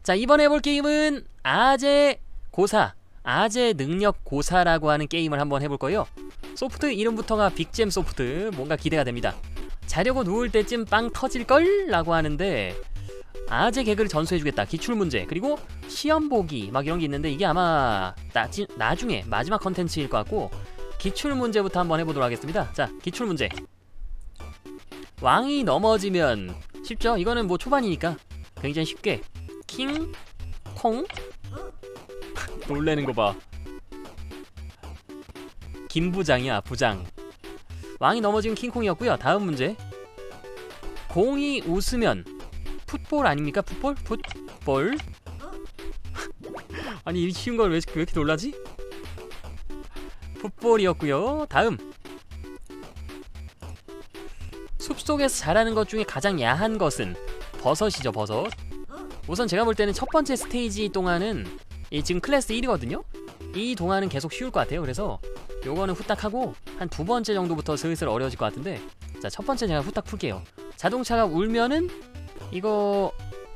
자, 이번에 해볼 게임은 아재 고사, 아재 능력 고사라고 하는 게임을 한번 해볼 거예요. 소프트 이름부터가 빅잼 소프트, 뭔가 기대가 됩니다. 자려고 누울 때쯤 빵 터질걸? 라고 하는데 아재 개그를 전수해주겠다. 기출문제, 그리고 시험보기 막 이런 게 있는데 이게 아마 나중에 마지막 컨텐츠일 것 같고, 기출문제부터 한번 해보도록 하겠습니다. 자, 기출문제. 왕이 넘어지면 쉽죠? 이거는 뭐 초반이니까 굉장히 쉽게 킹, 콩 놀래는 거 봐. 김부장이야, 부장. 왕이 넘어지면 킹콩이었고요. 다음 문제. 공이 웃으면 풋볼 아닙니까? 풋볼? 풋볼? 아니, 이 쉬운 걸 왜 이렇게 놀라지? 풋볼이었고요. 다음. 숲속에서 자라는 것 중에 가장 야한 것은 버섯이죠, 버섯. 우선 제가 볼 때는 첫 번째 스테이지 동안은 지금 클래스 1이거든요? 이 동안은 계속 쉬울 것 같아요. 그래서 요거는 후딱 하고 한 두 번째 정도부터 슬슬 어려워질 것 같은데, 자, 첫 번째 제가 후딱 풀게요. 자동차가 울면은 이거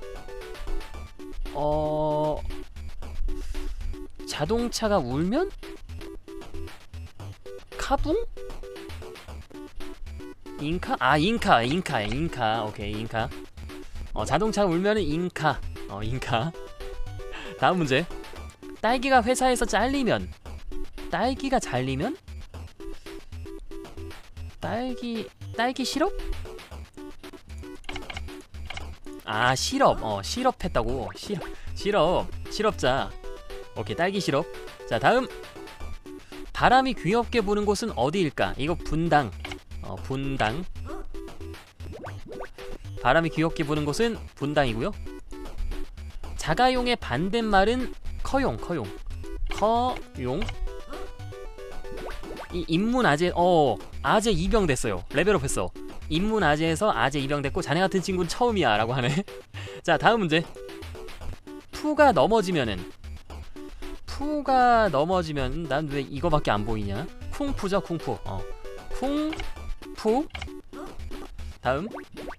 자동차가 울면 카붕? 잉카? 아, 잉카. 오케이, 잉카. 자동차가 울면은 잉카. 잉카. 다음 문제. 딸기가 회사에서 잘리면, 딸기가 잘리면? 딸기 시럽? 아, 시럽. 시럽 했다고. 시럽자. 오케이, 딸기 시럽. 자, 다음. 바람이 귀엽게 부는 곳은 어디일까? 이거 분당. 분당. 바람이 귀엽게 부는 곳은 분당이고요. 자가용의 반대말은 커용. 이 인문 아재, 아재 입영됐어요. 레벨업 했어. 인문 아재에서 아재 입영됐고, 자네 같은 친구는 처음이야 라고 하네. 자, 다음 문제. 푸가 넘어지면은, 난 왜 이거밖에 안 보이냐? 쿵푸죠, 쿵푸. 쿵푸. 다음.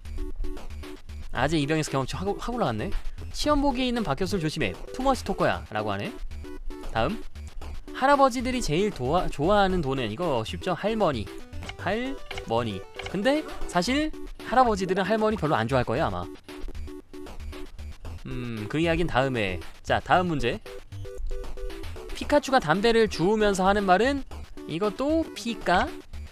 아재 입영에서 경험치 확 올라갔네. 시험 보기에 있는 박교수를 조심해. 투머치 토커야 라고 하네. 다음. 할아버지들이 제일 좋아하는 돈은, 이거 쉽죠? 할머니. 근데 사실 할아버지들은 할머니 별로 안 좋아할 거예요, 아마. 그 이야기는 다음에. 자, 다음 문제. 피카츄가 담배를 주우면서 하는 말은, 이것도 피까?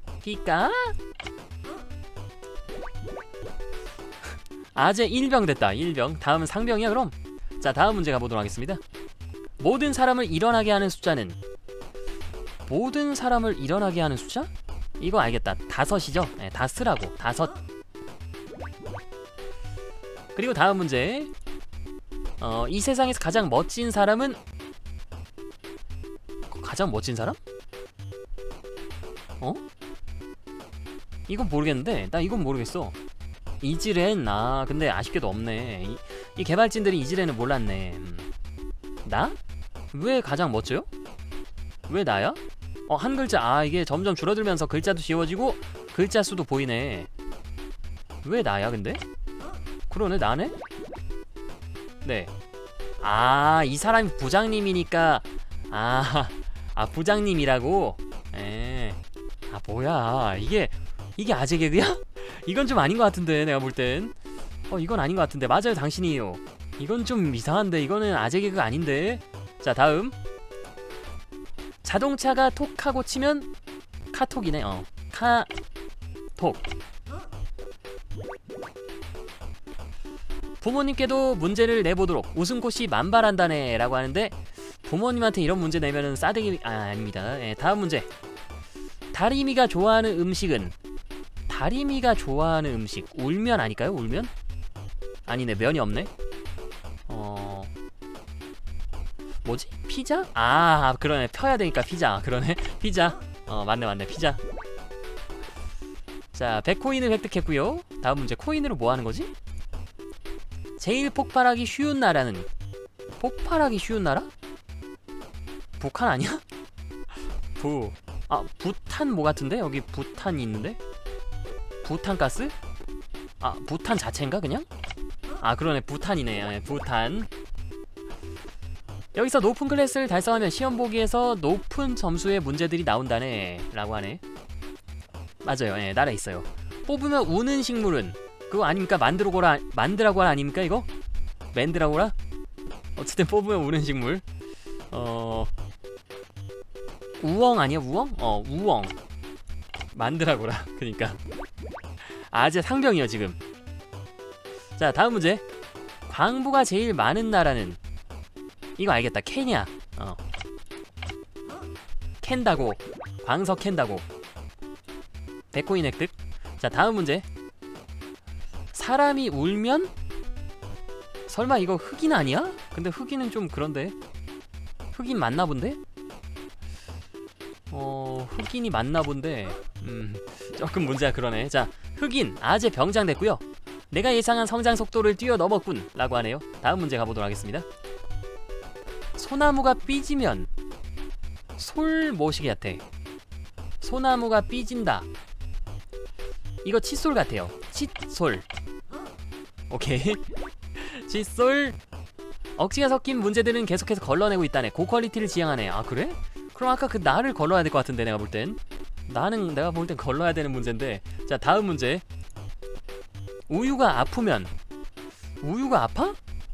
아재 1병 됐다. 1병. 다음은 상병이야 그럼? 자, 다음 문제 가보도록 하겠습니다. 모든 사람을 일어나게 하는 숫자는, 모든 사람을 일어나게 하는 숫자? 이거 알겠다. 5이죠? 네, 다스라고. 5. 그리고 다음 문제. 이 세상에서 가장 멋진 사람은, 가장 멋진 사람? 이건 모르겠는데. 나 이건 모르겠어. 이즈렌. 근데 아쉽게도 없네. 이 개발진들이 이즈렌을 몰랐네. 나? 왜 가장 멋져요? 왜 나야? 한 글자. 이게 점점 줄어들면서 글자도 지워지고 글자 수도 보이네. 왜 나야 근데? 그러네, 나네? 네. 이 사람이 부장님이니까. 부장님이라고? 뭐야, 이게 아재 개그야? 이건 좀 아닌 것 같은데, 내가 볼 땐. 이건 아닌 것 같은데. 맞아요, 당신이에요. 이건 좀 이상한데. 이거는 아재 개그가 아닌데. 자, 다음. 자동차가 톡하고 치면 카톡이네. 카톡. 부모님께도 문제를 내보도록 웃음꽃이 만발한다네 라고 하는데, 부모님한테 이런 문제 내면은 싸대기. 아닙니다. 다음 문제. 다리미가 좋아하는 음식은, 다리미가 좋아하는 음식, 울면 아닐까요? 울면? 아니네, 면이 없네. 뭐지? 피자? 그러네, 펴야 되니까 피자. 그러네, 피자. 맞네, 피자. 자, 100코인을 획득했고요. 다음 문제. 코인으로 뭐 하는 거지? 제일 폭발하기 쉬운 나라는, 폭발하기 쉬운 나라? 북한 아니야? 부탄 뭐 같은데? 여기 부탄이 있는데? 부탄가스? 부탄 자체인가 그냥? 그러네, 부탄이네. 부탄. 여기서 높은 클래스를 달성하면 시험 보기에서 높은 점수의 문제들이 나온다네 라고 하네. 맞아요. 예, 나라 있어요. 뽑으면 우는 식물은 그거 아닙니까? 만드라고라 아닙니까 이거? 맨드라고라? 어쨌든 뽑으면 우는 식물. 우엉 아니야 우엉? 우엉. 만드라고라. 그니까 아재 상병이요 지금. 자 다음 문제. 광부가 제일 많은 나라는? 이거 알겠다. 케냐. 캔다고. 광석 캔다고. 100코인 획득. 자 다음 문제. 사람이 울면? 설마 이거 흑인 아니야? 근데 흑인은 좀 그런데. 흑인 맞나 본데? 흑인이 맞나 본데. 조금 문제가 그러네. 자 흑인 아재 병장 됐고요. 내가 예상한 성장 속도를 뛰어넘었군 라고 하네요. 다음 문제 가보도록 하겠습니다. 소나무가 삐지면 솔 뭐시기 같아. 소나무가 삐진다. 이거 칫솔 같아요. 칫솔. 오케이. 칫솔. 억지가 섞인 문제들은 계속해서 걸러내고 있다네. 고퀄리티를 지향하네. 아 그래? 그럼 아까 그 나를 걸러야 될 것 같은데 내가 볼 땐. 내가 볼 땐 걸러야 되는 문제인데. 자 다음 문제. 우유가 아프면. 우유가 아파?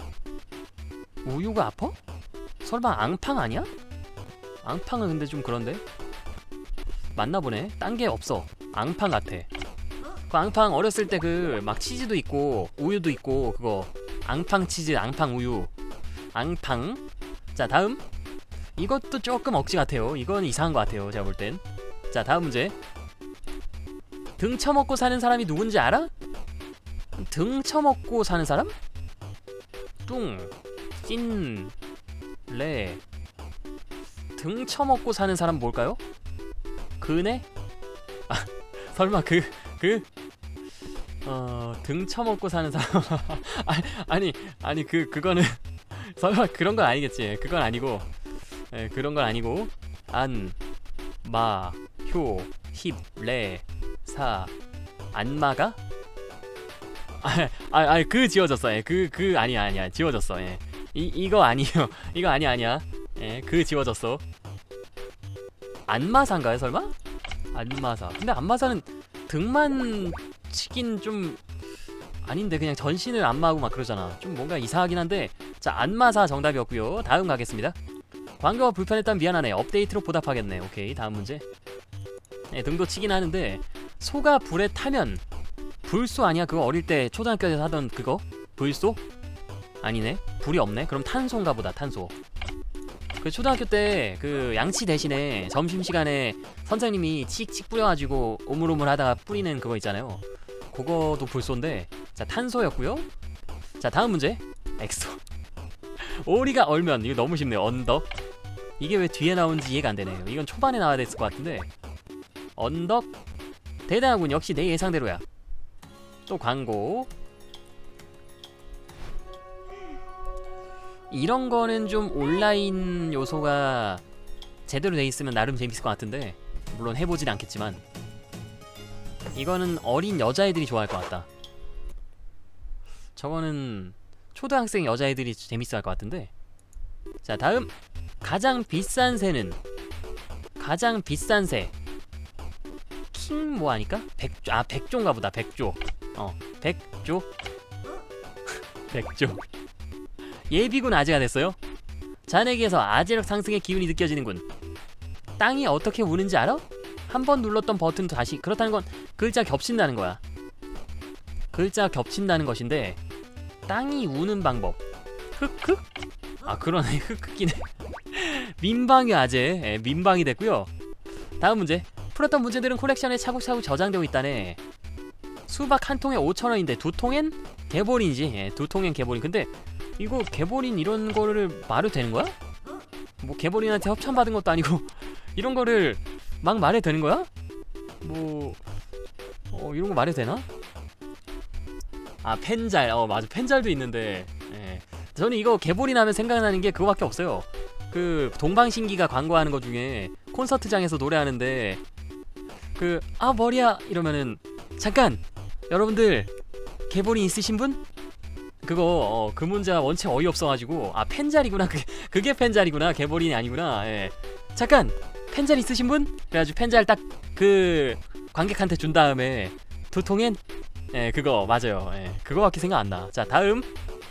우유가 아파? 설마 앙팡 아니야? 앙팡은 근데 좀 그런데? 맞나보네. 딴 게 없어. 앙팡 같아. 그 앙팡 어렸을 때 그 막 치즈도 있고 우유도 있고 그거 앙팡 치즈 앙팡 우유 앙팡. 자 다음. 이것도 조금 억지 같아요. 이건 이상한 것 같아요 제가 볼 땐. 자 다음 문제. 등 쳐먹고 사는 사람이 누군지 알아? 등 쳐먹고 사는 사람? 뚱 찐 레. 등 쳐먹고 사는 사람 뭘까요? 그네? 아 설마 등 쳐먹고 사는 사람. 아니 그거는 설마 그런 건 아니겠지. 그건 아니고. 예, 그런 건 아니고. 안, 마, 효, 힙, 레, 사, 안마가? 그 지워졌어. 예, 아니야. 지워졌어. 예. 이거 아니요. 이거 아니야. 예, 그 지워졌어. 안마사인가요, 설마? 안마사. 근데 안마사는 등만 치긴 좀 아닌데 그냥 전신을 안마하고 막 그러잖아. 좀 뭔가 이상하긴 한데. 자, 안마사 정답이었고요. 다음 가겠습니다. 광고가 불편했다면 미안하네. 업데이트로 보답하겠네. 오케이, 다음 문제. 네, 등도 치긴 하는데 소가 불에 타면 불소 아니야? 그거 어릴 때 초등학교에서 하던 그거? 불소? 아니네. 불이 없네. 그럼 탄소인가 보다. 탄소. 그 초등학교 때 그 양치 대신에 점심시간에 선생님이 칙칙 뿌려가지고 오물오물 하다가 뿌리는 그거 있잖아요. 그거도 불소인데. 자, 탄소였고요. 자, 다음 문제. 엑소. 오리가 얼면. 이거 너무 쉽네요. 언덕. 이게 왜 뒤에 나오는지 이해가 안 되네요. 이건 초반에 나와야 됐을 것 같은데. 언덕. 대단하군. 역시 내 예상대로야. 또 광고. 이런 거는 좀 온라인 요소가 제대로 돼 있으면 나름 재밌을 것 같은데, 물론 해보진 않겠지만 이거는 어린 여자애들이 좋아할 것 같다. 저거는 초등학생 여자애들이 재밌어 할 것 같은데. 자, 다음. 가장 비싼 새는. 가장 비싼 새. 킹 뭐 아닐까? 백조. 아, 백조인가 보다. 백조. 백조. 백조. 예비군 아재가 됐어요. 자네기에서 아재력 상승의 기운이 느껴지는군. 땅이 어떻게 우는지 알아? 한 번 눌렀던 버튼도 다시. 그렇다는 건 글자 겹친다는 거야. 글자 겹친다는 것인데 땅이 우는 방법. 흑흑? 아, 그러네. 흑흑이네. 민방위 아재. 예, 민방위 됐고요. 다음 문제. 풀었던 문제들은 콜렉션에 차곡차곡 저장되고 있다네. 수박 한 통에 5,000원인데 두 통엔 개보린이지. 예, 두 통엔 개보린. 근데 이거 개보린 이런 거를 말해도 되는 거야? 뭐 개보린한테 협찬받은 것도 아니고 이런 거를 막 말해도 되는 거야? 뭐 이런 거 말해도 되나? 아, 펜잘. 맞아. 펜잘도 있는데. 예. 저는 이거 개보린 하면 생각나는 게 그거밖에 없어요. 그 동방신기가 광고하는 거 중에 콘서트장에서 노래하는데 아, 머리야 이러면은 잠깐! 여러분들 개보린 있으신 분? 그거 그 문제가 원체 어이없어가지고 아 펜자리구나 그게 펜자리구나 개보린이 아니구나. 예. 잠깐 펜자리 있으신 분? 그래가지고 펜자리 딱 그 관객한테 준 다음에 두 통엔 예 그거 맞아요. 예 그거밖에 생각 안 나. 자 다음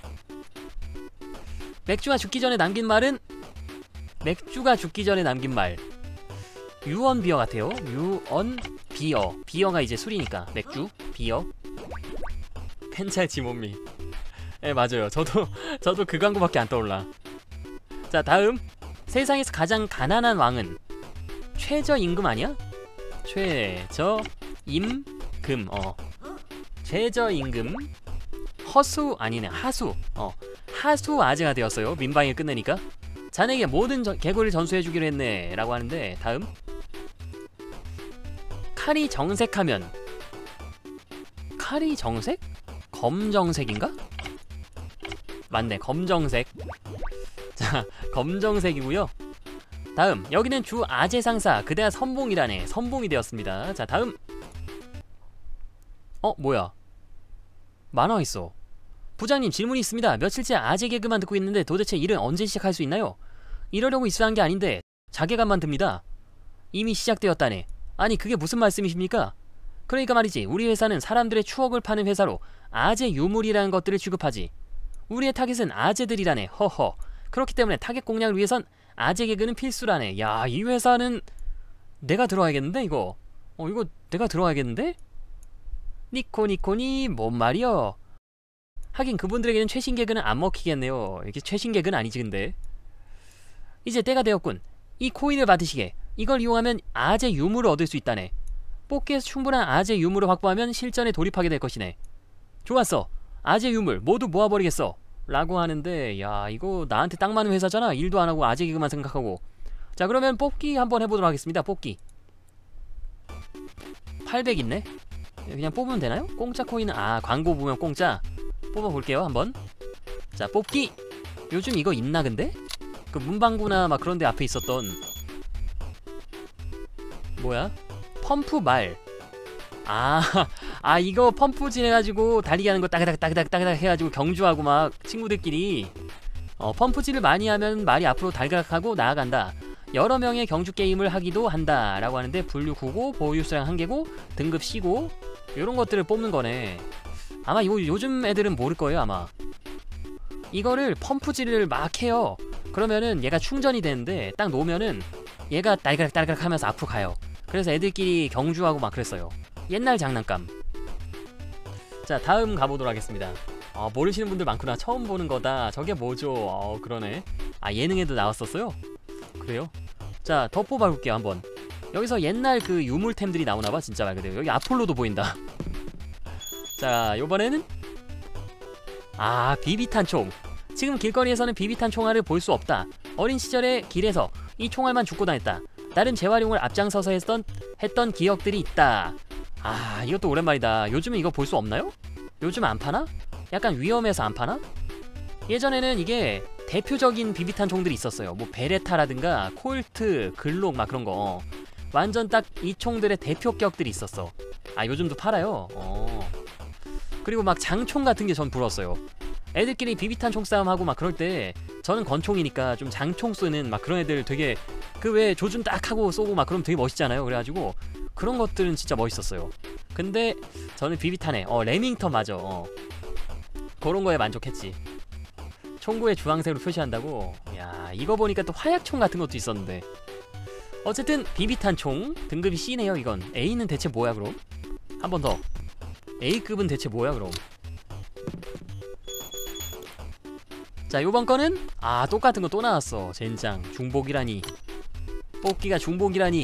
맥주가 죽기 전에 남긴 말은 맥주가 죽기 전에 남긴 말 유언 비어 같아요. 유언 비어 비어가 이제 술이니까 맥주 비어 펜찰 지몬미. 예 맞아요. 저도 그 광고밖에 안 떠올라. 자 다음 세상에서 가장 가난한 왕은 최저임금 아니야? 최저임금 최저임금 허수 아니네 하수 하수 아재가 되었어요. 민방위 끝내니까 자네에게 모든 개구리를 전수해주기로 했네 라고 하는데 다음 칼이 정색하면 칼이 정색? 검정색인가? 맞네 검정색. 자 검정색이고요. 다음 여기는 주 아재 상사 그대가 선봉이라네. 선봉이 되었습니다. 자 다음 뭐야 만화 있어. 부장님 질문이 있습니다. 며칠째 아재 개그만 듣고 있는데 도대체 일은 언제 시작할 수 있나요? 이러려고 입사한 게 아닌데 자괴감만 듭니다. 이미 시작되었다네. 아니 그게 무슨 말씀이십니까? 그러니까 말이지 우리 회사는 사람들의 추억을 파는 회사로 아재 유물이라는 것들을 취급하지. 우리의 타겟은 아재들이라네. 허허. 그렇기 때문에 타겟 공략을 위해선 아재 개그는 필수라네. 야 이 회사는 내가 들어와야겠는데 이거 이거 내가 들어와야겠는데? 니코니코니 뭔 말이여. 하긴 그분들에게는 최신 개그는 안 먹히겠네요. 이게 최신 개그는 아니지 근데. 이제 때가 되었군. 이 코인을 받으시게. 이걸 이용하면 아재 유물을 얻을 수 있다네. 뽑기에서 충분한 아재 유물을 확보하면 실전에 돌입하게 될 것이네. 좋았어. 아재 유물 모두 모아버리겠어 라고 하는데 야 이거 나한테 딱 맞는 회사잖아. 일도 안하고 아재 개그만 생각하고. 자 그러면 뽑기 한번 해보도록 하겠습니다. 뽑기 800 있네. 그냥 뽑으면 되나요? 공짜 코인은 광고 보면 공짜. 뽑아볼게요 한번. 자 뽑기. 요즘 이거 있나 근데? 그 문방구나 막 그런데 앞에 있었던 뭐야? 펌프 말. 이거 펌프질 해가지고 달리기 하는 거 따그닥 해가지고 경주하고 막 친구들끼리 펌프질을 많이 하면 말이 앞으로 달그락하고 나아간다. 여러 명의 경주 게임을 하기도 한다 라고 하는데 분류 9고 보유 수량 1개고 등급 C고 요런 것들을 뽑는 거네. 아마 이거 요즘 애들은 모를 거예요 아마. 이거를 펌프질을 막 해요. 그러면은 얘가 충전이 되는데 딱 놓으면은 얘가 딸그락 하면서 앞으로 가요. 그래서 애들끼리 경주하고 막 그랬어요. 옛날 장난감. 자 다음 가보도록 하겠습니다. 모르시는 분들 많구나. 처음 보는 거다. 저게 뭐죠? 그러네. 예능에도 나왔었어요? 그래요? 자 더 뽑아볼게요 한번. 여기서 옛날 그 유물템들이 나오나봐 진짜 말 그대로. 여기 아폴로도 보인다. 자 요번에는 비비탄 총. 지금 길거리에서는 비비탄 총알을 볼 수 없다. 어린 시절에 길에서 이 총알만 줍고 다녔다. 나름 재활용을 앞장서서 했던 기억들이 있다. 이것도 오랜만이다. 요즘은 이거 볼 수 없나요? 요즘 안 파나? 약간 위험해서 안 파나? 예전에는 이게 대표적인 비비탄 총들이 있었어요. 뭐 베레타라든가 콜트, 글록 막 그런 거. 완전 딱 이 총들의 대표격들이 있었어. 요즘도 팔아요. 그리고 막 장총 같은 게 전 부러웠어요. 애들끼리 비비탄 총싸움하고 막 그럴 때 저는 권총이니까 좀 장총 쓰는 막 그런 애들 되게 그 왜 조준 딱 하고 쏘고 막 그러면 되게 멋있잖아요. 그래가지고 그런 것들은 진짜 멋있었어요. 근데 저는 비비탄에 레밍턴 맞아. 그런 거에 만족했지. 총구에 주황색으로 표시한다고. 야 이거 보니까 또 화약총 같은 것도 있었는데. 어쨌든 비비탄 총 등급이 C네요. 이건 A는 대체 뭐야 그럼? 한 번 더. A급은 대체 뭐야 그럼? 자 요번 거는 똑같은 거 또 나왔어. 젠장. 중복이라니. 뽑기가 중복이라니.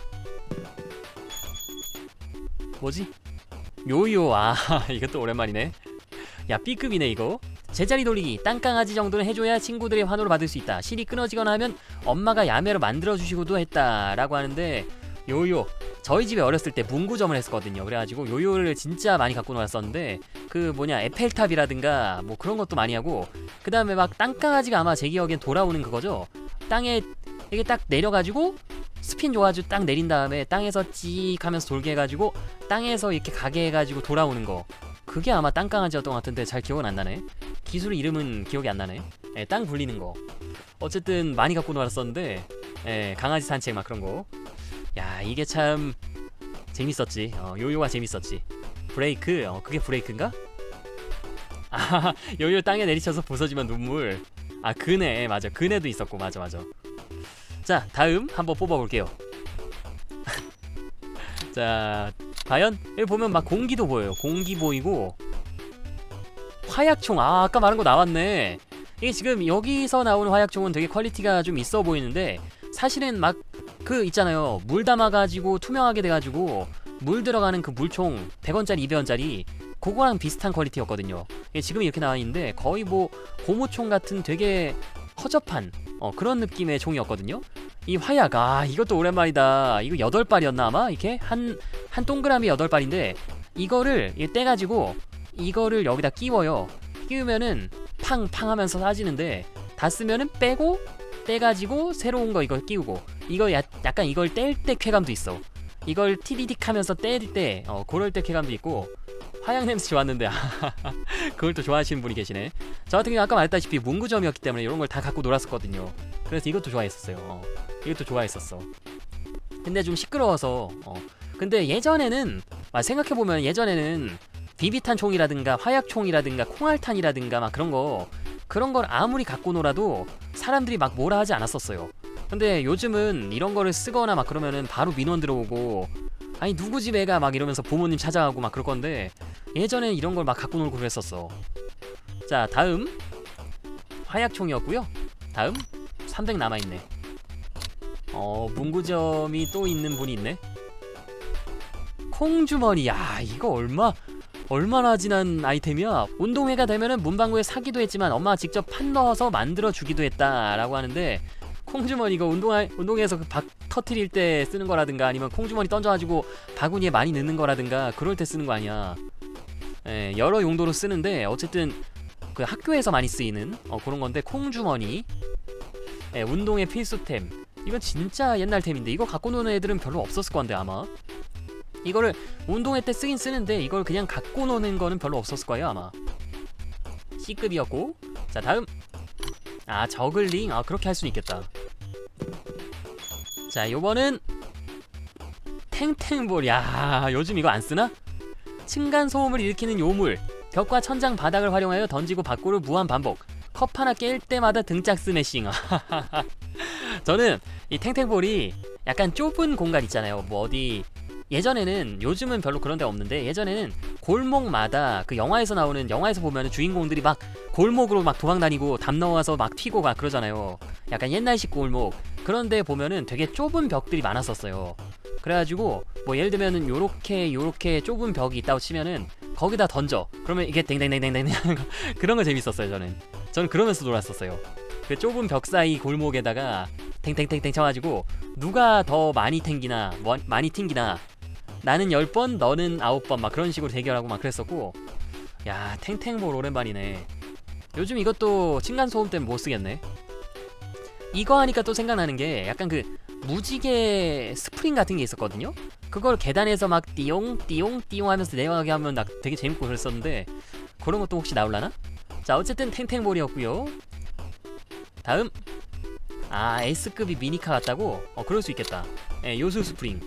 뭐지? 요요. 이것도 오랜만이네. 야 B급이네 이거. 제자리 돌리기 땅강아지 정도는 해줘야 친구들의 환호를 받을 수 있다. 실이 끊어지거나 하면 엄마가 야매로 만들어주시고도 했다 라고 하는데 요요 저희 집에 어렸을 때 문구점을 했었거든요. 그래가지고 요요를 진짜 많이 갖고 놀았었는데 그 뭐냐 에펠탑이라든가 뭐 그런 것도 많이 하고 그 다음에 막 땅강아지가 아마 제 기억엔 돌아오는 그거죠. 땅에 이게 딱 내려가지고 스핀 줘가지고 딱 내린 다음에 땅에서 찍 하면서 돌게 해가지고 땅에서 이렇게 가게 해가지고 돌아오는 거 그게 아마 땅강아지였던 것 같은데 잘 기억은 안 나네. 기술 이름은 기억이 안 나네. 예, 땅 굴리는 거. 어쨌든 많이 갖고 놀았었는데, 예, 강아지 산책 막 그런 거. 야, 이게 참 재밌었지. 요요가 재밌었지. 브레이크, 그게 브레이크인가? 아, 요요 땅에 내리쳐서 부서지면 눈물. 아, 그네, 맞아. 그네도 있었고, 맞아. 자, 다음 한번 뽑아볼게요. 자, 과연 여기 보면 막 공기도 보여요. 공기 보이고 화약총, 아까 말한 거 나왔네. 이게 지금 여기서 나오는 화약총은 되게 퀄리티가 좀 있어 보이는데 사실은 막 그 있잖아요, 물 담아가지고 투명하게 돼가지고 물 들어가는 그 물총 100원짜리 200원짜리 그거랑 비슷한 퀄리티였거든요. 지금 이렇게 나와있는데 거의 뭐 고무총 같은 되게 허접한 그런 느낌의 총이었거든요. 이 화약, 이것도 오랜만이다. 이거 8발이었나 아마? 이렇게 한 동그라미 8발인데 이거를 떼가지고 이거를 여기다 끼워요. 끼우면은 팡팡 하면서 쏴지는데 다 쓰면은 빼고 떼가지고 새로운 거 이거 끼우고, 이거 약간 이걸 뗄 때 쾌감도 있어. 이걸 티디딕 하면서 뗄 때 그럴 때 쾌감도 있고. 화약 냄새 좋았는데 그걸 또 좋아하시는 분이 계시네. 저 같은 경우 아까 말했다시피 문구점이었기 때문에 이런 걸 다 갖고 놀았었거든요. 그래서 이것도 좋아했었어요. 이것도 좋아했었어. 근데 좀 시끄러워서 근데 예전에는 생각해보면 예전에는 비비탄 총이라든가 화약총이라든가 콩알탄이라든가 막 그런 걸 아무리 갖고 놀아도 사람들이 막 뭐라 하지 않았었어요. 근데 요즘은 이런 거를 쓰거나 막 그러면은 바로 민원 들어오고, 아니 누구 집 애가 막 이러면서 부모님 찾아가고 막 그럴 건데 예전엔 이런 걸 막 갖고 놀고 그랬었어. 자, 다음 화약총이었고요. 다음 300 남아있네. 문구점이 또 있는 분이 있네. 콩주머니, 야 이거 얼마나 진한 아이템이야. 운동회가 되면은 문방구에 사기도 했지만 엄마가 직접 판 넣어서 만들어 주기도 했다라고 하는데, 콩주머니 이거 운동회에서 그 박 터트릴 때 쓰는 거라든가 아니면 콩주머니 던져가지고 바구니에 많이 넣는 거라든가 그럴 때 쓰는 거 아니야. 예, 여러 용도로 쓰는데 어쨌든 그 학교에서 많이 쓰이는 그런 건데, 콩주머니, 예, 운동의 필수템. 이건 진짜 옛날 템인데 이거 갖고 노는 애들은 별로 없었을 건데 아마. 이거를 운동회 때 쓰긴 쓰는데 이걸 그냥 갖고 노는 거는 별로 없었을 거예요 아마. C급이었고. 자, 다음 저글링, 그렇게 할 수는 있겠다. 자, 요번은 탱탱볼. 야, 요즘 이거 안 쓰나? 층간 소음을 일으키는 요물, 벽과 천장 바닥을 활용하여 던지고 밖으로 무한 반복. 컵 하나 깰 때마다 등짝 스매싱. 저는 이 탱탱볼이 약간 좁은 공간 있잖아요. 뭐 어디 예전에는, 요즘은 별로 그런 데가 없는데 예전에는 골목마다 그 영화에서 보면은 주인공들이 막 골목으로 막 도망다니고 담 넘어가서 막 튀고 막 그러잖아요. 약간 옛날식 골목. 그런데 보면은 되게 좁은 벽들이 많았었어요. 그래가지고 뭐 예를 들면은 요렇게 좁은 벽이 있다고 치면은 거기다 던져. 그러면 이게 땡땡땡땡땡 그런 거 재밌었어요. 저는 그러면서 놀았었어요. 그 좁은 벽 사이 골목에다가 탱탱탱탱 쳐가지고 누가 더 많이 튕기나 나는 10번 너는 9번 막 그런 식으로 대결하고 막 그랬었고. 야, 탱탱볼 오랜만이네. 요즘 이것도 층간소음 때문에 못쓰겠네. 이거 하니까 또 생각나는 게 약간 그 무지개 스프링 같은 게 있었거든요. 그걸 계단에서 막 띠용 하면서 내려가게 하면 나 되게 재밌고 그랬었는데 그런 것도 혹시 나올라나? 자, 어쨌든 탱탱볼이었고요. 다음 S급이 미니카 같다고? 그럴 수 있겠다. 요술 스프링.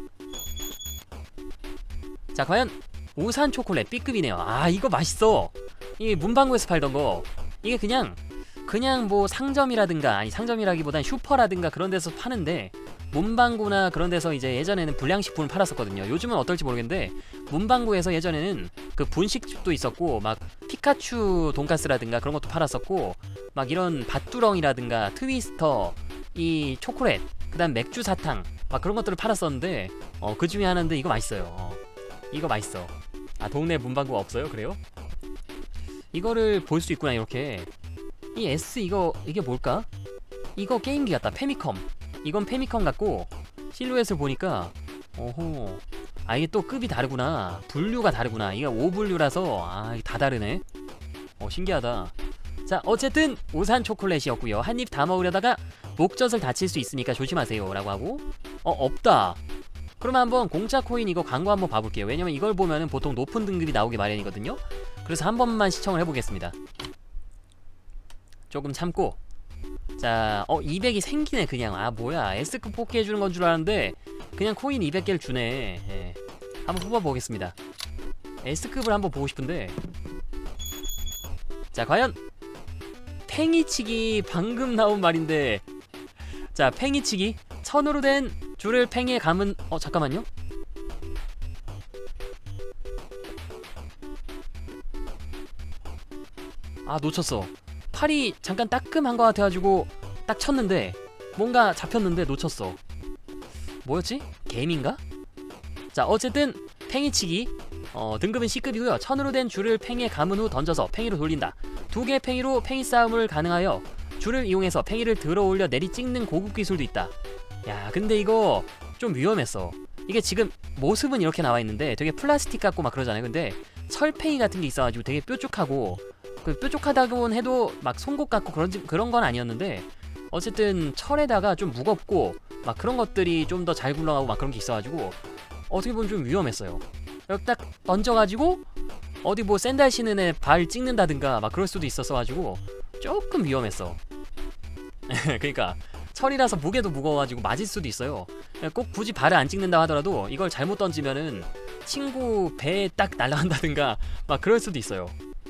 자, 과연 우산 초콜릿 B급이네요. 이거 맛있어. 이게 문방구에서 팔던 거. 이게 그냥 뭐 상점이라든가, 아니 상점이라기보단 슈퍼라든가 그런 데서 파는데, 문방구나 그런 데서 이제 예전에는 불량식품을 팔았었거든요. 요즘은 어떨지 모르겠는데 문방구에서 예전에는 그 분식집도 있었고 막 피카츄 돈가스라든가 그런 것도 팔았었고, 막 이런 밭두렁이라든가 트위스터, 이 초콜릿, 그 다음 맥주 사탕 막 그런 것들을 팔았었는데 그 중에 하나인데 이거 맛있어요. 이거 맛있어. 동네 문방구가 없어요? 그래요? 이거를 볼 수 있구나. 이렇게 이 S 이게 뭘까? 이거 게임기 같다. 페미컴. 이건 페미컴 같고 실루엣을 보니까 이게 또 급이 다르구나. 분류가 다르구나. 이게 5분류라서 이게 다 다르네. 신기하다. 자, 어쨌든 우산 초콜릿이었고요. 한 입 다 먹으려다가 목젖을 다칠 수 있으니까 조심하세요 라고 하고. 없다. 그러면 한번 공짜 코인 이거 광고 한번 봐볼게요. 왜냐면 이걸 보면은 보통 높은 등급이 나오기 마련이거든요. 그래서 한 번만 시청을 해보겠습니다. 조금 참고. 자, 200이 생기네 그냥. 아 뭐야, S급 뽑기 해주는 건 줄 알았는데 그냥 코인 200개를 주네. 예. 한번 뽑아보겠습니다. S급을 한번 보고 싶은데. 자, 과연 팽이치기 방금 나온 말인데. 자, 팽이치기 1000으로 된 줄을 팽이에 감은 잠깐만요. 아 놓쳤어. 팔이 잠깐 따끔한 것 같아가지고 딱 쳤는데 뭔가 잡혔는데 놓쳤어. 뭐였지? 개미인가? 자, 어쨌든 팽이치기 등급은 C급이고요. 1000으로 된 줄을 팽이에 감은 후 던져서 팽이로 돌린다. 2개의 팽이로 팽이 싸움을 가능하여 줄을 이용해서 팽이를 들어 올려 내리 찍는 고급 기술도 있다. 야, 근데 이거 좀 위험했어. 이게 지금 모습은 이렇게 나와 있는데 되게 플라스틱 같고 막 그러잖아요. 근데 철팽이 같은 게 있어가지고 되게 뾰족하고, 그 뾰족하다고는 해도 막 송곳 같고 그런 건 아니었는데, 어쨌든 철에다가 좀 무겁고 막 그런 것들이 좀 더 잘 굴러가고 막 그런 게 있어가지고 어떻게 보면 좀 위험했어요. 여기 딱 던져가지고 어디 뭐 샌들 신은 애 발 찍는다든가 막 그럴 수도 있었어가지고 조금 위험했어. 그러니까 철이라서 무게도 무거워가지고 맞을 수도 있어요. 꼭 굳이 발을 안 찍는다 하더라도 이걸 잘못 던지면은 친구 배에 딱 날아간다든가 막 그럴 수도 있어요.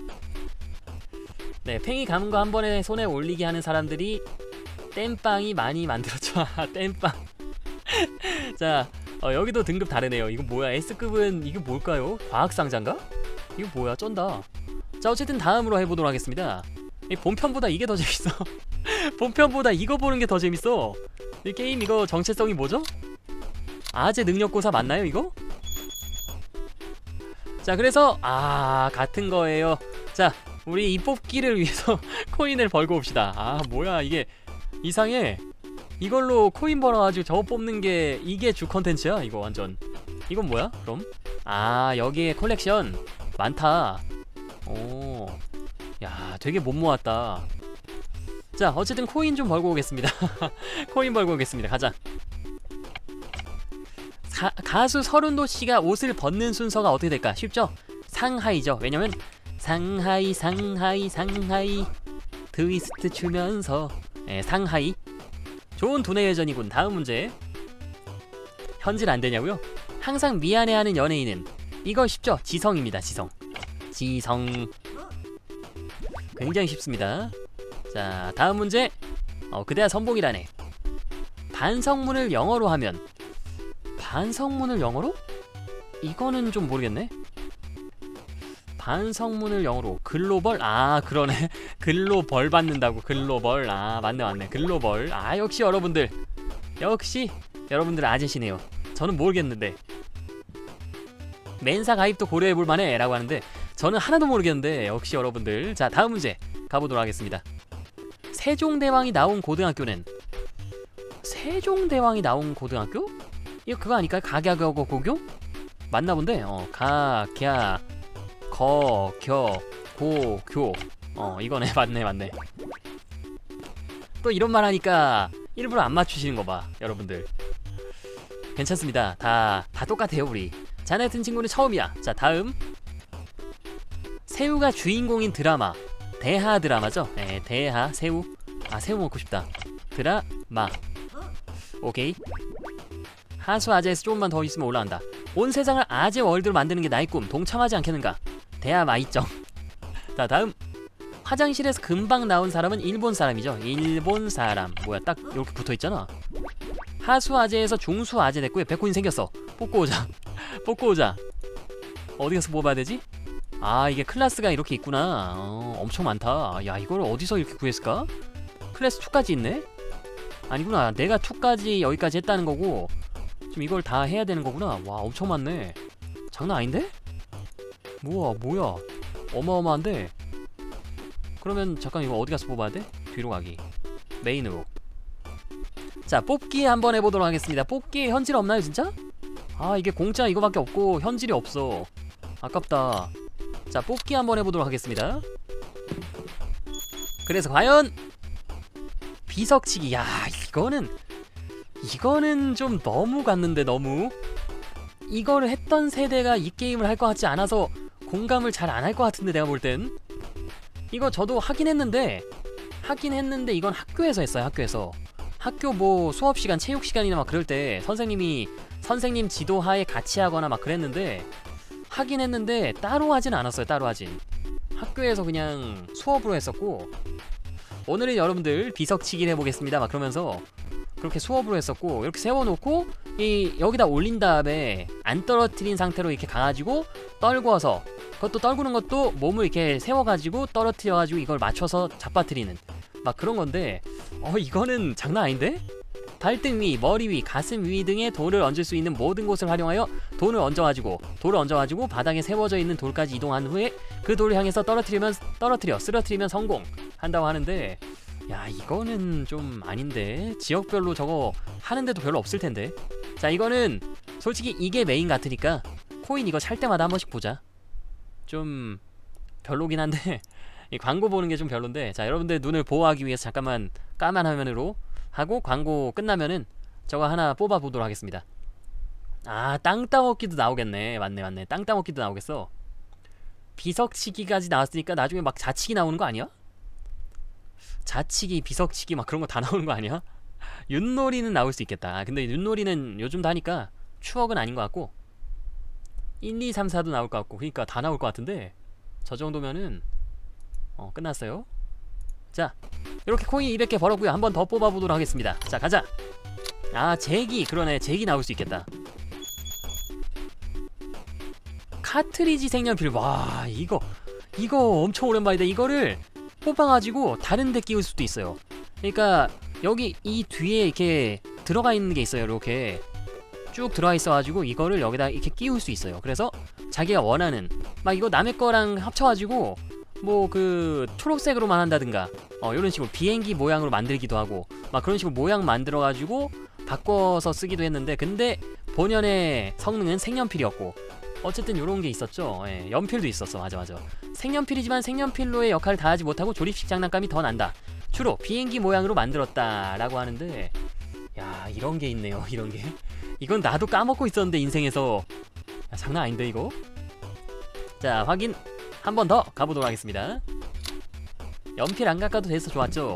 네, 팽이 감은 거 한 번에 손에 올리게 하는 사람들이 땜빵이 많이 만들었죠. 땜빵. 자, 여기도 등급 다르네요. 이거 뭐야? S급은 이게 뭘까요? 과학상자인가? 이거 뭐야? 쩐다. 자, 어쨌든 다음으로 해보도록 하겠습니다. 이 본편보다 이게 더 재밌어. 본편보다 이거 보는 게 더 재밌어. 이 게임 이거 정체성이 뭐죠? 아재 능력고사 맞나요 이거? 자, 그래서 같은 거예요. 자, 우리 이 뽑기를 위해서 코인을 벌고 옵시다. 아 뭐야 이게 이상해. 이걸로 코인 벌어가지고 저거 뽑는 게 이게 주 컨텐츠야 이거 완전. 이건 뭐야 그럼? 여기에 컬렉션 많다. 오, 야 되게 못 모았다. 자, 어쨌든 코인 좀 벌고 오겠습니다. 코인 벌고 오겠습니다. 가자. 가수 서른도씨가 옷을 벗는 순서가 어떻게 될까? 쉽죠? 상하이죠. 왜냐면 상하이 상하이 상하이 트위스트 추면서 상하이. 좋은 두뇌 회전이군. 다음 문제. 현질 안되냐고요? 항상 미안해하는 연예인은 이거 쉽죠? 지성입니다. 지성. 굉장히 쉽습니다. 자, 다음 문제. 그대야 선봉이라네. 반성문을 영어로 하면. 반성문을 영어로? 이거는 좀 모르겠네. 반성문을 영어로 글로벌? 그러네. 글로벌 받는다고. 글로벌. 맞네. 글로벌. 역시 여러분들 아재시네요. 저는 모르겠는데. 멘사 가입도 고려해볼 만해 라고 하는데 저는 하나도 모르겠는데 역시 여러분들. 자, 다음 문제 가보도록 하겠습니다. 세종대왕이 나온 고등학교는? 세종대왕이 나온 고등학교? 이거 그거 아닐까요? 가갸거고 고교? 맞나 본데? 가갸 거 겨 고 교. 이거네. 맞네. 또 이런 말 하니까 일부러 안 맞추시는 거 봐 여러분들. 괜찮습니다. 다 똑같아요 우리. 자네 같은 친구는 처음이야. 자, 다음. 새우가 주인공인 드라마. 대하 드라마죠? 네, 대하 새우. 새우 먹고 싶다. 드라마. 오케이. 하수 아재에서 조금만 더 있으면 올라간다. 온 세상을 아재 월드로 만드는 게 나의 꿈. 동참하지 않겠는가? 대하 마이정. 자, 다음. 화장실에서 금방 나온 사람은 일본 사람이죠. 일본 사람. 뭐야, 딱 이렇게 붙어있잖아. 하수 아재에서 중수 아재 됐고요. 백코인 생겼어. 뽑고 오자. 어디 가서 뽑아야 되지? 이게 클래스가 이렇게 있구나. 엄청 많다. 야, 이걸 어디서 이렇게 구했을까? 클래스 2까지 있네? 아니구나. 내가 2까지 여기까지 했다는 거고 지금 이걸 다 해야 되는 거구나. 와, 엄청 많네. 장난 아닌데? 뭐야. 어마어마한데? 그러면 잠깐 이거 어디 가서 뽑아야 돼? 뒤로 가기. 메인으로. 자, 뽑기 한번 해보도록 하겠습니다. 뽑기에 현질 없나요 진짜? 이게 공짜 이거밖에 없고 현질이 없어. 아깝다. 자, 뽑기 한번 해보도록 하겠습니다. 그래서 과연 비석치기. 야, 이거는 좀 너무 갔는데. 너무 이거를 했던 세대가 이 게임을 할 것 같지 않아서 공감을 잘 안 할 것 같은데, 내가 볼 땐. 이거 저도 하긴 했는데 이건 학교에서 했어요. 학교 뭐 수업시간, 체육시간이나 막 그럴 때 선생님 지도하에 같이 하거나 막 그랬는데, 하긴 했는데 따로 하진 않았어요. 학교에서 그냥 수업으로 했었고, 오늘은 여러분들 비석치기를 해보겠습니다 막 그러면서 그렇게 수업으로 했었고, 이렇게 세워놓고 여기다 올린 다음에 안 떨어뜨린 상태로 이렇게 가가지고 떨궈서, 그것도 떨구는 것도 몸을 이렇게 세워가지고 떨어뜨려가지고 이걸 맞춰서 잡아뜨리는 막 그런 건데, 이거는 장난 아닌데? 발등 위, 머리 위, 가슴 위 등에 돌을 얹을 수 있는 모든 곳을 활용하여 돌을 얹어가지고 바닥에 세워져 있는 돌까지 이동한 후에 그 돌을 향해서 쓰러뜨리면 성공 한다고 하는데, 야, 이거는 좀 아닌데. 지역별로 저거 하는데도 별로 없을 텐데. 자, 이거는 솔직히 이게 메인 같으니까 코인 이거 찰 때마다 한 번씩 보자. 좀 별로긴 한데 이 광고 보는 게 좀 별론데, 자, 여러분들 눈을 보호하기 위해서 잠깐만 까만 화면으로 하고 광고 끝나면은 저거 하나 뽑아 보도록 하겠습니다. 아, 땅 따먹기도 나오겠네. 맞네. 땅 따먹기도 나오겠어. 비석치기까지 나왔으니까 나중에 막 자치기 나오는 거 아니야? 자치기, 비석치기 막 그런 거 다 나오는 거 아니야? 윷놀이는 나올 수 있겠다. 근데 윷놀이는 요즘도 하니까 추억은 아닌 것 같고, 1, 2, 3, 4도 나올 것 같고, 그러니까 다 나올 것 같은데, 저 정도면은 끝났어요. 자, 이렇게 코인 200개 벌었고요. 한 번 더 뽑아보도록 하겠습니다. 자, 가자. 아, 제기. 그러네, 제기 나올 수 있겠다. 카트리지 색연필. 와, 이거 엄청 오랜만이다. 이거를 뽑아가지고 다른 데 끼울 수도 있어요. 그러니까 여기 이 뒤에 이렇게 들어가 있는 게 있어요. 이렇게 쭉 들어가 있어가지고 이거를 여기다 이렇게 끼울 수 있어요. 그래서 자기가 원하는, 막 이거 남의 거랑 합쳐가지고 뭐 그 초록색으로만 한다든가, 이런 식으로 비행기 모양으로 만들기도 하고 막 그런 식으로 모양 만들어가지고 바꿔서 쓰기도 했는데, 근데 본연의 성능은 색연필이었고, 어쨌든 요런 게 있었죠. 예, 연필도 있었어. 맞아. 색연필이지만 색연필로의 역할을 다하지 못하고 조립식 장난감이 더 난다. 주로 비행기 모양으로 만들었다 라고 하는데, 야, 이런 게 있네요. 이런 게. 이건 나도 까먹고 있었는데, 인생에서. 야, 장난 아닌데 이거? 자, 확인 한 번 더 가보도록 하겠습니다. 연필 안 깎아도 돼서 좋았죠.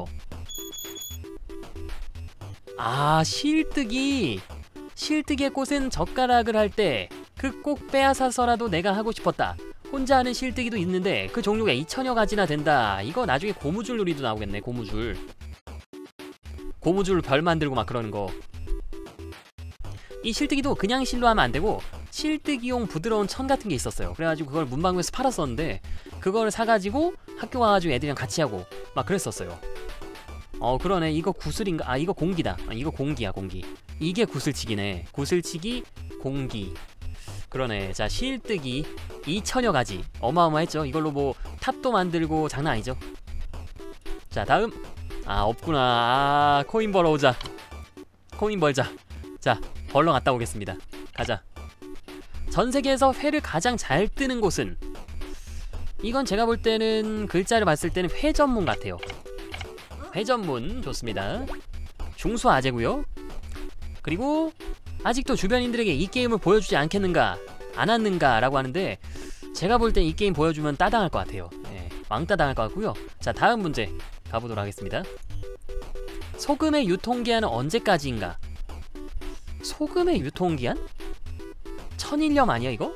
아, 실뜨기의 꽃은 젓가락을 할 때 그 꼭 빼앗아서라도 내가 하고 싶었다. 혼자 하는 실뜨기도 있는데 그 종류가 2000여 가지나 된다. 이거 나중에 고무줄 놀이도 나오겠네. 고무줄 별 만들고 막 그러는 거. 이 실뜨기도 그냥 실로 하면 안 되고 실뜨기용 부드러운 천 같은 게 있었어요. 그래가지고 그걸 문방구에서 팔았었는데, 그거를 사가지고 학교 가가지고 애들이랑 같이 하고 막 그랬었어요. 그러네. 이거 구슬인가? 아, 이거 공기다. 이거 공기야, 공기. 이게 구슬치기네. 구슬치기, 공기. 그러네. 자, 실뜨기 2000여 가지. 어마어마했죠. 이걸로 뭐 탑도 만들고 장난 아니죠. 자, 다음. 아, 없구나. 아, 코인 벌어오자. 코인 벌자. 자, 벌러 갔다 오겠습니다. 가자. 전 세계에서 회를 가장 잘 뜨는 곳은, 이건 제가 볼 때는 글자를 봤을 때는 회전문 같아요. 회전문 좋습니다. 중수아재고요. 그리고 아직도 주변인들에게 이 게임을 보여주지 않겠는가, 안 왔는가 라고 하는데, 제가 볼 때 이 게임 보여주면 따당할 것 같아요. 네, 왕따당할 것 같고요. 자, 다음 문제 가보도록 하겠습니다. 소금의 유통기한은 언제까지인가? 소금의 유통기한? 1001년 아니야 이거?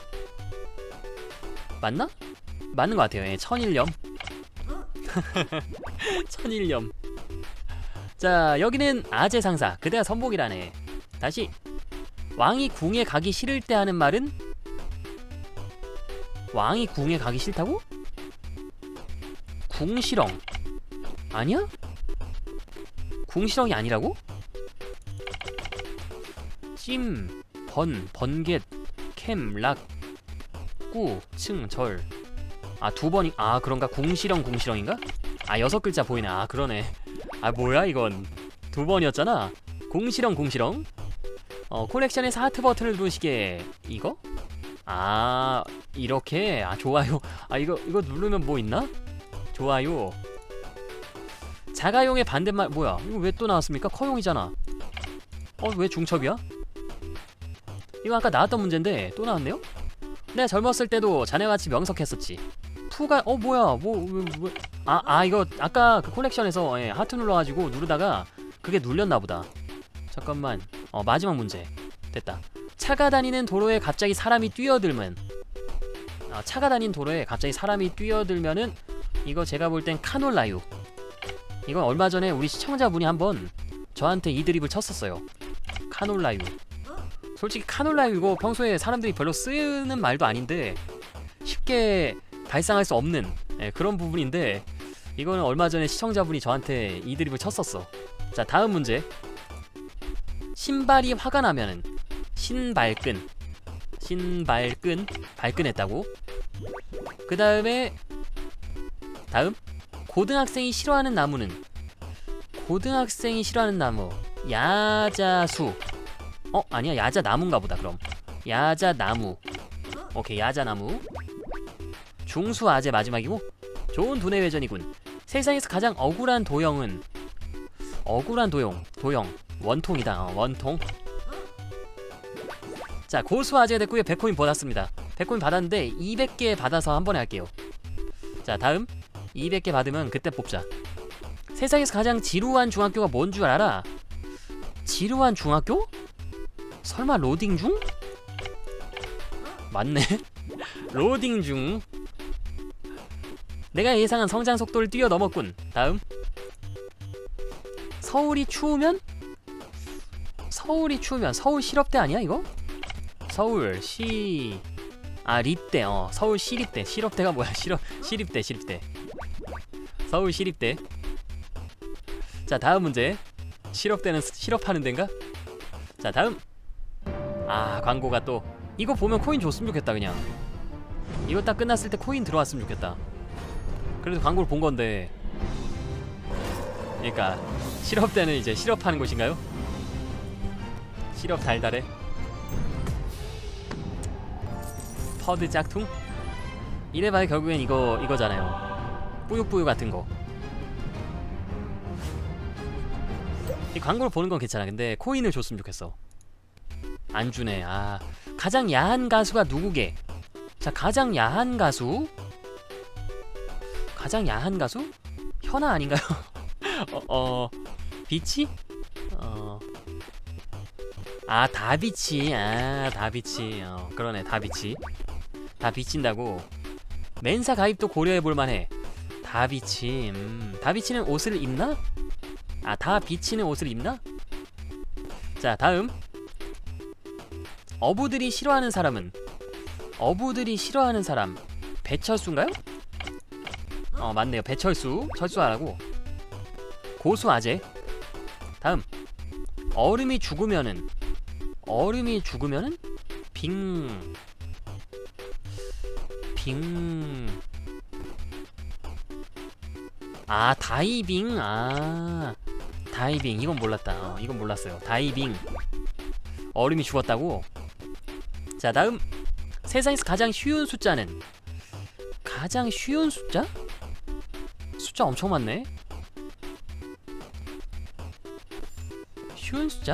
맞나? 맞는 것 같아요. 예, 1001년. 1001년. 자, 여기는 아재상사, 그대가 선복이라네. 다시. 왕이 궁에 가기 싫을 때 하는 말은? 왕이 궁에 가기 싫다고? 궁시렁. 아니야? 궁시렁이 아니라고? 찜, 번갯, 캠, 락, 꾸, 층, 절. 아, 두 번이, 아, 그런가? 궁시렁인가? 아, 6글자 보이네. 아, 그러네. 아, 뭐야 이건. 두 번이었잖아. 궁시렁. 콜렉션에서 하트 버튼을 누르시게. 이거? 아, 이렇게. 아, 좋아요. 아, 이거 누르면 뭐 있나? 좋아요. 자가용의 반대말 뭐야? 이거 왜 또 나왔습니까? 커용이잖아. 왜 중첩이야? 이거 아까 나왔던 문제인데 또 나왔네요? 내가 젊었을 때도 자네같이 명석했었지. 푸가 뭐야 이거 아까 그 콜렉션에서 하트 눌러가지고 누르다가 그게 눌렸나보다. 잠깐만. 마지막 문제 됐다. 차가 다니는 도로에 갑자기 사람이 뛰어들면, 차가 다니는 도로에 갑자기 사람이 뛰어들면은 이거 제가 볼 땐 카놀라유. 이건 얼마 전에 우리 시청자분이 한번 저한테 이 드립을 쳤었어요. 카놀라유. 솔직히 카놀라유 이거 평소에 사람들이 별로 쓰는 말도 아닌데 쉽게 발상할 수 없는 그런 부분인데, 이거는 얼마 전에 시청자분이 저한테 이 드립을 쳤었어. 자, 다음 문제. 신발이 화가 나면은 신발끈 발끈했다고. 그 다음에 다음 고등학생이 싫어하는 나무는, 고등학생이 싫어하는 나무 야자수. 아니야, 야자나무인가 보다. 그럼 야자나무. 오케이, 야자나무. 중수아재 마지막이고. 좋은 두뇌 회전이군. 세상에서 가장 억울한 도형은, 억울한 도형 원통이다. 원통. 자, 고수아재가 됐고요. 100코인 받았습니다. 100코인 받았는데 200개 받아서 한 번에 할게요. 자, 다음 200개 받으면 그때 뽑자. 세상에서 가장 지루한 중학교가 뭔 줄 알아? 지루한 중학교? 설마 로딩 중? 맞네. 로딩 중. 내가 예상한 성장 속도를 뛰어넘었군. 다음. 서울이 추우면 서울 실업대 아니야 이거? 서울 리대. 서울 시립대. 실업대가 뭐야? 시립대. 서울 시립대. 자, 다음 문제. 실업대는 실업하는 데인가? 자, 다음. 광고가 또. 이거 보면 코인 줬으면 좋겠다. 그냥 이거 딱 끝났을 때 코인 들어왔으면 좋겠다. 그래도 광고를 본 건데. 그러니까 실업대는 이제 실업하는 곳인가요? 실업 달달해. 퍼드 짝퉁? 이래봐야 결국엔 이거잖아요. 뿌요뿌요 같은 거. 이 광고를 보는 건 괜찮아. 근데 코인을 줬으면 좋겠어. 안 주네. 가장 야한 가수가 누구게? 자, 가장 야한 가수? 현아 아닌가요? 비치? 다비치. 다비치. 그러네, 다비치. 다 비친다고. 멘사 가입도 고려해볼만해. 다비치. 다비치는 옷을 입나? 다 비치는 옷을 입나? 자, 다음. 어부들이 싫어하는 사람은, 배철수인가요? 맞네요. 배철수. 철수하라고. 고수아재. 다음. 얼음이 죽으면은 다이빙. 다이빙. 이건 몰랐다. 이건 몰랐어요. 다이빙. 얼음이 죽었다고? 자, 다음. 세상에서 가장 쉬운 숫자는, 가장 쉬운 숫자? 숫자 엄청 많네. 쉬운 숫자?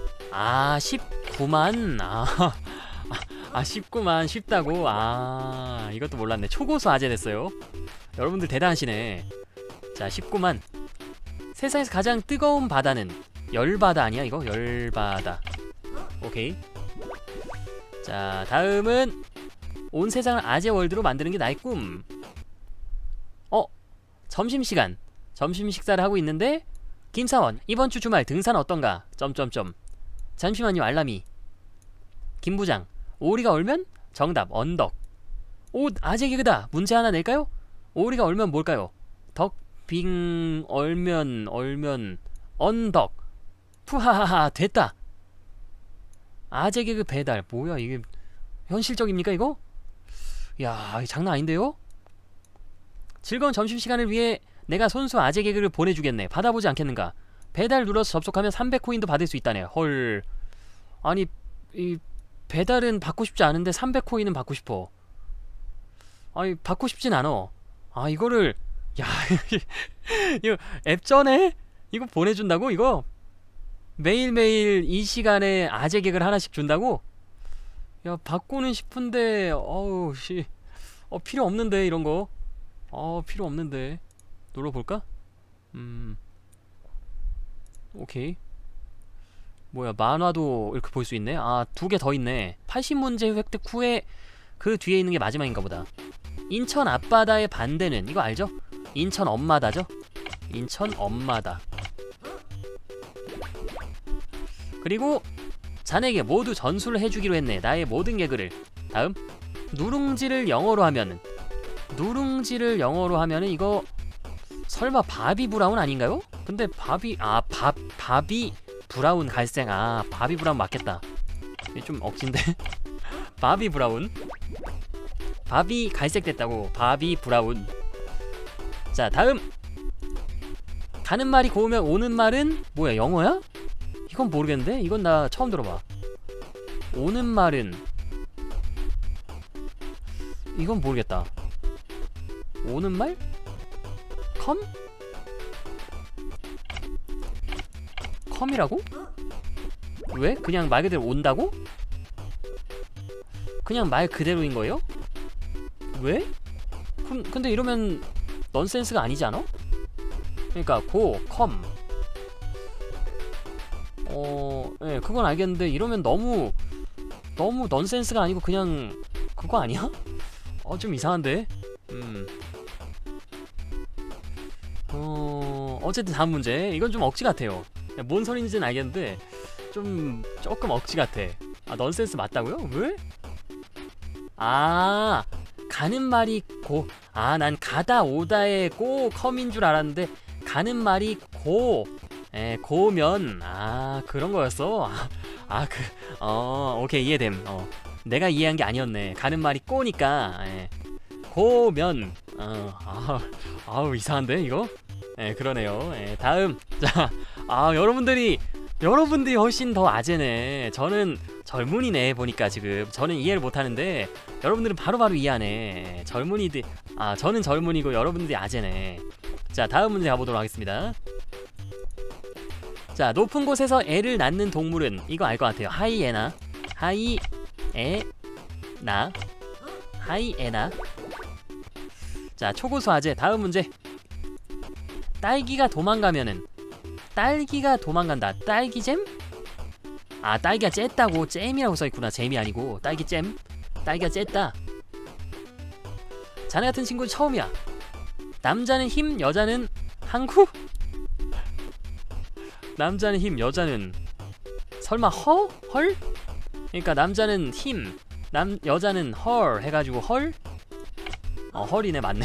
19만. 19만. 쉽다고. 이것도 몰랐네. 초고수 아재 됐어요. 여러분들 대단하시네. 자, 19만. 세상에서 가장 뜨거운 바다는, 열바다 아니야 이거? 열바다. 오케이. 자, 다음은 온 세상을 아재 월드로 만드는 게 나의 꿈. 점심시간. 점심 식사를 하고 있는데, 김사원, 이번 주 주말 등산 어떤가? 점점점. 잠시만요, 알람이. 김부장, 오리가 얼면? 정답, 언덕. 아재 개그다. 문제 하나 낼까요? 오리가 얼면 뭘까요? 덕빙 얼면 언덕. 푸하하하. 됐다. 아재 개그 배달. 뭐야 이게, 현실적입니까 이거? 야, 이거 장난 아닌데요? 즐거운 점심시간을 위해 내가 손수 아재 개그를 보내주겠네. 받아보지 않겠는가? 배달 눌러서 접속하면 300코인도 받을 수 있다네. 헐. 아니, 이 배달은 받고 싶지 않은데 300코인은 받고 싶어. 아니, 받고 싶진 않아. 이거를, 야, 이거 앱전에 이거 보내준다고? 이거 매일매일 이 시간에 아재 개그를 하나씩 준다고? 야, 받고는 싶은데 어우 씨. 필요 없는데 이런 거. 필요 없는데. 눌러볼까? 오케이. 뭐야, 만화도 이렇게 볼 수 있네? 아, 2개 더 있네. 80문제 획득 후에 그 뒤에 있는 게 마지막인가 보다. 인천 앞바다의 반대는 이거 알죠? 인천 엄마다죠? 인천 엄마다. 그리고 자네에게 모두 전수를 해주기로 했네. 나의 모든 개그를. 다음. 누룽지를 영어로 하면은 이거 설마 바비 브라운 아닌가요? 근데 바비 바비 브라운 갈색. 바비 브라운 맞겠다. 이게 좀 억진데. 바비 브라운. 바비 갈색 됐다고. 바비 브라운. 자, 다음. 가는 말이 고우면 오는 말은 뭐야, 영어야? 이건 모르겠는데? 이건 나 처음 들어봐. 오는 말은 이건 모르겠다. 오는 말? 컴? 컴이라고? 왜? 그냥 말 그대로 온다고? 그냥 말 그대로인 거예요? 왜? 근데 이러면 넌센스가 아니지 않아? 그러니까 고, 컴. 예, 그건 알겠는데 이러면 너무 넌센스가 아니고 그냥 그거 아니야? 좀 이상한데? 어쨌든 다음 문제. 이건 좀 억지 같아요. 뭔 소리인지는 알겠는데 조금 억지 같아. 넌센스 맞다고요? 왜? 가는 말이 고. 난 가다 오다의 고 컴인 줄 알았는데 가는 말이 고. 고면 그런 거였어. 오케이, 이해됨. 내가 이해한 게 아니었네. 가는 말이 꼬니까 고면. 아우 이상한데 이거? 그러네요. 다음. 자, 여러분들이 훨씬 더 아재네. 저는 젊은이네 보니까 지금. 저는 이해를 못하는데 여러분들은 바로바로 이해하네. 젊은이들. 저는 젊은이고 여러분들이 아재네. 자, 다음 문제 가보도록 하겠습니다. 자, 높은 곳에서 애를 낳는 동물은 이거 알 것 같아요. 하이에나. 하이에나. 자, 초고수 아재. 다음 문제. 딸기가 도망가면은. 딸기가 도망간다. 딸기잼? 딸기가 쨌다고. 잼이라고 써있구나. 잼이 아니고 딸기잼. 딸기가 쨌다. 자네 같은 친구 처음이야. 남자는 힘, 여자는 항구? 남자는 힘, 여자는 설마 헐? 그러니까 남자는 힘, 여자는 헐 해가지고 헐? 헐이네. 맞네.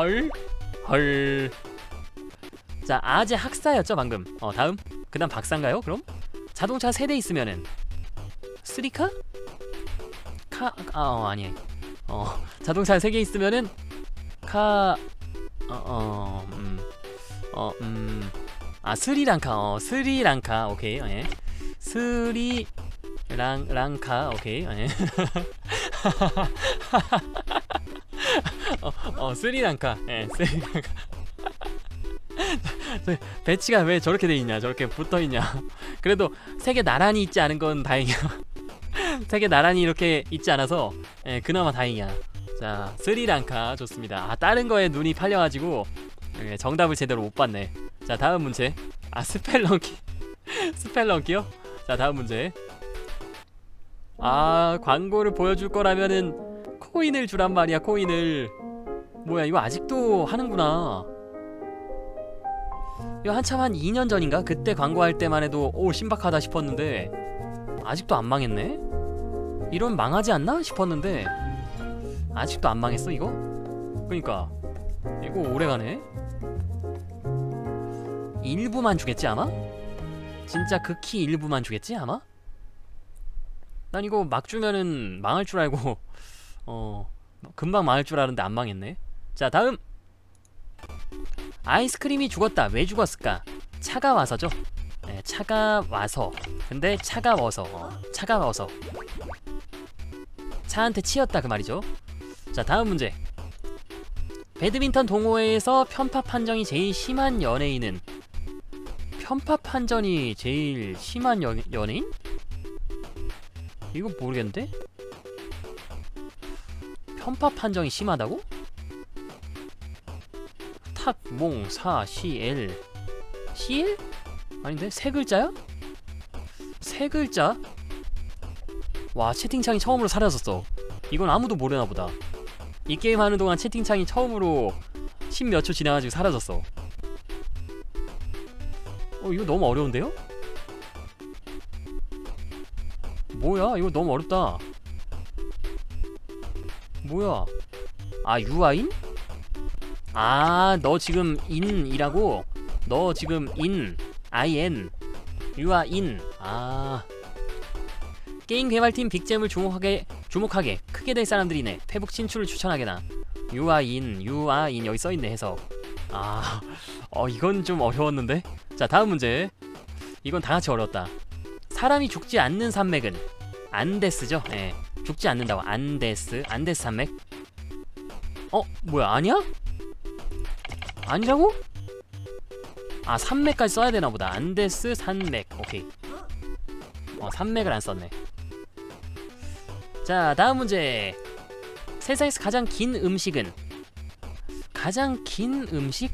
헐. 자, 아재 학사였죠 방금. 다음. 그 다음 박사인가요 그럼? 자동차 3대 있으면은 쓰리카? 아니. 자동차 3개 있으면은 스리랑카. 스리랑카. 오케이. 스리랑카. 오케이. 스리랑카. 스리랑카. 배치가 왜 저렇게 돼 있냐? 저렇게 붙어 있냐? 그래도 3개 나란히 있지 않은 건 다행이야. 3개 나란히 이렇게 있지 않아서 그나마 다행이야. 자, 스리랑카 좋습니다. 다른 거에 눈이 팔려가지고 정답을 제대로 못 봤네. 자, 다음 문제. 스펠런키. 스펠런키요? 자, 다음 문제. 광고를 보여줄 거라면은 코인을 주란 말이야. 코인을. 뭐야, 이거 아직도 하는구나. 이거 한참 한 2년 전인가? 그때 광고할 때만 해도 신박하다 싶었는데 아직도 안 망했네? 이러면 망하지 않나 싶었는데 아직도 안 망했어 이거? 그니까 이거 오래가네? 일부만 주겠지 아마? 진짜 극히 일부만 주겠지 아마? 난 이거 막 주면은 망할 줄 알고 금방 망할 줄 알았는데 안 망했네. 자, 다음. 아이스크림이 죽었다. 왜 죽었을까? 차가워서죠. 차가워서. 근데 차가워서. 차가워서. 차한테 치였다 그 말이죠. 자, 다음 문제. 배드민턴 동호회에서 편파 판정이 제일 심한 연예인은? 편파 판정이 제일 심한 연예인? 이거 모르겠는데? 편파 판정이 심하다고? 탁, 몽, 사, 시, 엘. 시엘? 아닌데? 세 글자야? 세 글자? 와, 채팅창이 처음으로 사라졌어. 이건 아무도 모르나 보다. 이 게임 하는 동안 채팅창이 처음으로 10몇 초 지나가지고 사라졌어. 이거 너무 어려운데요? 뭐야, 이거 너무 어렵다. 뭐야? 아, 유아인? 아, 너 지금 인이라고? 너 지금 인, IN, 유아인. 아, 게임 개발팀 빅잼을 주목하게 크게 될 사람들이네. 페북 친추를 추천하게나. 유아인 여기 써있네. 해석. 아, 이건 좀 어려웠는데. 자, 다음 문제. 이건 다같이 어려웠다. 사람이 죽지 않는 산맥은 안데스죠? 예, 죽지 않는다고. 안데스 산맥. 뭐야, 아니야? 아니라고? 아, 산맥까지 써야 되나 보다. 안데스 산맥. 오케이. 산맥을 안 썼네. 자, 다음 문제. 세상에서 가장 긴 음식은? 가장 긴 음식?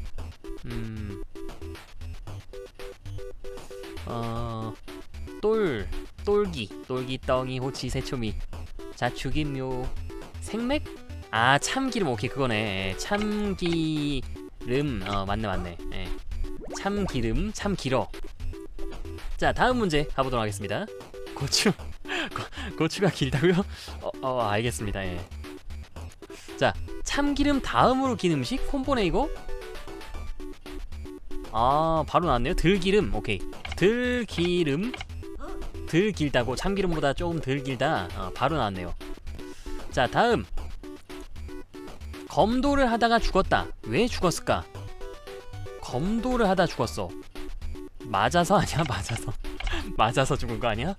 똘기, 떡이, 호치, 새초미, 자축인, 묘, 생맥? 아, 참기름. 오케이, 그거네. 참기름. 맞네. 예. 참기름, 참기러. 자, 다음 문제 가보도록 하겠습니다. 고추가 길다고요? 알겠습니다. 예. 자, 참기름 다음으로 긴 음식? 콤보네 이거? 아, 바로 나왔네요. 들기름. 오케이. 들기름. 덜 길다고. 참기름보다 조금 덜 길다. 바로 나왔네요. 자, 다음. 검도를 하다가 죽었다. 왜 죽었을까? 검도를 하다 죽었어. 맞아서 아니야? 맞아서 죽은 거 아니야?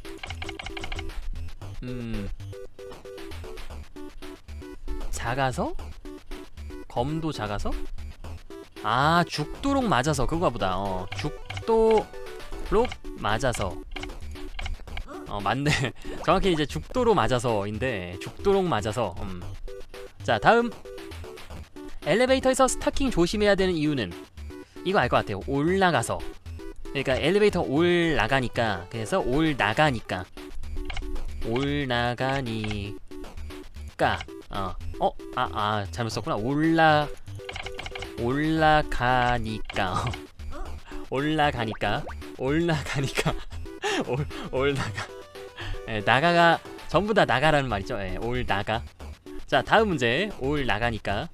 작아서? 검도 작아서? 아, 죽도록 맞아서. 그거가 보다. 죽도록 맞아서. 맞네. 정확히 이제 죽도록 맞아서인데, 죽도록 맞아서. 자, 다음. 엘리베이터에서 스타킹 조심해야 되는 이유는? 이거 알 것 같아요. 올라가서. 그러니까 엘리베이터 올라가니까. 그래서 올나가니까. 잘못 썼구나. 올라가니까. 올나가. 예, 나가가 전부 다 나가라는 말이죠. 예, 올나가. 자, 다음 문제. 올나가니까.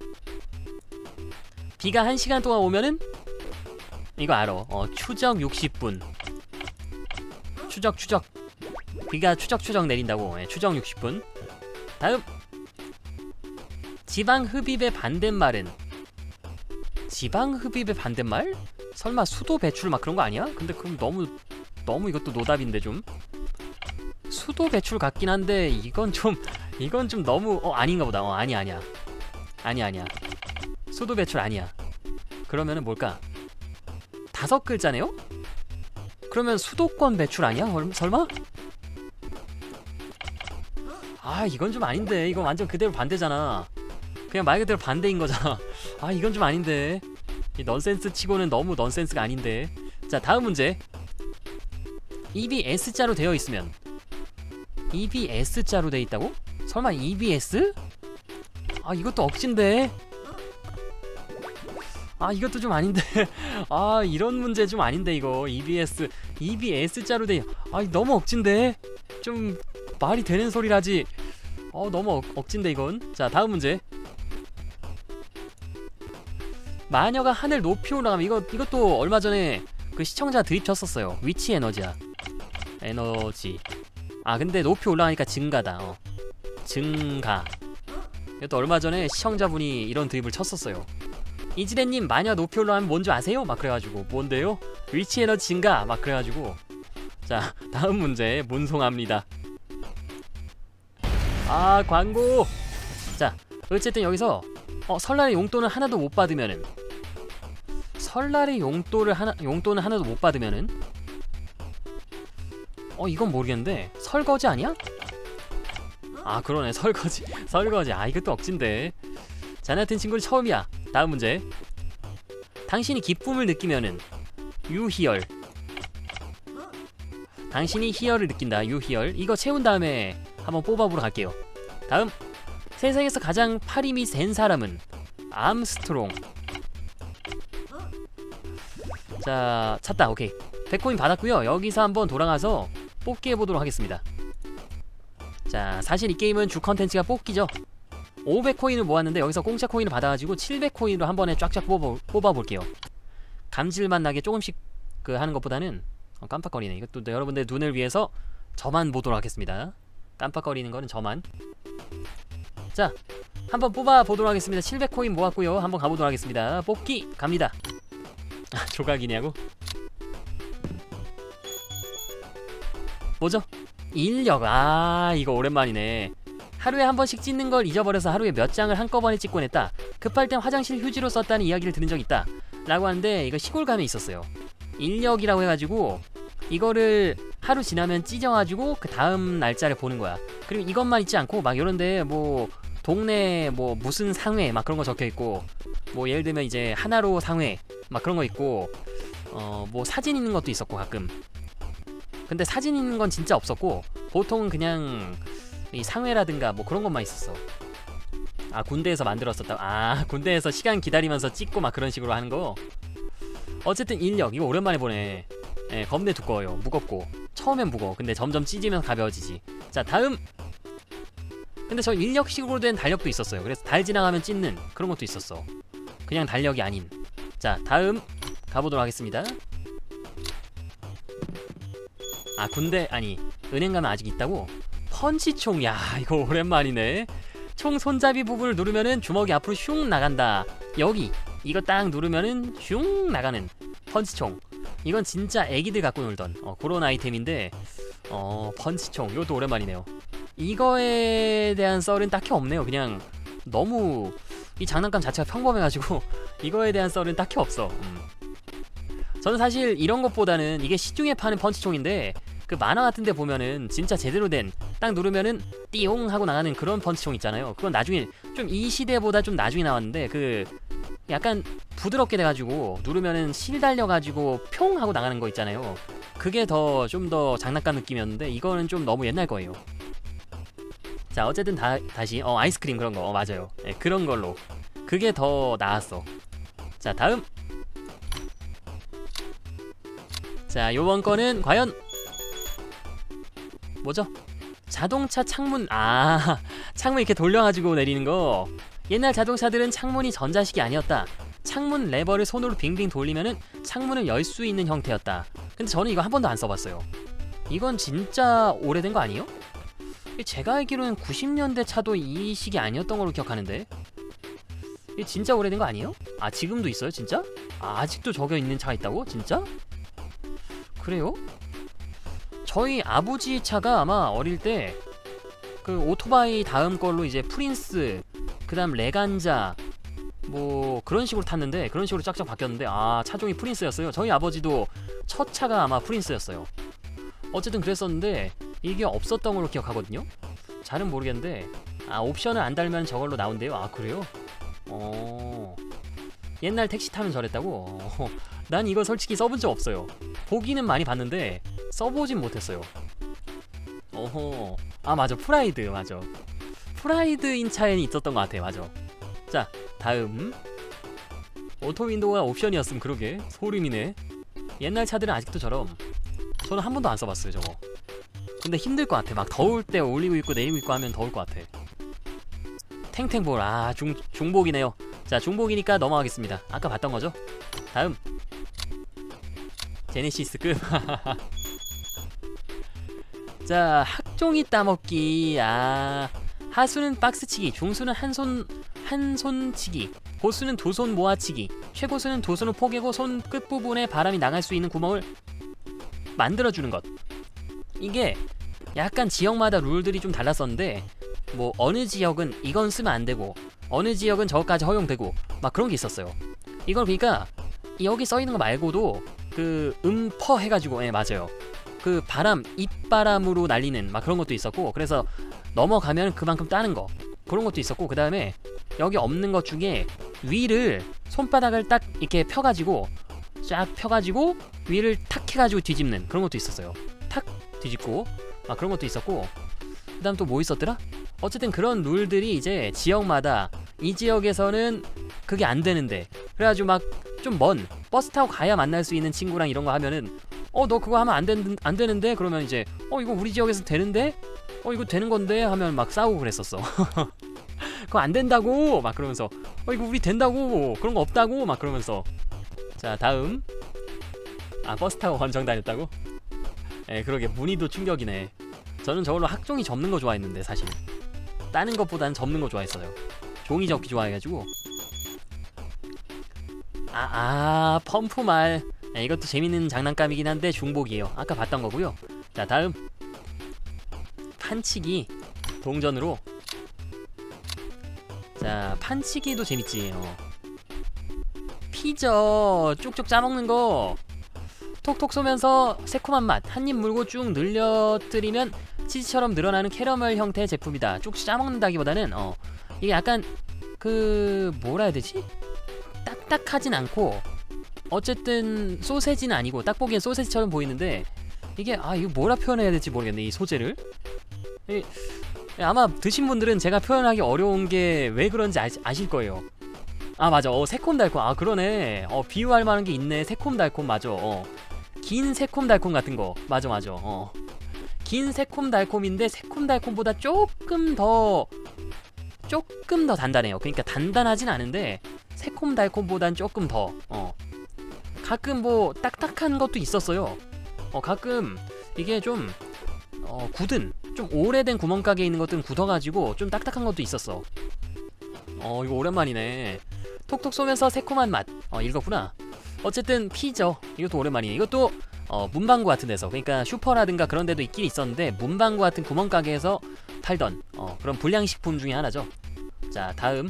비가 1시간 동안 오면은? 이거 알아. 추적 60분. 추적. 비가 추적 내린다고. 예, 추적 60분. 다음. 지방 흡입의 반대말은? 지방 흡입의 반대말? 설마 수도 배출 막 그런 거 아니야? 근데 그럼 너무 이것도 노답인데 좀. 수도 배출 같긴 한데 이건 좀 너무 아닌가 보다. 아니야. 수도 배출 아니야. 그러면은 뭘까? 5글자네요? 그러면 수도권 배출 아니야? 설마? 아, 이건 좀 아닌데. 이건 완전 그대로 반대잖아. 그냥 말 그대로 반대인 거잖아. 아, 이건 좀 아닌데. 이 넌센스 치고는 너무 넌센스가 아닌데. 자, 다음 문제. 입이 S자로 되어 있으면? 입이 S자로 되어 있다고? 설마 EBS? 아, 이것도 억진데. 아, 이것도 좀 아닌데. 아, 이런 문제 좀 아닌데 이거. 입이 S자로 돼. 아, 너무 억진데. 좀 말이 되는 소리라지. 너무 억진데 이건. 자, 다음 문제. 마녀가 하늘 높이 올라가면 이것도 얼마 전에 그 시청자 드립 쳤었어요. 위치 에너지야. 에너지. 아, 근데 높이 올라가니까 증가다. 증가. 이것도 얼마 전에 시청자분이 이런 드립을 쳤었어요. 이지레님, 마녀 높이 올라가면 뭔지 아세요? 막 그래가지고. 뭔데요? 위치 에너지 증가. 막 그래가지고. 자, 다음 문제 문송합니다. 아, 광고. 자, 어쨌든 여기서 설날에 용돈을 하나도 못 받으면은, 설날에 용돈을 하나도 못 받으면은, 이건 모르겠는데 설거지 아니야? 아 그러네. 설거지 설거지. 아 이것도 억진데. 자네 같은 친구는 처음이야. 다음 문제. 당신이 기쁨을 느끼면은 유희열. 당신이 희열을 느낀다. 유희열. 이거 채운 다음에 한번 뽑아보러 갈게요. 다음. 세상에서 가장 팔 힘이 센 사람은 암스트롱. 자 찾다. 오케이. 100코인 받았고요. 여기서 한번 돌아가서 뽑기 해보도록 하겠습니다. 자 사실 이 게임은 주 컨텐츠가 뽑기죠. 500코인을 모았는데 여기서 공짜 코인을 받아가지고 700코인으로 한 번에 쫙쫙 뽑아볼게요. 감질맛 나게 조금씩 하는 것보다는 깜빡거리네. 이것도 여러분들 눈을 위해서 저만 보도록 하겠습니다. 깜빡거리는 거는 저만. 자 한번 뽑아보도록 하겠습니다. 700코인 모았고요. 한번 가보도록 하겠습니다. 뽑기 갑니다. 아 조각이냐고? 뭐죠? 인력. 아 이거 오랜만이네. 하루에 한 번씩 찍는 걸 잊어버려서 하루에 몇 장을 한꺼번에 찍곤 했다. 급할 땐 화장실 휴지로 썼다는 이야기를 들은 적 있다 라고 하는데, 이거 시골 가면 있었어요. 인력이라고 해가지고 이거를 하루 지나면 찢어가지고 그 다음 날짜를 보는 거야. 그리고 이것만 있지 않고 막 이런데 뭐 동네 뭐 무슨 상회 막 그런 거 적혀있고, 뭐 예를 들면 이제 하나로 상회 막 그런 거 있고, 뭐 사진 있는 것도 있었고 가끔. 근데 사진 있는 건 진짜 없었고 보통은 그냥 이 상회라든가 뭐 그런 것만 있었어. 아 군대에서 만들었었다. 아 군대에서 시간 기다리면서 찍고 막 그런 식으로 하는 거. 어쨌든 인력 이거 오랜만에 보네. 예, 겁내 두꺼워요. 무겁고 처음엔 무거워. 근데 점점 찢으면서 가벼워지지. 자 다음. 근데 저 인력식으로 된 달력도 있었어요. 그래서 달 지나가면 찢는 그런 것도 있었어. 그냥 달력이 아닌. 자 다음 가보도록 하겠습니다. 아 군대 아니 은행 가면 아직 있다고? 펀치총. 야 이거 오랜만이네. 총 손잡이 부분을 누르면은 주먹이 앞으로 슝 나간다. 여기 이거 딱 누르면은 슝 나가는 펀치총. 이건 진짜 애기들 갖고 놀던 그런 아이템인데 펀치총 이것도 오랜만이네요. 이거에 대한 썰은 딱히 없네요. 그냥 너무 이 장난감 자체가 평범해가지고 이거에 대한 썰은 딱히 없어. 저는 사실 이런 것보다는 이게 시중에 파는 펀치총인데 그 만화 같은 데 보면은 진짜 제대로 된 딱 누르면은 띠용 하고 나가는 그런 펀치총 있잖아요. 그건 나중에 좀 이 시대보다 좀 나중에 나왔는데 그 약간 부드럽게 돼가지고 누르면은 실 달려가지고 평 하고 나가는 거 있잖아요. 그게 좀 더 장난감 느낌이었는데 이거는 좀 너무 옛날 거예요. 자 어쨌든 다시 아이스크림 그런 거 맞아요. 네, 그런 걸로 그게 더 나았어. 자 다음. 자 요번 거는 과연 뭐죠? 자동차 창문. 아 창문 이렇게 돌려가지고 내리는 거. 옛날 자동차들은 창문이 전자식이 아니었다. 창문 레버를 손으로 빙빙 돌리면은 창문을 열 수 있는 형태였다. 근데 저는 이거 한 번도 안 써봤어요. 이건 진짜 오래된 거 아니에요? 제가 알기로는 90년대 차도 이 식이 아니었던 걸로 기억하는데. 이게 진짜 오래된 거 아니에요? 아 지금도 있어요 진짜? 아, 아직도 저겨 있는 차가 있다고? 진짜? 그래요? 저희 아버지 차가 아마 어릴 때 그 오토바이 다음 걸로 이제 프린스, 그 다음 레간자 뭐 그런 식으로 탔는데, 그런 식으로 쫙쫙 바뀌었는데 아 차종이 프린스였어요. 저희 아버지도 첫 차가 아마 프린스였어요. 어쨌든 그랬었는데 이게 없었던 걸로 기억하거든요. 잘은 모르겠는데 아 옵션을 안 달면 저걸로 나온대요. 아 그래요? 옛날 택시 타면 저랬다고? 난 이거 솔직히 써본 적 없어요. 보기는 많이 봤는데 써보진 못했어요. 아 맞아 프라이드 맞아. 프라이드인 차에는 있었던 것 같아. 맞아. 자 다음. 오토 윈도우가 옵션이었음. 그러게 소름이네. 옛날 차들은 아직도 저럼. 저는 한 번도 안 써봤어요 저거. 근데 힘들 것 같아. 막 더울 때 올리고 있고 내리고 있고 하면 더울 것 같아. 탱탱볼. 아 중복이네요. 자 중복이니까 넘어가겠습니다. 아까 봤던 거죠? 다음. 제네시스급. 자 학종이 따먹기. 아 하수는 박스치기, 중수는 한 손치기, 고수는 두 손 모아치기, 최고수는 두 손을 포개고 손 끝부분에 바람이 나갈 수 있는 구멍을 만들어주는 것. 이게 약간 지역마다 룰들이 좀 달랐었는데 뭐 어느 지역은 이건 쓰면 안 되고 어느 지역은 저것까지 허용되고 막 그런 게 있었어요. 이걸 그러니까 여기 써있는 거 말고도 그 음퍼 해가지고 맞아요. 그 바람, 입바람으로 날리는 막 그런 것도 있었고, 그래서 넘어가면 그만큼 따는 거 그런 것도 있었고, 그 다음에 여기 없는 것 중에 위를 손바닥을 딱 이렇게 펴가지고 쫙 펴가지고 위를 탁 해가지고 뒤집는 그런 것도 있었어요. 탁 뒤집고 막 그런 것도 있었고, 그 다음 또 뭐 있었더라? 어쨌든 그런 룰들이 이제 지역마다, 이 지역에서는 그게 안 되는데, 그래가지고 막 좀 먼 버스 타고 가야 만날 수 있는 친구랑 이런 거 하면은 너 그거 하면 안 되는데? 그러면 이제 이거 우리 지역에서 되는데? 이거 되는 건데? 하면 막 싸우고 그랬었어. 그거 안 된다고! 막 그러면서 이거 우리 된다고! 그런 거 없다고! 막 그러면서. 자, 다음. 버스 타고 건정 다녔다고? 그러게 무늬도 충격이네. 저는 저걸로 학종이 접는 거 좋아했는데, 사실 따는 것보다는 접는 거 좋아했어요. 종이 접기 좋아해가지고. 펌프말. 이것도 재밌는 장난감이긴 한데 중복이에요. 아까 봤던 거고요. 자, 다음. 판치기. 동전으로. 자, 판치기도 재밌지. 피저 쭉쭉 짜먹는 거. 톡톡 쏘면서 새콤한 맛 한 입 물고 쭉 늘려뜨리면 치즈처럼 늘어나는 캐러멜 형태의 제품이다. 쭉쭉 짜먹는다기보다는 이게 약간 뭐라 해야 되지? 딱딱하진 않고, 어쨌든 소세지는 아니고 딱 보기엔 소세지처럼 보이는데, 이게 이거 뭐라 표현해야 될지 모르겠네, 이 소재를. 아마 드신 분들은 제가 표현하기 어려운 게 왜 그런지 아실 거예요. 맞아. 새콤달콤. 그러네. 비유할 만한 게 있네. 새콤달콤. 맞아. 긴 새콤달콤 같은 거. 맞아. 긴 새콤달콤인데 새콤달콤보다 조금 더 단단해요. 그러니까 단단하진 않은데 새콤달콤보단 조금 더. 가끔 뭐 딱딱한 것도 있었어요. 가끔 이게 좀 굳은, 좀 오래된 구멍가게에 있는 것들은 굳어가지고 좀 딱딱한 것도 있었어. 이거 오랜만이네. 톡톡 쏘면서 새콤한 맛. 읽었구나. 어쨌든 피죠. 이것도 오랜만이네. 이것도 문방구 같은 데서, 그러니까 슈퍼라든가 그런 데도 있긴 있었는데, 문방구 같은 구멍가게에서 팔던 그런 불량식품 중에 하나죠. 자, 다음.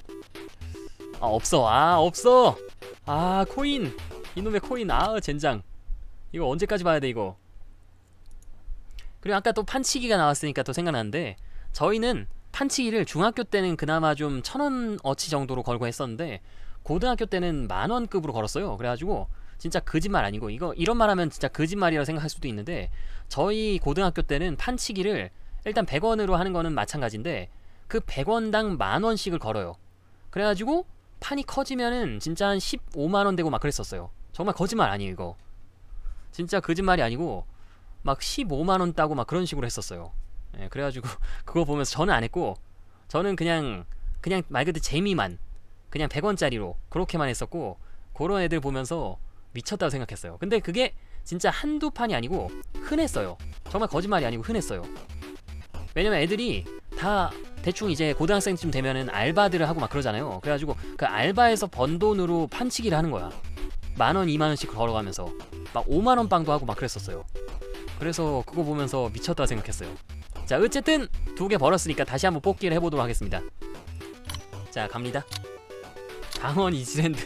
없어. 없어. 코인. 이놈의 코인. 젠장. 이거 언제까지 봐야 돼, 이거. 그리고 아까 또 판치기가 나왔으니까 또 생각나는데, 저희는 판치기를 중학교 때는 그나마 좀 1,000원어치 정도로 걸고 했었는데, 고등학교 때는 만원급으로 걸었어요. 그래가지고 진짜 거짓말 아니고, 이런 말 하면 진짜 거짓말이라고 생각할 수도 있는데, 저희 고등학교 때는 판치기를 일단 100원으로 하는 거는 마찬가지인데, 그 100원당 만원씩을 걸어요. 그래가지고 판이 커지면은 진짜 한 15만원 되고 막 그랬었어요. 정말 거짓말 아니에요, 이거. 진짜 거짓말이 아니고 막 15만원 따고 막 그런 식으로 했었어요. 그래가지고 그거 보면서 저는 안 했고, 저는 그냥 말 그대로 재미만, 그냥 100원짜리로 그렇게만 했었고, 그런 애들 보면서 미쳤다고 생각했어요. 근데 그게 진짜 한두 판이 아니고 흔했어요. 정말 거짓말이 아니고 흔했어요. 왜냐면 애들이 다 대충 이제 고등학생쯤 되면은 알바들을 하고 막 그러잖아요. 그래가지고 그 알바에서 번 돈으로 판치기를 하는 거야. 만원, 2만원씩 걸어가면서 막 5만원 빵도 하고 막 그랬었어요. 그래서 그거 보면서 미쳤다 생각했어요. 자, 어쨌든 2개 벌었으니까 다시 한번 뽑기를 해보도록 하겠습니다. 자, 갑니다. 강원 이지랜드.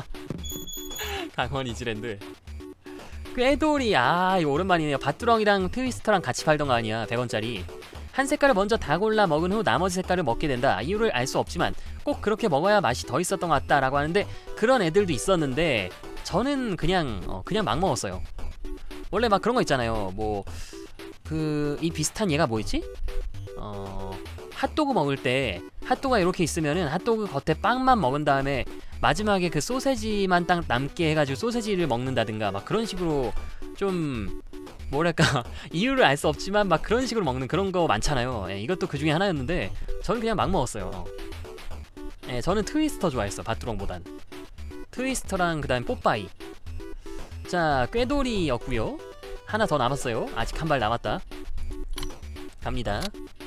강원 이지랜드. 꾀돌이. 이거 오랜만이네요. 밭두렁이랑 트위스터랑 같이 팔던 거 아니야, 100원짜리. 한 색깔을 먼저 다 골라 먹은 후 나머지 색깔을 먹게 된다. 이유를 알 수 없지만 꼭 그렇게 먹어야 맛이 더 있었던 것 같다 라고 하는데, 그런 애들도 있었는데 저는 그냥 막 먹었어요. 원래 막 그런 거 있잖아요. 뭐 이 비슷한 얘가 뭐였지? 핫도그 먹을 때 핫도그가 이렇게 있으면은 핫도그 겉에 빵만 먹은 다음에 마지막에 그 소세지만 딱 남게 해가지고 소세지를 먹는다든가 막 그런 식으로, 좀 뭐랄까 이유를 알 수 없지만 막 그런 식으로 먹는 그런 거 많잖아요. 이것도 그 중에 하나였는데 저는 그냥 막 먹었어요. 저는 트위스터 좋아했어, 밭두렁보단. 트위스터랑 그 다음 뽀빠이. 자, 꾀돌이였고요. 하나 더 남았어요. 아직 한 발 남았다. 갑니다.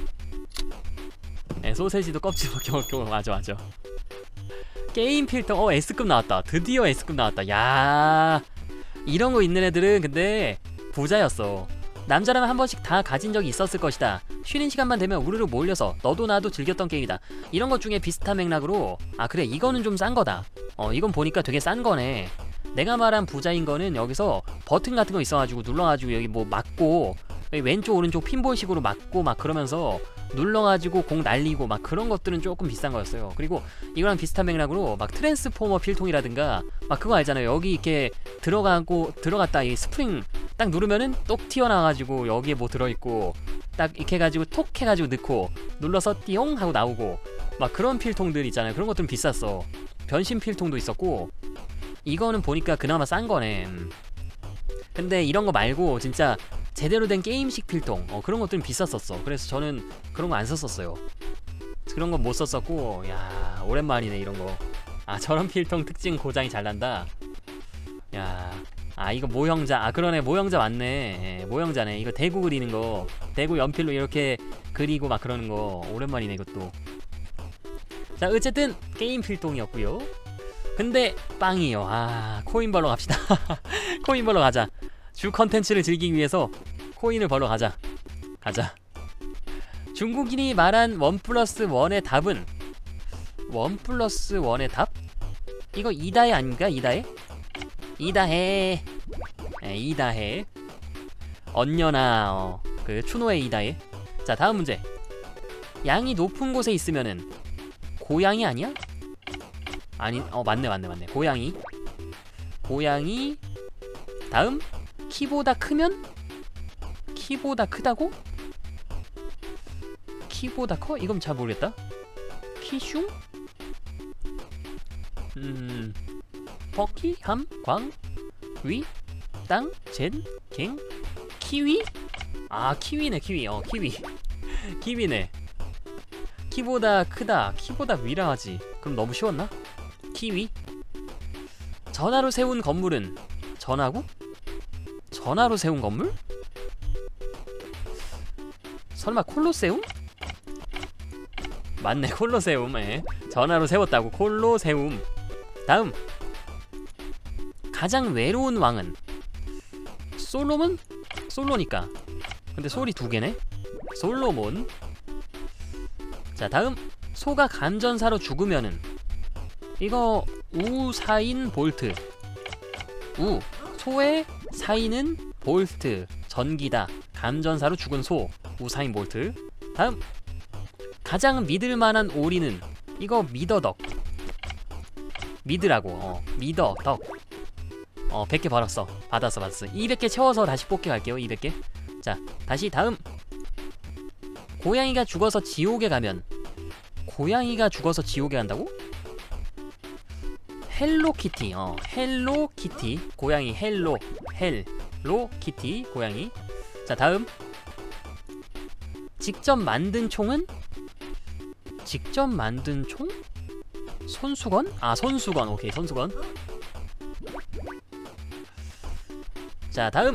소세지도 껍질 벗겨. 맞아. 게임 필터. S급 나왔다. 드디어 S급 나왔다. 야, 이런 거 있는 애들은 근데 부자였어. 남자라면 한 번씩 다 가진 적이 있었을 것이다. 쉬는 시간만 되면 우르르 몰려서 너도 나도 즐겼던 게임이다. 이런 것 중에 비슷한 맥락으로, 그래, 이거는 좀 싼 거다. 이건 보니까 되게 싼 거네. 내가 말한 부자인 거는 여기서 버튼 같은 거 있어가지고 눌러가지고 여기 뭐 맞고 여기 왼쪽 오른쪽 핀볼식으로 맞고 막 그러면서 눌러가지고 공 날리고 막 그런 것들은 조금 비싼 거였어요. 그리고 이거랑 비슷한 맥락으로 막 트랜스포머 필통이라든가 막 그거 알잖아요. 여기 이렇게 들어갔다 이 스프링 딱 누르면은 똑 튀어나와가지고 여기에 뭐 들어있고 딱 이렇게 해가지고 톡 해가지고 넣고 눌러서 띠용 하고 나오고 막 그런 필통들 있잖아요. 그런 것들은 비쌌어. 변신 필통도 있었고 이거는 보니까 그나마 싼 거네. 근데 이런 거 말고 진짜 제대로 된 게임식 필통 그런 것들은 비쌌었어. 그래서 저는 그런 거 안 썼었어요. 그런 건 못 썼었고 야 오랜만이네 이런 거. 아 저런 필통 특징 고장이 잘 난다. 야 아 이거 모형자. 아 그러네 모형자 맞네. 예, 모형자네. 이거 대구 그리는 거 대구 연필로 이렇게 그리고 막 그러는 거 오랜만이네 이것도. 자 어쨌든 게임 필통이었고요. 근데 빵이요. 아 코인 벌러 갑시다. 코인 벌러 가자. 주 컨텐츠를 즐기기 위해서 코인을 벌러 가자. 중국인이 말한 1+1의 답은 1+1의 답? 이거 이다해 아닌가? 이다해? 이다해. 네, 이다해. 언녀나 그 추노의 이다해. 자 다음 문제. 양이 높은 곳에 있으면은 고양이 아니야? 아니 맞네. 고양이. 다음 키보다 크면? 키보다 크다고? 키보다 커? 이건 잘 모르겠다. 키슝? 버키? 함? 광? 위? 땅? 젠? 갱? 키위? 아 키위네 키위. 키위. 키위네. 키보다 크다. 키보다 위라 하지. 그럼 너무 쉬웠나? 키위. 전화로 세운 건물은 전화구? 전화로 세운 건물? 설마 콜로세움? 맞네 콜로세움. 예. 전화로 세웠다고 콜로세움. 다음 가장 외로운 왕은 솔로몬? 솔로니까. 근데 솔이 두 개네. 솔로몬. 자 다음 소가 감전사로 죽으면은 이거 우사인 볼트. 소의 사인은 볼트 전기다. 감전사로 죽은 소 우사인 볼트. 다음 가장 믿을만한 오리는 이거 미더덕. 믿으라고. 미더덕. 100개 벌었어. 받았어 200개 채워서 다시 뽑기 갈게요. 200개. 자 다시 다음 고양이가 죽어서 지옥에 가면 고양이가 죽어서 지옥에 간다고? 헬로키티. 헬로키티 고양이. 헬로키티 고양이. 자 다음 직접 만든 총은? 직접 만든 총? 손수건? 아 손수건. 오케이 손수건. 자 다음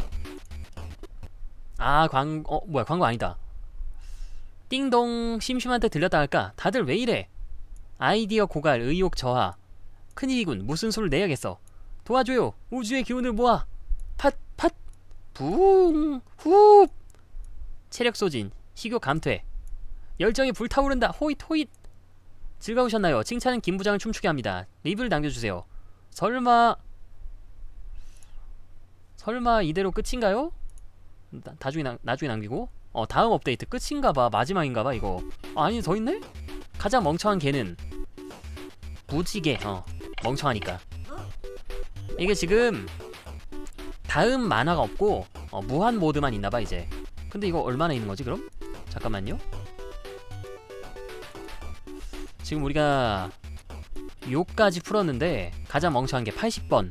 뭐야 광고 아니다. 띵동. 심심한테 들렸다 할까? 다들 왜 이래? 아이디어 고갈 의욕 저하. 큰일이군. 무슨 수를 내야겠어. 도와줘요. 우주의 기운을 모아. 팟 붕 후. 체력 소진. 식욕 감퇴. 열정이 불타오른다. 호잇. 즐거우셨나요? 칭찬은 김 부장을 춤추게 합니다. 리뷰를 남겨주세요. 설마 이대로 끝인가요? 나중에 남기고. 다음 업데이트 끝인가봐. 마지막인가봐 이거. 아니 더 있네? 가장 멍청한 개는 무지개. 멍청하니까. 이게 지금 다음 만화가 없고 무한 모드만 있나봐 이제. 근데 이거 얼마나 있는거지 그럼? 잠깐만요. 지금 우리가 요까지 풀었는데 가장 멍청한 게 80번.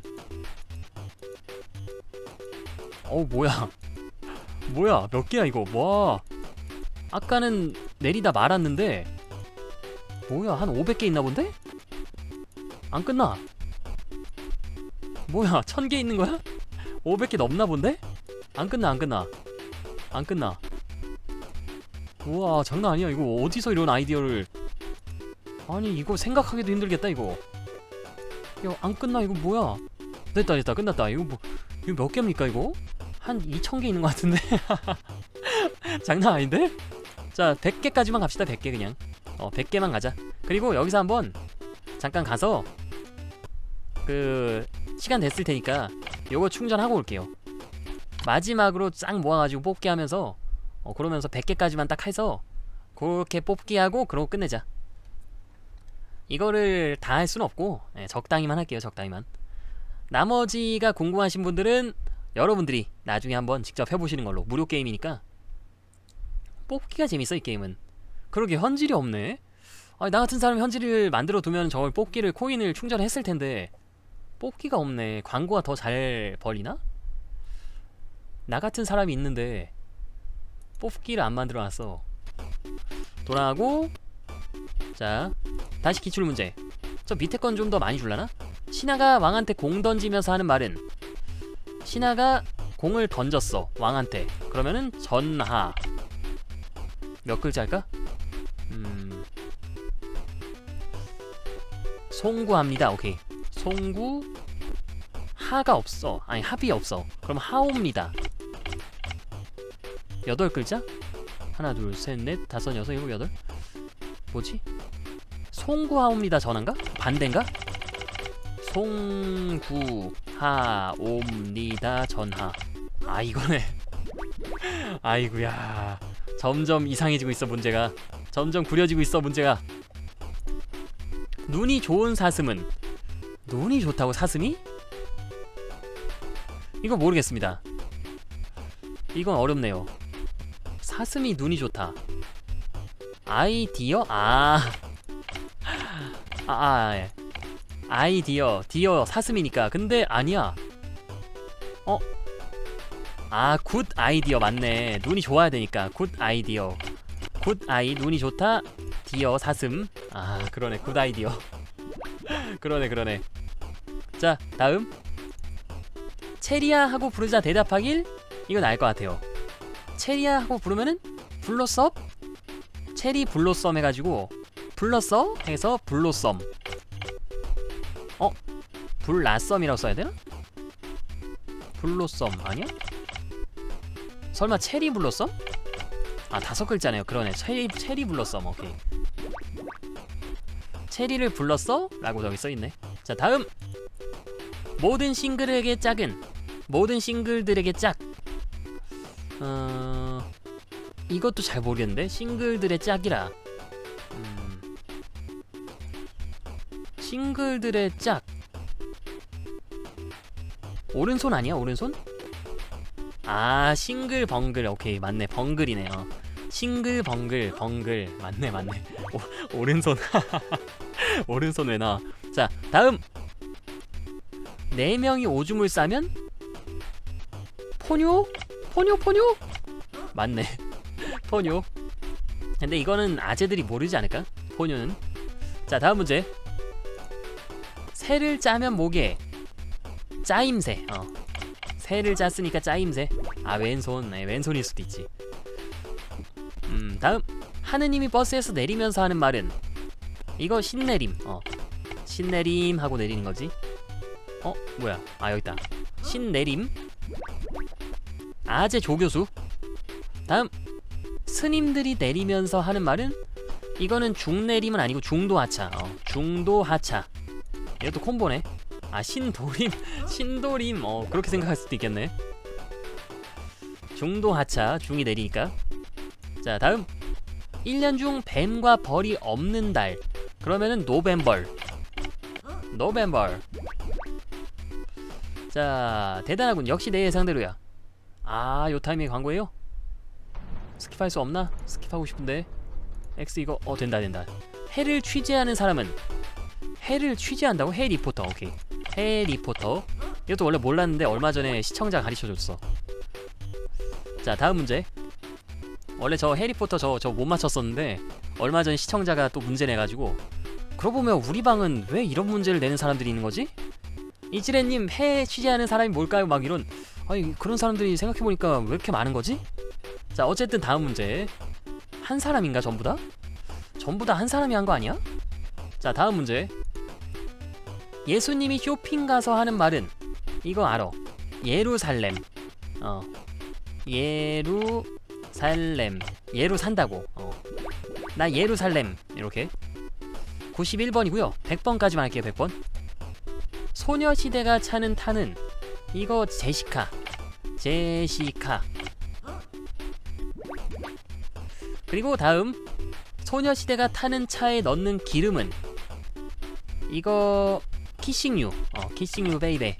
뭐야 몇 개야 이거. 와 아까는 내리다 말았는데 뭐야 한 500개 있나 본데? 안 끝나. 뭐야 1000개 있는 거야? 500개 넘나 본데? 안 끝나. 우와 장난 아니야. 이거 어디서 이런 아이디어를. 아니 이거 생각하기도 힘들겠다 이거. 야 안 끝나. 이거 뭐야. 됐다 끝났다. 이거 몇 개입니까 이거? 한 2000개 있는 것 같은데. 장난 아닌데? 자 100개까지만 갑시다. 100개 그냥 100개만 가자. 그리고 여기서 한번 잠깐 가서 그 시간 됐을 테니까 요거 충전하고 올게요. 마지막으로 쫙 모아가지고 뽑기 하면서 그러면서 100개까지만 딱 해서 그렇게 뽑기 하고 그러고 끝내자. 이거를 다 할 수는 없고 적당히만 할게요. 적당히만. 나머지가 궁금하신 분들은 여러분들이 나중에 한번 직접 해보시는 걸로. 무료 게임이니까 뽑기가 재밌어 이 게임은. 그러게 현질이 없네. 아니, 나 같은 사람이 현질을 만들어 두면 저걸 뽑기를 코인을 충전했을 텐데 뽑기가 없네. 광고가 더 잘 벌리나? 나 같은 사람이 있는데 뽑기를 안 만들어 놨어. 돌아가고 자 다시 기출문제. 저 밑에 건 좀 더 많이 줄라나? 신하가 왕한테 공 던지면서 하는 말은, 신하가 공을 던졌어 왕한테. 그러면은 전하. 몇 글자일까? 송구합니다. 오케이. 송구. 하가 없어. 아니 합이 없어. 그럼 하옵니다. 8글자? 하나 둘 셋 넷 다섯 여섯 일곱 여덟. 뭐지? 송구하옵니다 전한가? 반대인가? 송구하옵니다 전하. 아 이거네. 아이구야. 점점 이상해지고 있어 문제가. 점점 구려지고 있어 문제가. 눈이 좋은 사슴은, 눈이 좋다고 사슴이? 이거 모르겠습니다. 이건 어렵네요. 사슴이 눈이 좋다. 아이디어? 예. 아이디어. 디어 사슴이니까. 근데 아니야. 굿 아이디어 맞네. 눈이 좋아야 되니까. 굿 아이디어. 굿 아이 눈이 좋다. 디어 사슴. 그러네. 굿 아이디어. 그러네. 자 다음. 체리야 하고 부르자 대답하길. 이건 알 것 같아요. 체리야 하고 부르면은 블로썸? 체리 블로썸 해가지고 블러썸 해서 블로썸. 블라썸이라고 써야 되나? 블로썸 아니야? 설마 체리 블로썸? 5글자네요. 그러네. 체리 블로썸. 오케이. 체리를 불렀어? 라고 저기 써있네. 자 다음. 모든 싱글에게 짝은, 모든 싱글들에게 짝. 이것도 잘 모르겠는데. 싱글들의 짝이라. 싱글들의 짝. 오른손 아니야? 오른손? 싱글 벙글. 오케이 맞네. 벙글이네. 싱글 벙글 벙글. 맞네. 오른손. 오른손 왜 나와. 자 다음. 4명이 오줌을 싸면 포뇨? 포뇨? 맞네. 포뇨. 근데 이거는 아재들이 모르지 않을까? 포뇨는. 자 다음 문제. 새를 짜면 뭐게? 짜임새. 새를 짰으니까 짜임새. 왼손. 왼손일 수도 있지. 다음. 하느님이 버스에서 내리면서 하는 말은, 이거 신내림. 신내림 하고 내리는 거지. 뭐야? 여기있다. 신내림. 아재 조교수. 다음. 스님들이 내리면서 하는 말은, 이거는 중내림은 아니고 중도하차. 중도하차. 이것도 콤보네. 신도림. 신도림. 그렇게 생각할 수도 있겠네. 중도하차. 중이 내리니까. 자 다음. 1년 중 뱀과 벌이 없는 달. 그러면은 노벤벌. 자 대단하군. 역시 내 예상대로야. 요 타이밍에 광고예요? 스킵할 수 없나? 스킵하고 싶은데. X 이거 된다. 해를 취재하는 사람은, 해를 취재한다고? 해 리포터. 오케이. 해 리포터. 이것도 원래 몰랐는데 얼마 전에 시청자가 가르쳐줬어. 자 다음 문제. 원래 저 해리포터 저 못 맞췄었는데 얼마 전에 시청자가 또 문제 내가지고, 그러고 보면 우리 방은 왜 이런 문제를 내는 사람들이 있는 거지? 이지레님 해 취재하는 사람이 뭘까요? 막 이런. 그런 사람들이 생각해보니까 왜 이렇게 많은 거지? 자 어쨌든 다음 문제. 한 사람인가 전부 다? 전부 다 한 사람이 한 거 아니야? 자 다음 문제. 예수님이 쇼핑 가서 하는 말은, 이거 알아. 예루살렘. 예루살렘. 예루 산다고. 나 예루살렘. 이렇게. 91번이고요 100번까지만 할게요. 100번. 소녀시대가 차는 타는 이거 제시카. 그리고 다음 소녀시대가 타는 차에 넣는 기름은 이거 키싱유. 키싱유 베이베.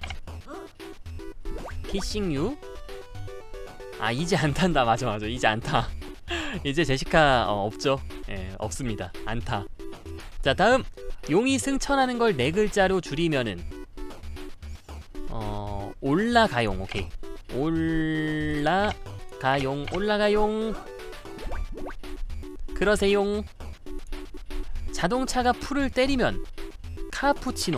키싱유. 아 이제 안 탄다. 맞아 이제 안 타. 이제 제시카 없죠. 예, 없습니다. 안 타. 자 다음 용이 승천하는 걸 네 글자로 줄이면은 올라가용. 오케이. 올라가용. 그러세용. 자동차가 풀을 때리면 카푸치노.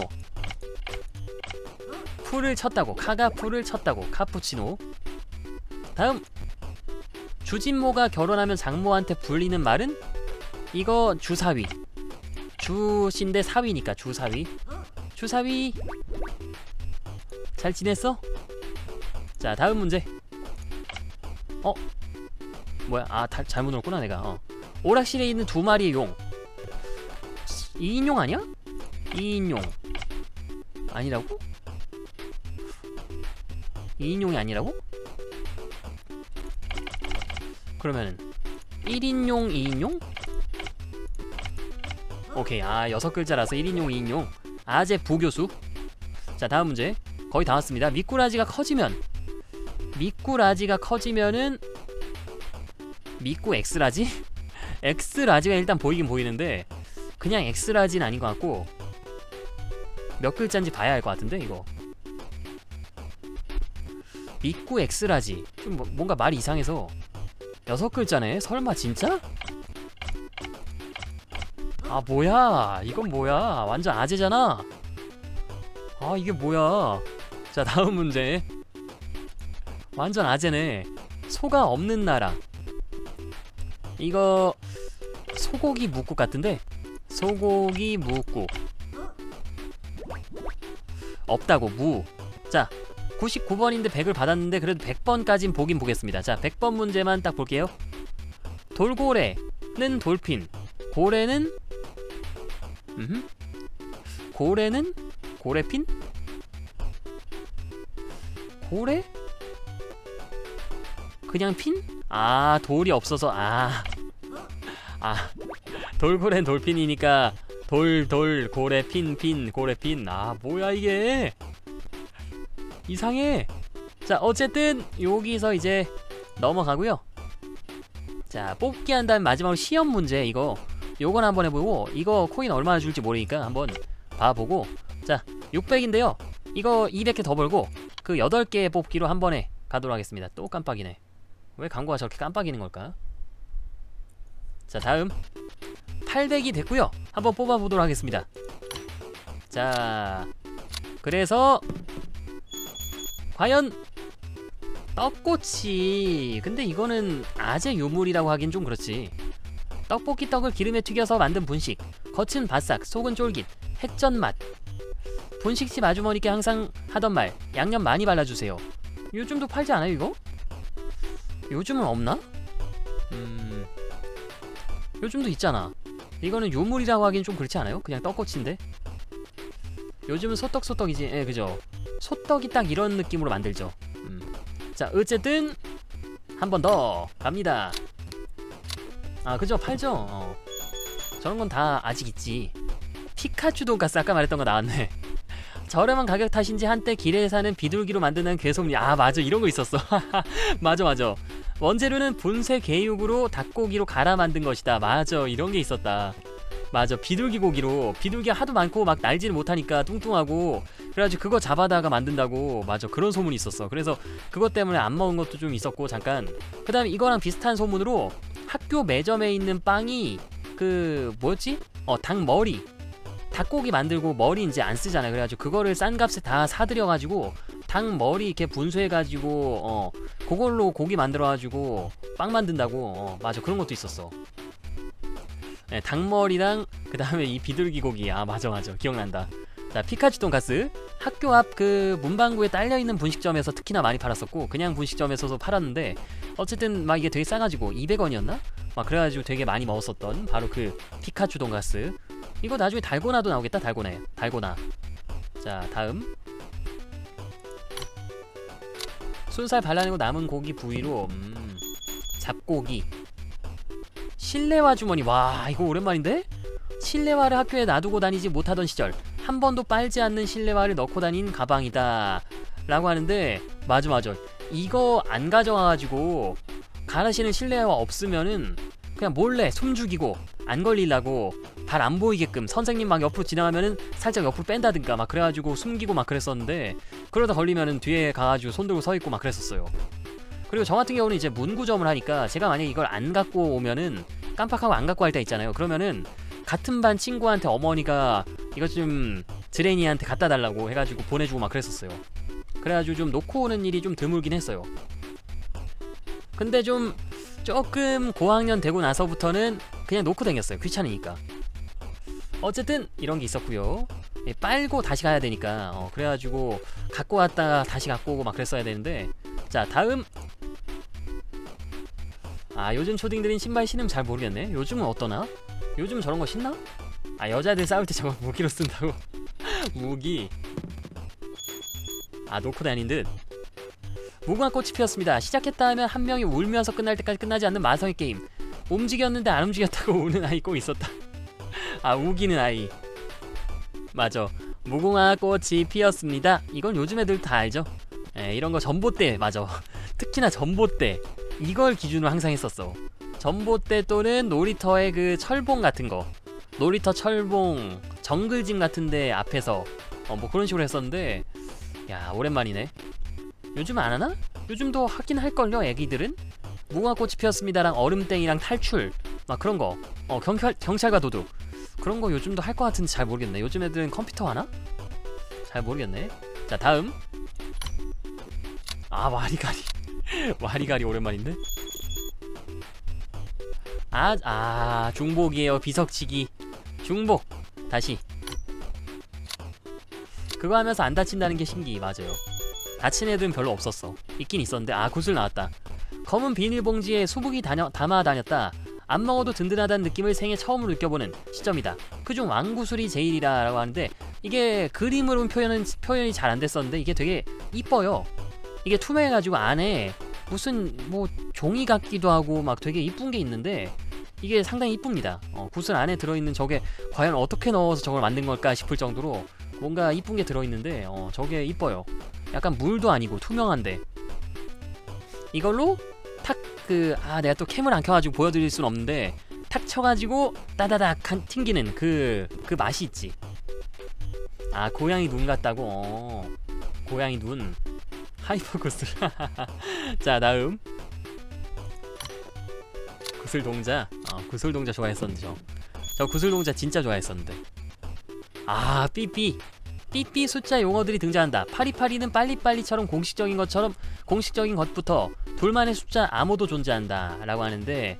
풀을 쳤다고. 카가 풀을 쳤다고. 카푸치노. 다음 주진모가 결혼하면 장모한테 불리는 말은 이거 주사위. 주신데 사위니까 주사위. 잘 지냈어? 자 다음 문제. 뭐야? 잘못 넣었구나 내가. 오락실에 있는 두 마리의 용. 2인용 아니야? 2인용 아니라고? 2인용이 아니라고? 그러면은 1인용 2인용? 오케이. 6글자라서 1인용 2인용. 아재 부교수. 자 다음 문제. 거의 다 왔습니다. 미꾸라지가 커지면은 미꾸 엑스라지? 엑스라지가 일단 보이긴 보이는데 그냥 엑스라지는 아닌 것 같고 몇 글자인지 봐야 할 것 같은데 이거. 미꾸 엑스라지 좀 뭔가 말이 이상해서 6글자네? 설마 진짜? 뭐야 이건 뭐야. 완전 아재잖아. 이게 뭐야. 자 다음 문제. 완전 아재네. 소가 없는 나라. 이거 소고기 묵국 같은데? 소고기 묵국 없다고. 무. 자 99번인데 100을 받았는데 그래도 100번까진 보긴 보겠습니다. 자 100번 문제만 딱 볼게요. 돌고래는 돌핀. 고래는 고래핀? 고래? 그냥 핀? 돌이 없어서. 돌고래는 돌핀이니까 고래 핀 고래핀. 뭐야 이게 이상해. 자 어쨌든 여기서 이제 넘어가고요. 자 뽑기 한 다음 마지막으로 시험 문제. 요건 한번 해보고 이거 코인 얼마나 줄지 모르니까 한번 봐보고. 자 600인데요 이거 200개 더 벌고 그 8개 뽑기로 한 번에 가도록 하겠습니다. 또 깜빡이네. 왜 광고가 저렇게 깜빡이는 걸까? 자 다음 800이 됐고요. 한번 뽑아보도록 하겠습니다. 자 그래서 과연 떡꼬치. 근데 이거는 아재 유물이라고 하긴 좀 그렇지. 떡볶이 떡을 기름에 튀겨서 만든 분식. 겉은 바싹 속은 쫄깃. 핵전 맛. 분식집 아주머니께 항상 하던 말. 양념 많이 발라주세요. 요즘도 팔지 않아요 이거? 요즘은 없나? 요즘도 있잖아. 이거는 유물이라고 하긴 좀 그렇지 않아요? 그냥 떡꼬치인데. 요즘은 소떡이지. 예 그죠. 소떡이 딱 이런 느낌으로 만들죠. 자 어쨌든 한 번 더 갑니다. 그죠. 팔죠. 저런 건 다 아직 있지. 피카츄 돈가스 아까 말했던 거 나왔네. 저렴한 가격 탓인지 한때 길에 사는 비둘기로 만드는 괴소물. 맞아 이런 거 있었어. 맞아 원재료는 분쇄 개육으로 닭고기로 갈아 만든 것이다. 맞아 이런 게 있었다. 맞아 비둘기 고기로. 비둘기가 하도 많고 막 날지를 못하니까 뚱뚱하고 그래가지고 그거 잡아다가 만든다고. 맞아 그런 소문이 있었어. 그래서 그것 때문에 안 먹은 것도 좀 있었고 잠깐. 그 다음에 이거랑 비슷한 소문으로 학교 매점에 있는 빵이 그 뭐였지? 닭머리. 닭고기 만들고 머리 이제 안 쓰잖아요. 그래가지고 그거를 싼 값에 다 사들여가지고 닭머리 이렇게 분쇄해가지고 그걸로 고기 만들어가지고 빵 만든다고. 맞아 그런 것도 있었어. 네, 닭머리랑 그 다음에 이 비둘기 고기. 맞아 기억난다. 자 피카츄 돈가스. 학교 앞 그 문방구에 딸려있는 분식점에서 특히나 많이 팔았었고 그냥 분식점에서도 팔았는데 어쨌든 막 이게 되게 싸가지고 200원이었나? 막 그래가지고 되게 많이 먹었었던 바로 그 피카츄 돈가스. 이거 나중에 달고나도 나오겠다. 달고나. 자 다음 순살 발라내고 남은 고기 부위로 잡고기 실내화 주머니. 와 이거 오랜만인데? 실내화를 학교에 놔두고 다니지 못하던 시절 한 번도 빨지 않는 실내화를 넣고 다닌 가방이다 라고 하는데 맞아 이거 안 가져와가지고 갈아신은 실내화 없으면은 그냥 몰래 숨죽이고 안 걸리려고 발 안 보이게끔 선생님 막 옆으로 지나가면은 살짝 옆으로 뺀다든가 막 그래가지고 숨기고 막 그랬었는데 그러다 걸리면은 뒤에 가가지고 손 들고 서있고 막 그랬었어요. 그리고 저 같은 경우는 이제 문구점을 하니까 제가 만약에 이걸 안 갖고 오면은 깜빡하고 안 갖고 갈 때 있잖아요. 그러면은 같은 반 친구한테 어머니가 이것 좀 드레니한테 갖다 달라고 해가지고 보내주고 막 그랬었어요. 그래가지고 좀 놓고 오는 일이 좀 드물긴 했어요. 근데 좀 조금 고학년 되고 나서부터는 그냥 놓고 다녔어요. 귀찮으니까. 어쨌든 이런 게 있었고요. 빨고 다시 가야 되니까 그래가지고 갖고 왔다가 다시 갖고 오고 막 그랬어야 되는데. 자 다음 요즘 초딩들은 신발 신으면 잘 모르겠네. 요즘은 어떠나? 요즘 저런 거 신나? 여자들 싸울 때 저거 무기로 쓴다고? 무기 놓고 다닌 듯. 무궁화 꽃이 피었습니다. 시작했다 하면 한 명이 울면서 끝날 때까지 끝나지 않는 마성의 게임. 움직였는데 안 움직였다고 우는 아이 꼭 있었다. 우기는 아이. 맞아. 무궁화 꽃이 피었습니다. 이건 요즘 애들 다 알죠? 이런 거 전봇대. 맞아. 특히나 전봇대. 이걸 기준으로 항상 했었어. 전봇대 또는 놀이터의 그 철봉 같은 거. 놀이터 철봉, 정글짐 같은데 앞에서 뭐 그런 식으로 했었는데 야 오랜만이네. 요즘 안 하나? 요즘도 하긴 할걸요. 애기들은 무궁화꽃이 피었습니다랑 얼음땡이랑 탈출 막 그런 거. 경찰과 도둑 그런 거 요즘도 할 것 같은데 잘 모르겠네. 요즘 애들은 컴퓨터 하나? 잘 모르겠네. 자 다음 와리가리. 와리가리 오랜만인데. 중복이에요. 비석치기 중복. 다시 그거 하면서 안 다친다는 게 신기. 맞아요. 다친 애들은 별로 없었어. 있긴 있었는데 구슬 나왔다. 검은 비닐봉지에 수북이 담아 다녔다. 안 먹어도 든든하다는 느낌을 생애 처음으로 느껴보는 시점이다. 그중 왕구슬이 제일이라 라고 하는데 이게 그림으로 표현이 잘 안 됐었는데 이게 되게 이뻐요. 이게 투명해가지고 안에 무슨 뭐 종이 같기도 하고 막 되게 이쁜 게 있는데 이게 상당히 이쁩니다. 구슬 안에 들어있는 저게 과연 어떻게 넣어서 저걸 만든 걸까 싶을 정도로 뭔가 이쁜 게 들어있는데 저게 이뻐요. 약간 물도 아니고 투명한데 이걸로 탁 내가 또 캠을 안 켜가지고 보여드릴 순 없는데 탁 쳐가지고 따다닥 튕기는 그 맛이 있지. 고양이 눈 같다고. 고양이 눈 하이퍼 구슬. 자 다음 구슬 동자. 구슬 동자 좋아했었는데 저 구슬 동자 진짜 좋아했었는데. 삐삐 숫자 용어들이 등장한다. 파리파리는 빨리빨리처럼 공식적인 것부터 둘만의 숫자 암호도 존재한다 라고 하는데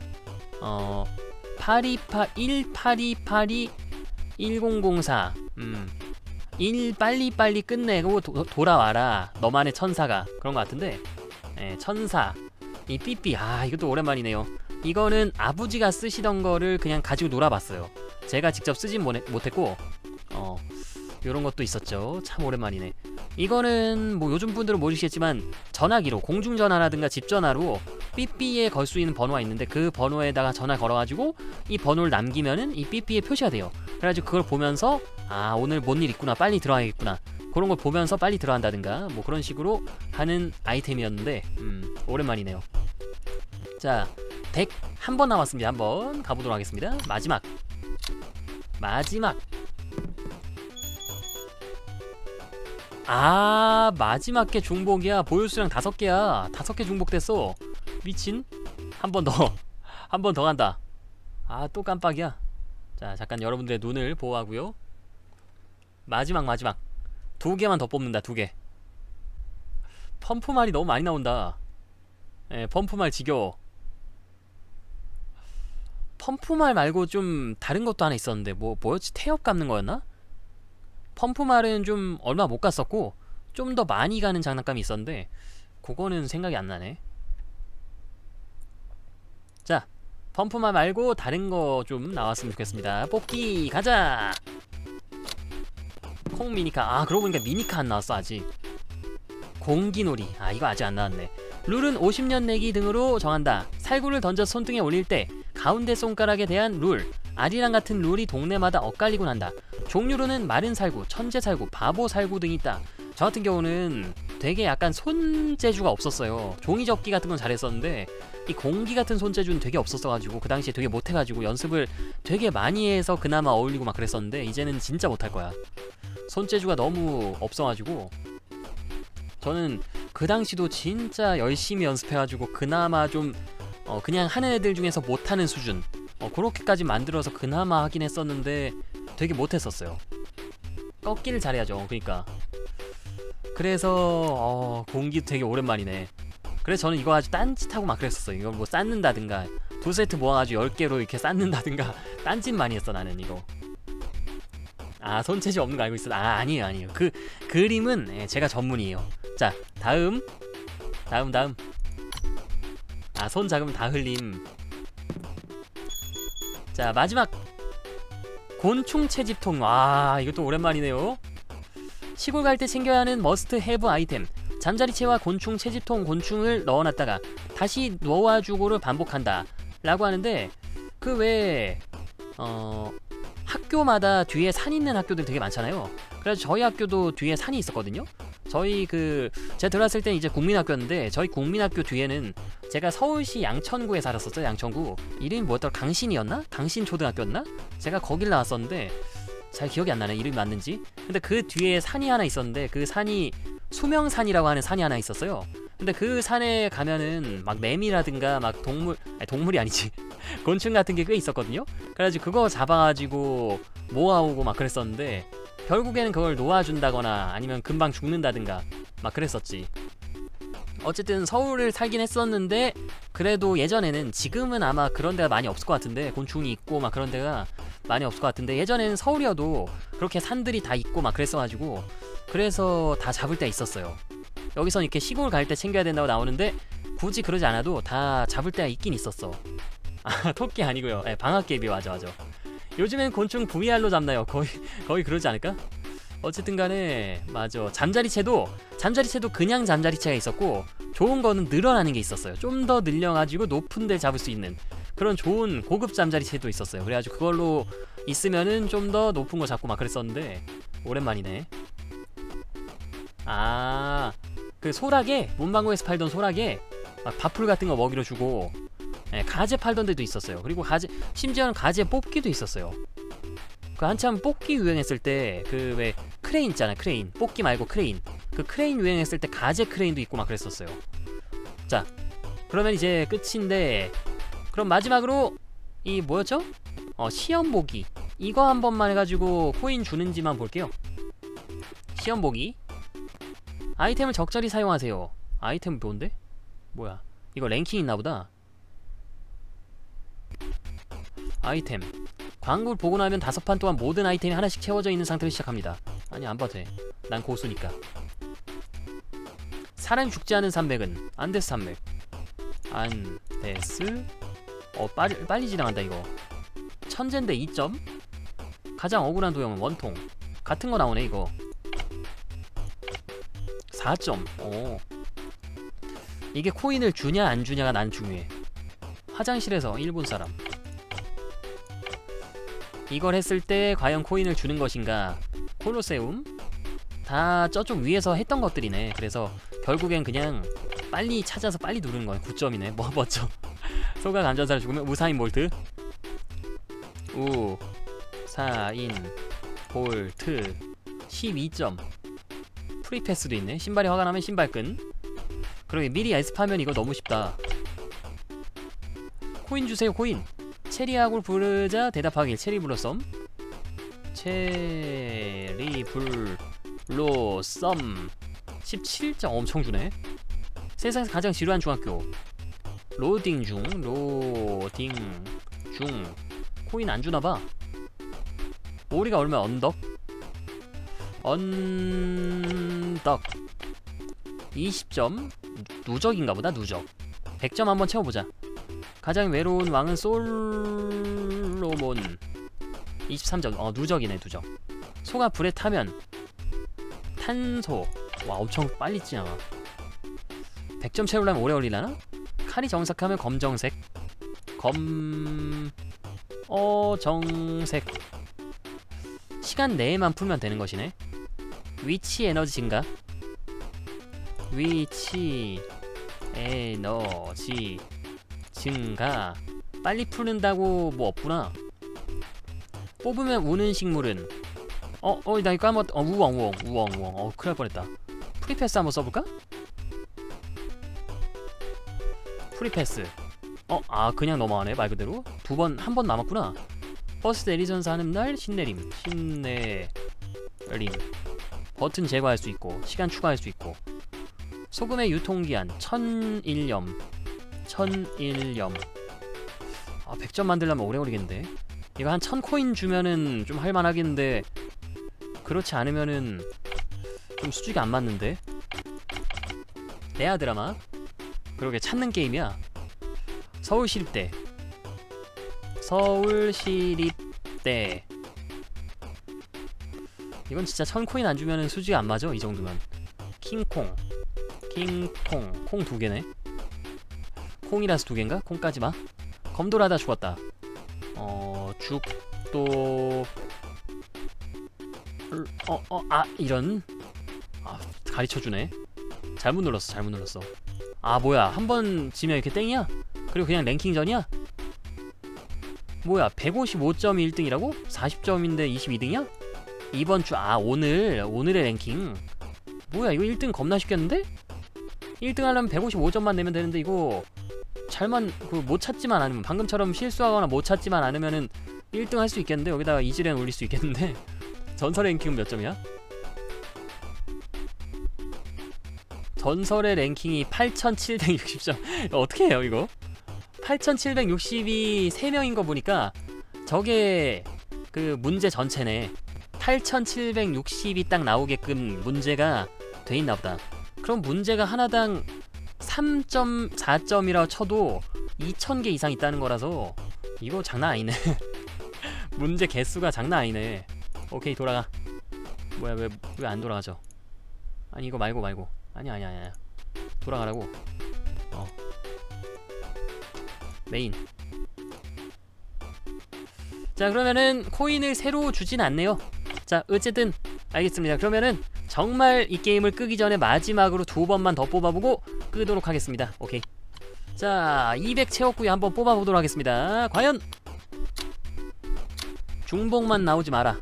18282 1004 1 빨리빨리 끝내고 돌아와라 너만의 천사가 그런 것 같은데. 천사 이 삐삐 이것도 오랜만이네요. 이거는 아버지가 쓰시던 거를 그냥 가지고 놀아봤어요. 제가 직접 쓰진 못했고 요런 것도 있었죠. 참 오랜만이네. 이거는 뭐 요즘 분들은 모르시겠지만 전화기로 공중전화라든가 집전화로 삐삐에 걸 수 있는 번호가 있는데 그 번호에다가 전화 걸어가지고 이 번호를 남기면은 이 삐삐에 표시가 돼요. 그래가지고 그걸 보면서 오늘 뭔 일 있구나 빨리 들어가야겠구나 그런 걸 보면서 빨리 들어간다든가 뭐 그런 식으로 하는 아이템이었는데 오랜만이네요. 자 덱 한 번 남았습니다. 한번 가보도록 하겠습니다. 마지막 마지막 게 중복이야. 보유수량 5개야 5개 중복됐어. 미친. 한 번 더 간다. 또 깜빡이야. 자 잠깐 여러분들의 눈을 보호하고요. 마지막 2개만 더 뽑는다. 2개. 펌프말이 너무 많이 나온다. 펌프말 지겨워. 펌프말 말고 좀 다른 것도 하나 있었는데 뭐였지? 태엽 감는 거였나? 펌프말은 좀 얼마 못 갔었고 좀 더 많이 가는 장난감이 있었는데 그거는 생각이 안 나네. 자 펌프말 말고 다른 거 좀 나왔으면 좋겠습니다. 뽑기 가자. 콩 미니카. 아 그러고 보니까 미니카 안 나왔어 아직. 공기놀이. 아 이거 아직 안 나왔네. 룰은 50년 내기 등으로 정한다. 살구를 던져 손등에 올릴 때 가운데 손가락에 대한 룰, 아리랑 같은 룰이 동네마다 엇갈리곤 한다. 종류로는 마른 살구, 천재 살구, 바보 살구 등이 있다. 저 같은 경우는 되게 약간 손재주가 없었어요. 종이접기 같은 건 잘했었는데 이 공기 같은 손재주는 되게 없었어가지고 그 당시에 되게 못해가지고 연습을 되게 많이 해서 그나마 어울리고 막 그랬었는데 이제는 진짜 못할 거야. 손재주가 너무 없어가지고 저는 그 당시도 진짜 열심히 연습해가지고 그나마 좀 그냥 하는 애들 중에서 못하는 수준 그렇게까지 만들어서 그나마 하긴 했었는데 되게 못했었어요. 꺾기를 잘해야죠. 그러니까 그래서 공기 되게 오랜만이네. 그래서 저는 이거 아주 딴짓하고 막 그랬었어요. 이거 뭐 쌓는다든가 2세트 모아가지고 10개로 이렇게 쌓는다든가 딴짓 많이 했어 나는 이거. 아 손재주 없는 거 알고 있어. 아 아니에요. 그 그림은 제가 전문이에요. 자 다음. 아 손 작으면 다 흘림. 자 마지막 곤충 채집통. 아 이것도 오랜만이네요. 시골 갈 때 챙겨야 하는 머스트 해브 아이템. 잠자리채와 곤충 채집통 곤충을 넣어놨다가 다시 놓아주고를 반복한다 라고 하는데 그 외에 학교마다 뒤에 산 있는 학교들 되게 많잖아요. 그래서 저희 학교도 뒤에 산이 있었거든요. 저희 제가 들어왔을 땐 이제 국민학교였는데 저희 국민학교 뒤에는 제가 서울시 양천구에 살았었어요. 양천구 이름이 뭐였더라? 강신이었나? 강신초등학교였나? 제가 거길 나왔었는데 잘 기억이 안 나네 이름이 맞는지. 근데 그 뒤에 산이 하나 있었는데 그 산이 수명산이라고 하는 산이 하나 있었어요. 근데 그 산에 가면은 막 매미라든가 막 동물이 아니지 곤충 같은 게 꽤 있었거든요. 그래가지고 그거 잡아가지고 모아오고 막 그랬었는데 결국에는 그걸 놓아준다거나 아니면 금방 죽는다든가 막 그랬었지. 어쨌든 서울을 살긴 했었는데 그래도 예전에는, 지금은 아마 그런 데가 많이 없을 것 같은데 곤충이 있고 막 그런 데가 많이 없을 것 같은데 예전에는 서울이어도 그렇게 산들이 다 있고 막 그랬어가지고 그래서 다 잡을 때 있었어요. 여기서 이렇게 시골 갈 때 챙겨야 된다고 나오는데 굳이 그러지 않아도 다 잡을 때가 있긴 있었어. 아 토끼 아니고요. 네, 방앗개비. 맞아. 요즘엔 곤충 VR로 잡나요? 거의 그러지 않을까? 어쨌든 간에 맞아. 잠자리채도 그냥 잠자리채가 있었고 좋은 거는 늘어나는 게 있었어요. 좀 더 늘려가지고 높은 데 잡을 수 있는 그런 좋은 고급 잠자리채도 있었어요. 그래가지고 그걸로 있으면은 좀 더 높은 거 잡고 막 그랬었는데 오랜만이네. 아 그 소라게, 문방구에서 팔던 소라게 막 밥풀 같은 거 먹이로 주고 가재 팔던 데도 있었어요. 그리고 심지어는 가재 뽑기도 있었어요. 그 한참 뽑기 유행했을 때 그 왜 크레인 있잖아. 크레인 뽑기 말고 크레인, 그 크레인 유행했을 때 가재 크레인도 있고 막 그랬었어요. 자 그러면 이제 끝인데 그럼 마지막으로 이 뭐였죠? 시험 보기 이거 한 번만 해가지고 코인 주는지만 볼게요. 시험 보기 아이템을 적절히 사용하세요. 아이템 뭔데? 뭐야 이거 랭킹 있나보다. 아이템 광고를 보고 나면 5판 동안 모든 아이템이 하나씩 채워져 있는 상태로 시작합니다. 아니 안 봐도 돼. 난 고수니까. 사람이 죽지 않은 산맥은 안데스 산맥. 안데스 빨리 지나간다 이거. 천재인데 2점. 가장 억울한 도형은 원통. 같은 거 나오네 이거. 4점. 이게 코인을 주냐 안 주냐가 난 중요해. 화장실에서 일본 사람. 이걸 했을 때 과연 코인을 주는 것인가. 콜로세움 다 저쪽 위에서 했던 것들이네. 그래서 결국엔 그냥 빨리 찾아서 빨리 누르는 거야. 9점이네. 멋져. 소가 감전사를 죽으면 우사인 볼트. 우사인 볼트 12점. 프리패스도 있네. 신발이 화가 나면 신발끈. 그러게 미리 연습하면 이거 너무 쉽다. 코인 주세요 코인. 체리하고 부르자 대답하길. 체리 블로썸. 체리 블로썸 17점. 엄청 주네. 세상에서 가장 지루한 중학교. 로딩 중. 코인 안 주나봐. 오리가 얼마. 언덕 20점. 누적인가 보다. 누적 100점 한번 채워보자. 가장 외로운 왕은 솔로몬 23점. 누적이네. 누적. 소가 불에 타면 산소. 와 엄청 빨리 지나가. 100점 채우려면 오래 걸리려나? 칼이 정색하면 검정색. 정색. 시간 내에만 풀면 되는 것이네. 위치 에너지 증가. 위치 에너지 증가. 빨리 푸는다고 뭐 없구나. 뽑으면 우는 식물은 나 이거 까먹었다. 우엉. 큰일 날 뻔했다. 프리패스 한번 써볼까? 프리패스. 그냥 넘어가네 말 그대로. 한 번 남았구나. 버스 내리전사 하는 날 신내림. 버튼 제거할 수 있고 시간 추가할 수 있고. 소금의 유통기한 1001년. 100점 만들려면 오래 걸리겠는데. 이거 한 1000코인 주면은 좀 할만하겠는데 그렇지 않으면은 좀 수직이 안 맞는데. 내야 드라마. 그러게 찾는 게임이야. 서울시립대. 이건 진짜 1000코인 안 주면은 수지가 안 맞아. 이 정도면. 킹콩. 콩 2개네. 콩이라서 2개인가? 콩까지 마. 검돌하다 죽었다. 죽도. 이런. 가르쳐주네. 잘못 눌렀어. 뭐야, 한 번 지면 이렇게 땡이야? 그리고 그냥 랭킹전이야? 뭐야, 155점이 1등이라고? 40점인데 22등이야? 이번 주, 오늘의 랭킹. 뭐야, 이거 1등 겁나 쉽겠는데? 1등 하려면 155점만 내면 되는데 이거 못 찾지만 않으면, 방금처럼 실수하거나 못 찾지만 않으면은 1등 할 수 있겠는데? 여기다가 이지렌 올릴 수 있겠는데? 전설의 랭킹은 몇 점이야? 전설의 랭킹이 8760점. 어떻게 해요 이거? 8760이 3명인 거 보니까 저게 그 문제 전체네. 8760이 딱 나오게끔 문제가 돼 있나 보다. 그럼 문제가 하나당 3.4점이라 쳐도 2000개 이상 있다는 거라서 이거 장난 아니네. 문제 개수가 장난 아니네. 오케이, 돌아가. 뭐야, 왜 안 돌아가죠? 아니 이거 말고 아니야 돌아가라고. 메인. 자, 그러면은 코인을 새로 주진 않네요. 자, 어쨌든 알겠습니다. 그러면은 정말 이 게임을 끄기 전에 마지막으로 2번만 더 뽑아보고 끄도록 하겠습니다. 오케이. 자, 200 채웠고요. 한번 뽑아보도록 하겠습니다. 과연 중복만 나오지 마라.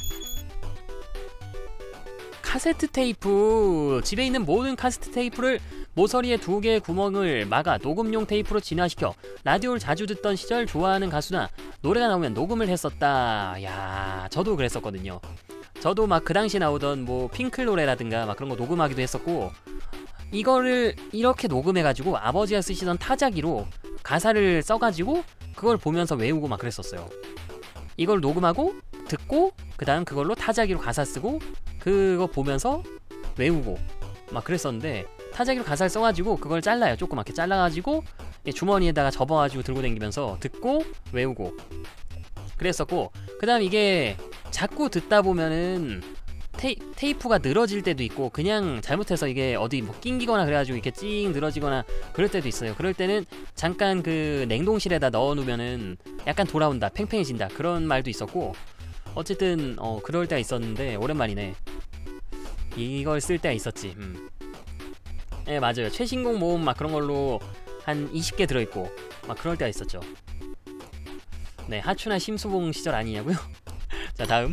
카세트 테이프. 집에 있는 모든 카세트 테이프를 모서리에 2개의 구멍을 막아 녹음용 테이프로 진화시켜 라디오를 자주 듣던 시절 좋아하는 가수나 노래가 나오면 녹음을 했었다. 야, 저도 그랬었거든요. 저도 막 그 당시 나오던 뭐 핑클 노래라든가 막 그런 거 녹음하기도 했었고, 이거를 이렇게 녹음해가지고 아버지가 쓰시던 타자기로 가사를 써가지고 그걸 보면서 외우고 막 그랬었어요. 이걸 녹음하고 듣고 그 다음 그걸로 타자기로 가사 쓰고 그거 보면서 외우고 막 그랬었는데, 타자기로 가사를 써가지고 그걸 잘라요. 조그맣게 잘라가지고 주머니에다가 접어가지고 들고 다니면서 듣고 외우고 그랬었고, 그 다음 이게 자꾸 듣다 보면은 테이프가 늘어질 때도 있고, 그냥 잘못해서 이게 어디 뭐 낑기거나 그래가지고 이렇게 찡 늘어지거나 그럴 때도 있어요. 그럴 때는 잠깐 그 냉동실에다 넣어놓으면은 약간 돌아온다, 팽팽해진다, 그런 말도 있었고, 어쨌든 그럴 때가 있었는데 오랜만이네. 이걸 쓸 때가 있었지. 네, 맞아요. 최신곡 모음 막 그런 걸로 한 20개 들어있고 막 그럴 때가 있었죠. 네, 하추나 심수봉 시절 아니냐고요? 자, 다음.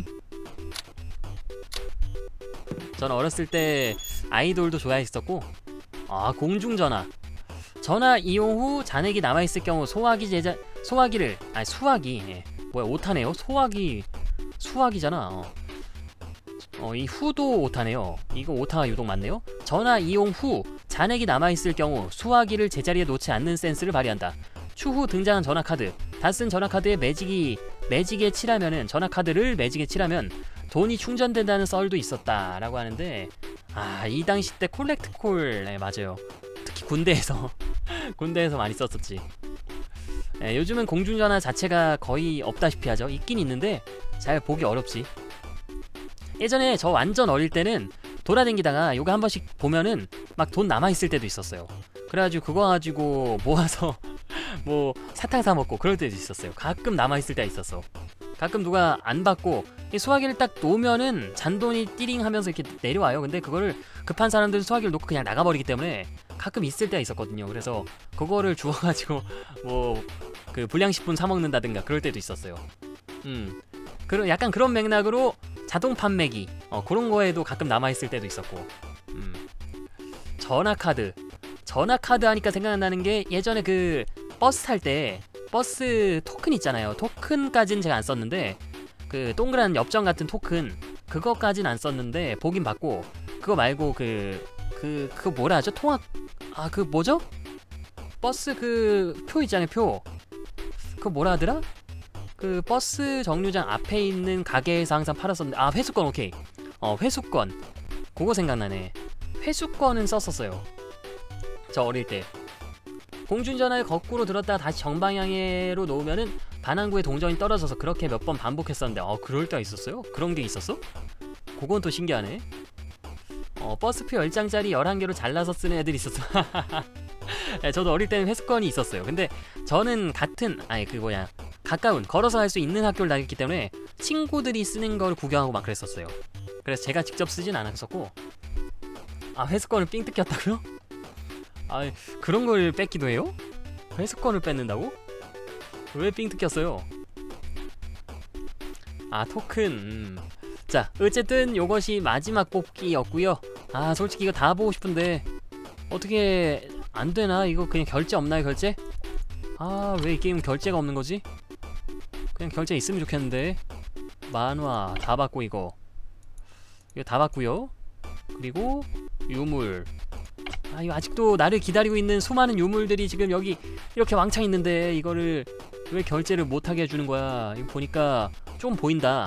저는 어렸을 때 아이돌도 좋아했었고, 공중전화. 전화 이용 후 잔액이 남아있을 경우 수화기를 뭐야, 오타네요. 수화기잖아. 이 후도 오타네요. 이거 오타가 유독 많네요. 전화 이용 후 잔액이 남아있을 경우 수화기를 제자리에 놓지 않는 센스를 발휘한다. 추후 등장한 전화카드. 다 쓴 전화카드에 매직에 칠하면은, 전화카드를 매직에 칠하면 돈이 충전된다는 썰도 있었다 라고 하는데, 이 당시 때 콜렉트콜, 네, 맞아요. 특히 군대에서 군대에서 많이 썼었지. 네, 요즘은 공중전화 자체가 거의 없다시피 하죠. 있긴 있는데 잘 보기 어렵지. 예전에 저 완전 어릴 때는 돌아다니다가 요거 한 번씩 보면은 막 돈 남아있을 때도 있었어요. 그래가지고 그거 가지고 모아서 뭐 사탕 사 먹고 그럴 때도 있었어요. 가끔 남아있을 때가 있었어. 가끔 누가 안 받고 이 수화기를 딱 놓으면은 잔돈이 띠링 하면서 이렇게 내려와요. 근데 그거를 급한 사람들은 수화기를 놓고 그냥 나가버리기 때문에 가끔 있을 때가 있었거든요. 그래서 그거를 주워가지고 뭐 그 불량식품 사 먹는다든가 그럴 때도 있었어요. 그런 약간 그런 맥락으로 자동 판매기 그런 거에도 가끔 남아있을 때도 있었고. 전화카드 하니까 생각나는 게 예전에 그 버스 탈 때 버스 토큰 있잖아요. 토큰까지는 제가 안 썼는데 그 동그란 엽전 같은 토큰 그거까지는 안 썼는데 보긴 봤고, 그거 말고 그거 뭐라 하죠? 통학 그 뭐죠? 버스 그 표 있잖아요. 표 그거 뭐라 하더라? 그 버스 정류장 앞에 있는 가게에서 항상 팔았었는데 회수권. 오케이. 회수권 그거 생각나네. 회수권은 썼었어요 저 어릴 때. 공중전화를 거꾸로 들었다가 다시 정방향으로 놓으면은 반항구에 동전이 떨어져서 그렇게 몇 번 반복했었는데 그럴 때가 있었어요? 그런 게 있었어? 그건 또 신기하네. 버스표 10장짜리 11개로 잘라서 쓰는 애들이 있었어. 네, 저도 어릴 때는 회수권이 있었어요. 근데 저는 가까운 걸어서 갈 수 있는 학교를 다녔기 때문에 친구들이 쓰는 걸 구경하고 막 그랬었어요. 그래서 제가 직접 쓰진 않았었고. 회수권을 삥 뜯겼다고요? 그런 걸 뺏기도 해요? 회수권을 뺏는다고? 왜 삥 뜯겼어요? 토큰. 자, 어쨌든 요것이 마지막 뽑기였고요. 솔직히 이거 다 보고 싶은데 어떻게 안되나? 이거 그냥 결제 없나요? 결제? 왜 이 게임 결제가 없는 거지? 그냥 결제 있으면 좋겠는데. 만화 다 받고 이거 다 받고요. 그리고 유물. 이거 아직도 나를 기다리고 있는 수많은 유물들이 지금 여기 이렇게 왕창 있는데 이거를 왜 결제를 못하게 해주는 거야? 이거 보니까 좀 보인다.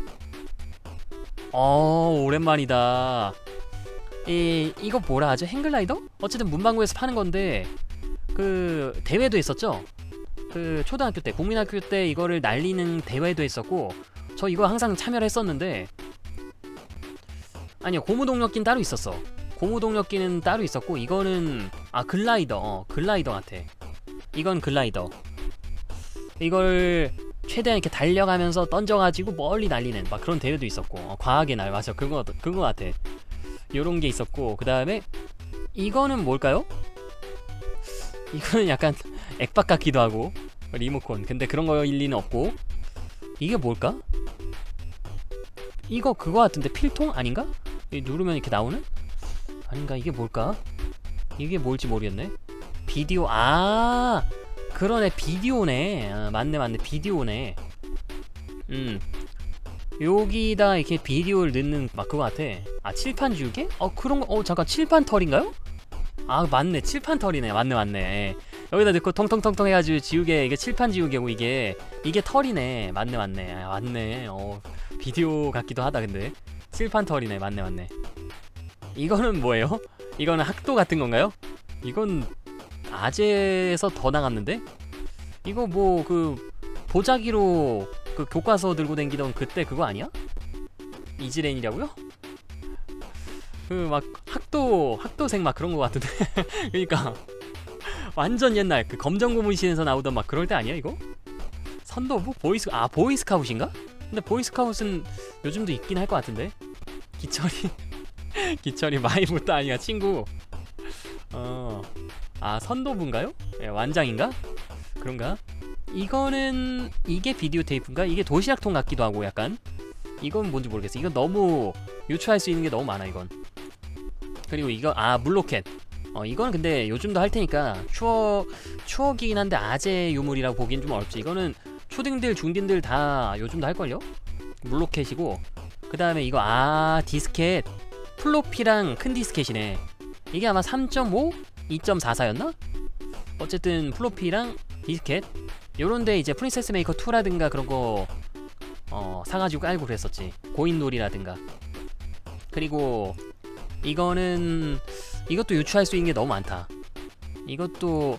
오랜만이다. 이거 뭐라 하죠? 행글라이더? 어쨌든 문방구에서 파는 건데 그 대회도 있었죠? 그 초등학교 때, 국민학교 때 이거를 날리는 대회도 있었고, 저 이거 항상 참여를 했었는데, 아니요, 고무동력기는 따로 있었어. 고무동력기는 따로 있었고, 이거는 글라이더. 글라이더 같아. 이건 글라이더. 이걸 최대한 이렇게 달려가면서 던져가지고 멀리 날리는 막 그런 대회도 있었고, 과학의 날. 맞아, 그거 같아. 요런 게 있었고, 그 다음에 이거는 뭘까요? 이거는 약간 액박 같기도 하고, 리모컨. 근데 그런 거일 리는 없고. 이게 뭘까? 이거 그거 같은데 필통 아닌가? 누르면 이렇게 나오는? 아닌가? 이게 뭘까? 이게 뭘지 모르겠네. 비디오. 그러네, 비디오네. 맞네, 비디오네. 여기다 이렇게 비디오를 넣는 막 그거 같아. 칠판 지우개? 그런 거. 잠깐, 칠판 털인가요? 맞네, 칠판 털이네. 맞네. 여기다 넣고 통통통통 해가지고 지우개. 이게 칠판 지우개고 이게 털이네. 맞네. 비디오 같기도 하다. 근데 칠판 털이네. 맞네. 이거는 뭐예요? 이거는 학도 같은 건가요? 이건 아재에서 더 나갔는데? 이거 뭐 그 보자기로 그 교과서 들고 댕기던 그때 그거 아니야? 이지렌이라고요? 그 막 학도생 막 그런 거 같은데. 그러니까 완전 옛날 그 검정고무신에서 나오던 막 그럴 때 아니야 이거? 선도부? 보이스카웃인가? 근데 보이스카웃은 요즘도 있긴 할 것 같은데. 기철이 마이부터 아니야 친구. 선도부인가요? 완장인가? 그런가? 이게 비디오 테이프인가? 이게 도시락통 같기도 하고 약간. 이건 뭔지 모르겠어. 이건 너무 유추할 수 있는 게 너무 많아 이건. 그리고 이거 물로켓. 이거는 근데 요즘도 할 테니까 추억이긴 한데 아재 유물이라고 보기엔 좀 어렵지. 이거는 초딩들 중딩들 다 요즘도 할걸요? 물로켓이고, 그 다음에 이거 디스켓. 플로피랑 큰 디스켓이네. 이게 아마 3.5? 2.44였나? 어쨌든 플로피랑 디스켓 요런데 이제 프린세스 메이커 2라든가 그런 거 사가지고 깔고 그랬었지. 고인놀이라든가. 그리고 이것도 유추할 수 있는 게 너무 많다. 이것도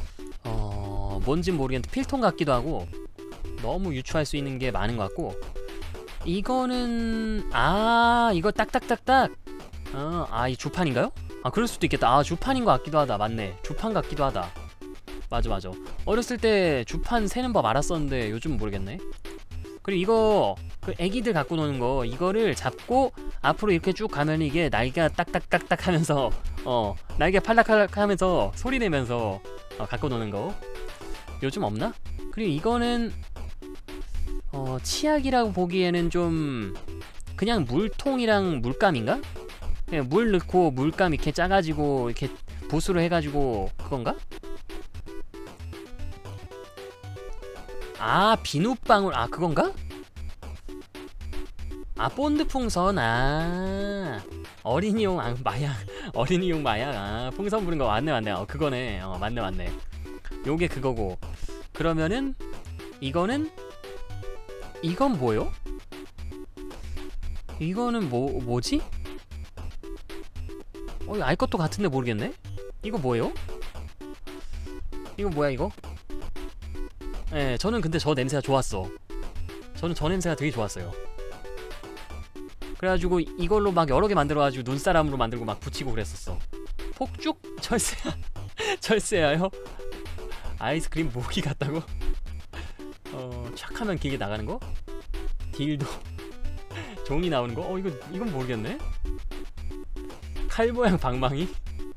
뭔진 모르겠는데 필통 같기도 하고 너무 유추할 수 있는 게 많은 것 같고. 이거는 이거 딱딱딱딱 이 주판인가요? 아, 그럴 수도 있겠다. 아, 주판인 것 같기도 하다. 맞네, 주판 같기도 하다. 맞아. 어렸을 때 주판 세는 법 알았었는데 요즘은 모르겠네. 그리고 이거 그 애기들 갖고 노는 거, 이거를 잡고 앞으로 이렇게 쭉 가면 이게 날개가 딱딱딱딱 하면서 날개 팔락팔락 하면서 소리 내면서 갖고 노는 거 요즘 없나? 그리고 이거는 치약이라고 보기에는 좀 그냥 물통이랑 물감인가? 그냥 물 넣고 물감 이렇게 짜가지고 이렇게 붓으로 해가지고 그건가? 아, 비눗방울. 아, 그건가? 아, 본드 풍선. 아, 어린이용 마약. 어린이용 마약. 아, 풍선 부른 거 맞네. 그거네. 맞네. 요게 그거고. 그러면은 이건 뭐요? 이거는 뭐지? 알 것도 같은데 모르겠네. 이거 뭐예요? 이거 뭐야 이거? 예, 저는 근데 저 냄새가 좋았어. 저는 저 냄새가 되게 좋았어요. 그래가지고 이걸로 막 여러 개 만들어가지고 눈사람으로 만들고 막 붙이고 그랬었어. 폭죽? 철새야? 철새야요? 아이스크림 모기 같다고? 촥 하면 길게 나가는 거? 딜도 종이 나오는 거? 이건 모르겠네? 칼 모양 방망이?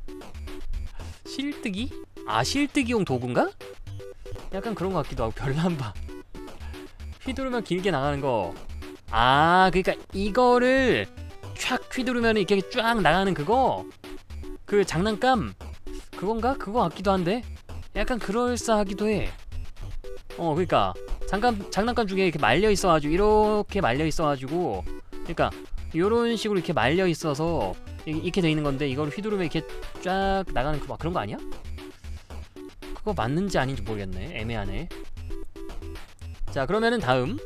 실뜨기? 아, 실뜨기용 도구인가? 약간 그런 것 같기도 하고. 별난방 휘두르면 길게 나가는 거. 아, 그러니까 이거를 촥 휘두르면 이렇게 쫙 나가는 그거? 그 장난감? 그건가? 그거 같기도 한데? 약간 그럴싸하기도 해. 그러니까 장난감 중에 이렇게 말려있어가지고, 이렇게 말려있어가지고, 그러니까 요런 식으로 이렇게 말려있어서 이렇게 돼 있는 건데, 이걸 휘두르면 이렇게 쫙 나가는 막 그런 거 아니야? 그거 맞는지 아닌지 모르겠네. 애매하네. 자, 그러면은 다음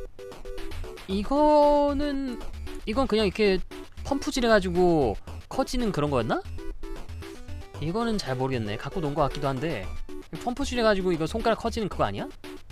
이건 그냥 이렇게 펌프질 해가지고 커지는 그런 거였나? 이거는 잘 모르겠네. 갖고 논 거 같기도 한데, 펌프질 해가지고 이거 손가락 커지는 그거 아니야?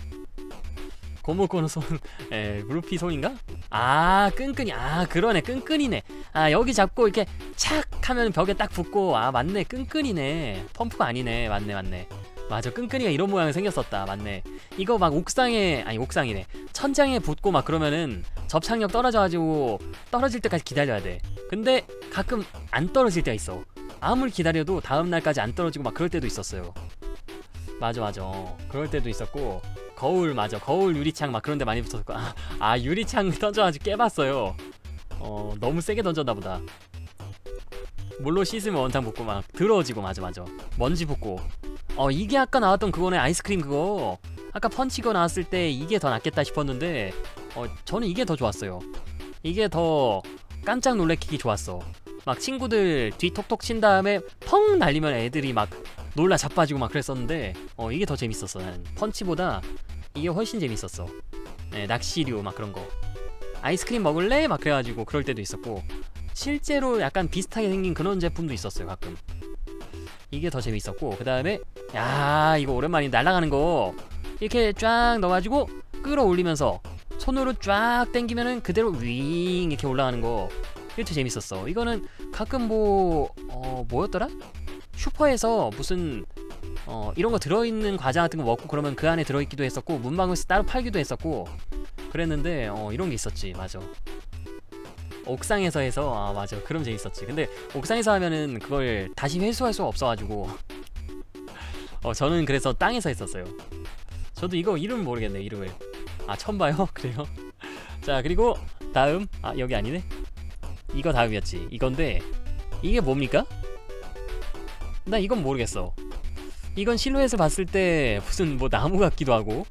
고무코너 손, 루피 손인가? 아, 끈끈이. 아, 그러네, 끈끈이네. 아, 여기 잡고 이렇게 착 하면 벽에 딱 붙고. 아, 맞네, 끈끈이네. 펌프가 아니네. 맞네. 맞아, 끈끈이가 이런 모양이 생겼었다. 맞네. 이거 막 옥상이네, 천장에 붙고 막 그러면은 접착력 떨어져가지고 떨어질 때까지 기다려야 돼. 근데 가끔 안 떨어질 때가 있어. 아무리 기다려도 다음날까지 안 떨어지고 막 그럴 때도 있었어요. 맞아. 그럴 때도 있었고, 거울, 맞아, 거울 유리창 막 그런 데 많이 붙었고. 유리창 던져가지고 깨봤어요. 너무 세게 던졌나 보다. 물로 씻으면 원상 붙고 막 더러워지고. 맞아. 먼지 붙고. 이게 아까 나왔던 그거네. 아이스크림 그거. 아까 펀치거 나왔을 때 이게 더 낫겠다 싶었는데, 저는 이게 더 좋았어요. 이게 더 깜짝 놀래키기 좋았어. 막 친구들 뒤 톡톡 친 다음에 펑 날리면 애들이 막 놀라 자빠지고 막 그랬었는데, 이게 더 재밌었어. 나는 펀치보다 이게 훨씬 재밌었어. 네, 낚시류 막 그런 거. 아이스크림 먹을래? 막 그래가지고 그럴 때도 있었고, 실제로 약간 비슷하게 생긴 그런 제품도 있었어요, 가끔. 이게 더 재밌었고, 그 다음에 야, 이거 오랜만에 날아가는 거 이렇게 쫙 넣어가지고 끌어올리면서 손으로 쫙 당기면은 그대로 윙 이렇게 올라가는 거. 이것도 재밌었어. 이거는 가끔 뭐였더라? 슈퍼에서 무슨 이런 거 들어있는 과자 같은 거 먹고 그러면 그 안에 들어있기도 했었고, 문방구에서 따로 팔기도 했었고 그랬는데, 이런 게 있었지. 맞아. 옥상에서 해서, 맞아, 그럼 재밌었지. 근데 옥상에서 하면은 그걸 다시 회수할 수가 없어가지고 저는 그래서 땅에서 했었어요. 저도 이거 이름 모르겠네, 이름을. 처음 봐요? 그래요? 자, 그리고 다음, 여기 아니네. 이거 다음이었지. 이건데 이게 뭡니까? 나 이건 모르겠어. 이건 실루엣을 봤을 때 무슨 뭐 나무 같기도 하고,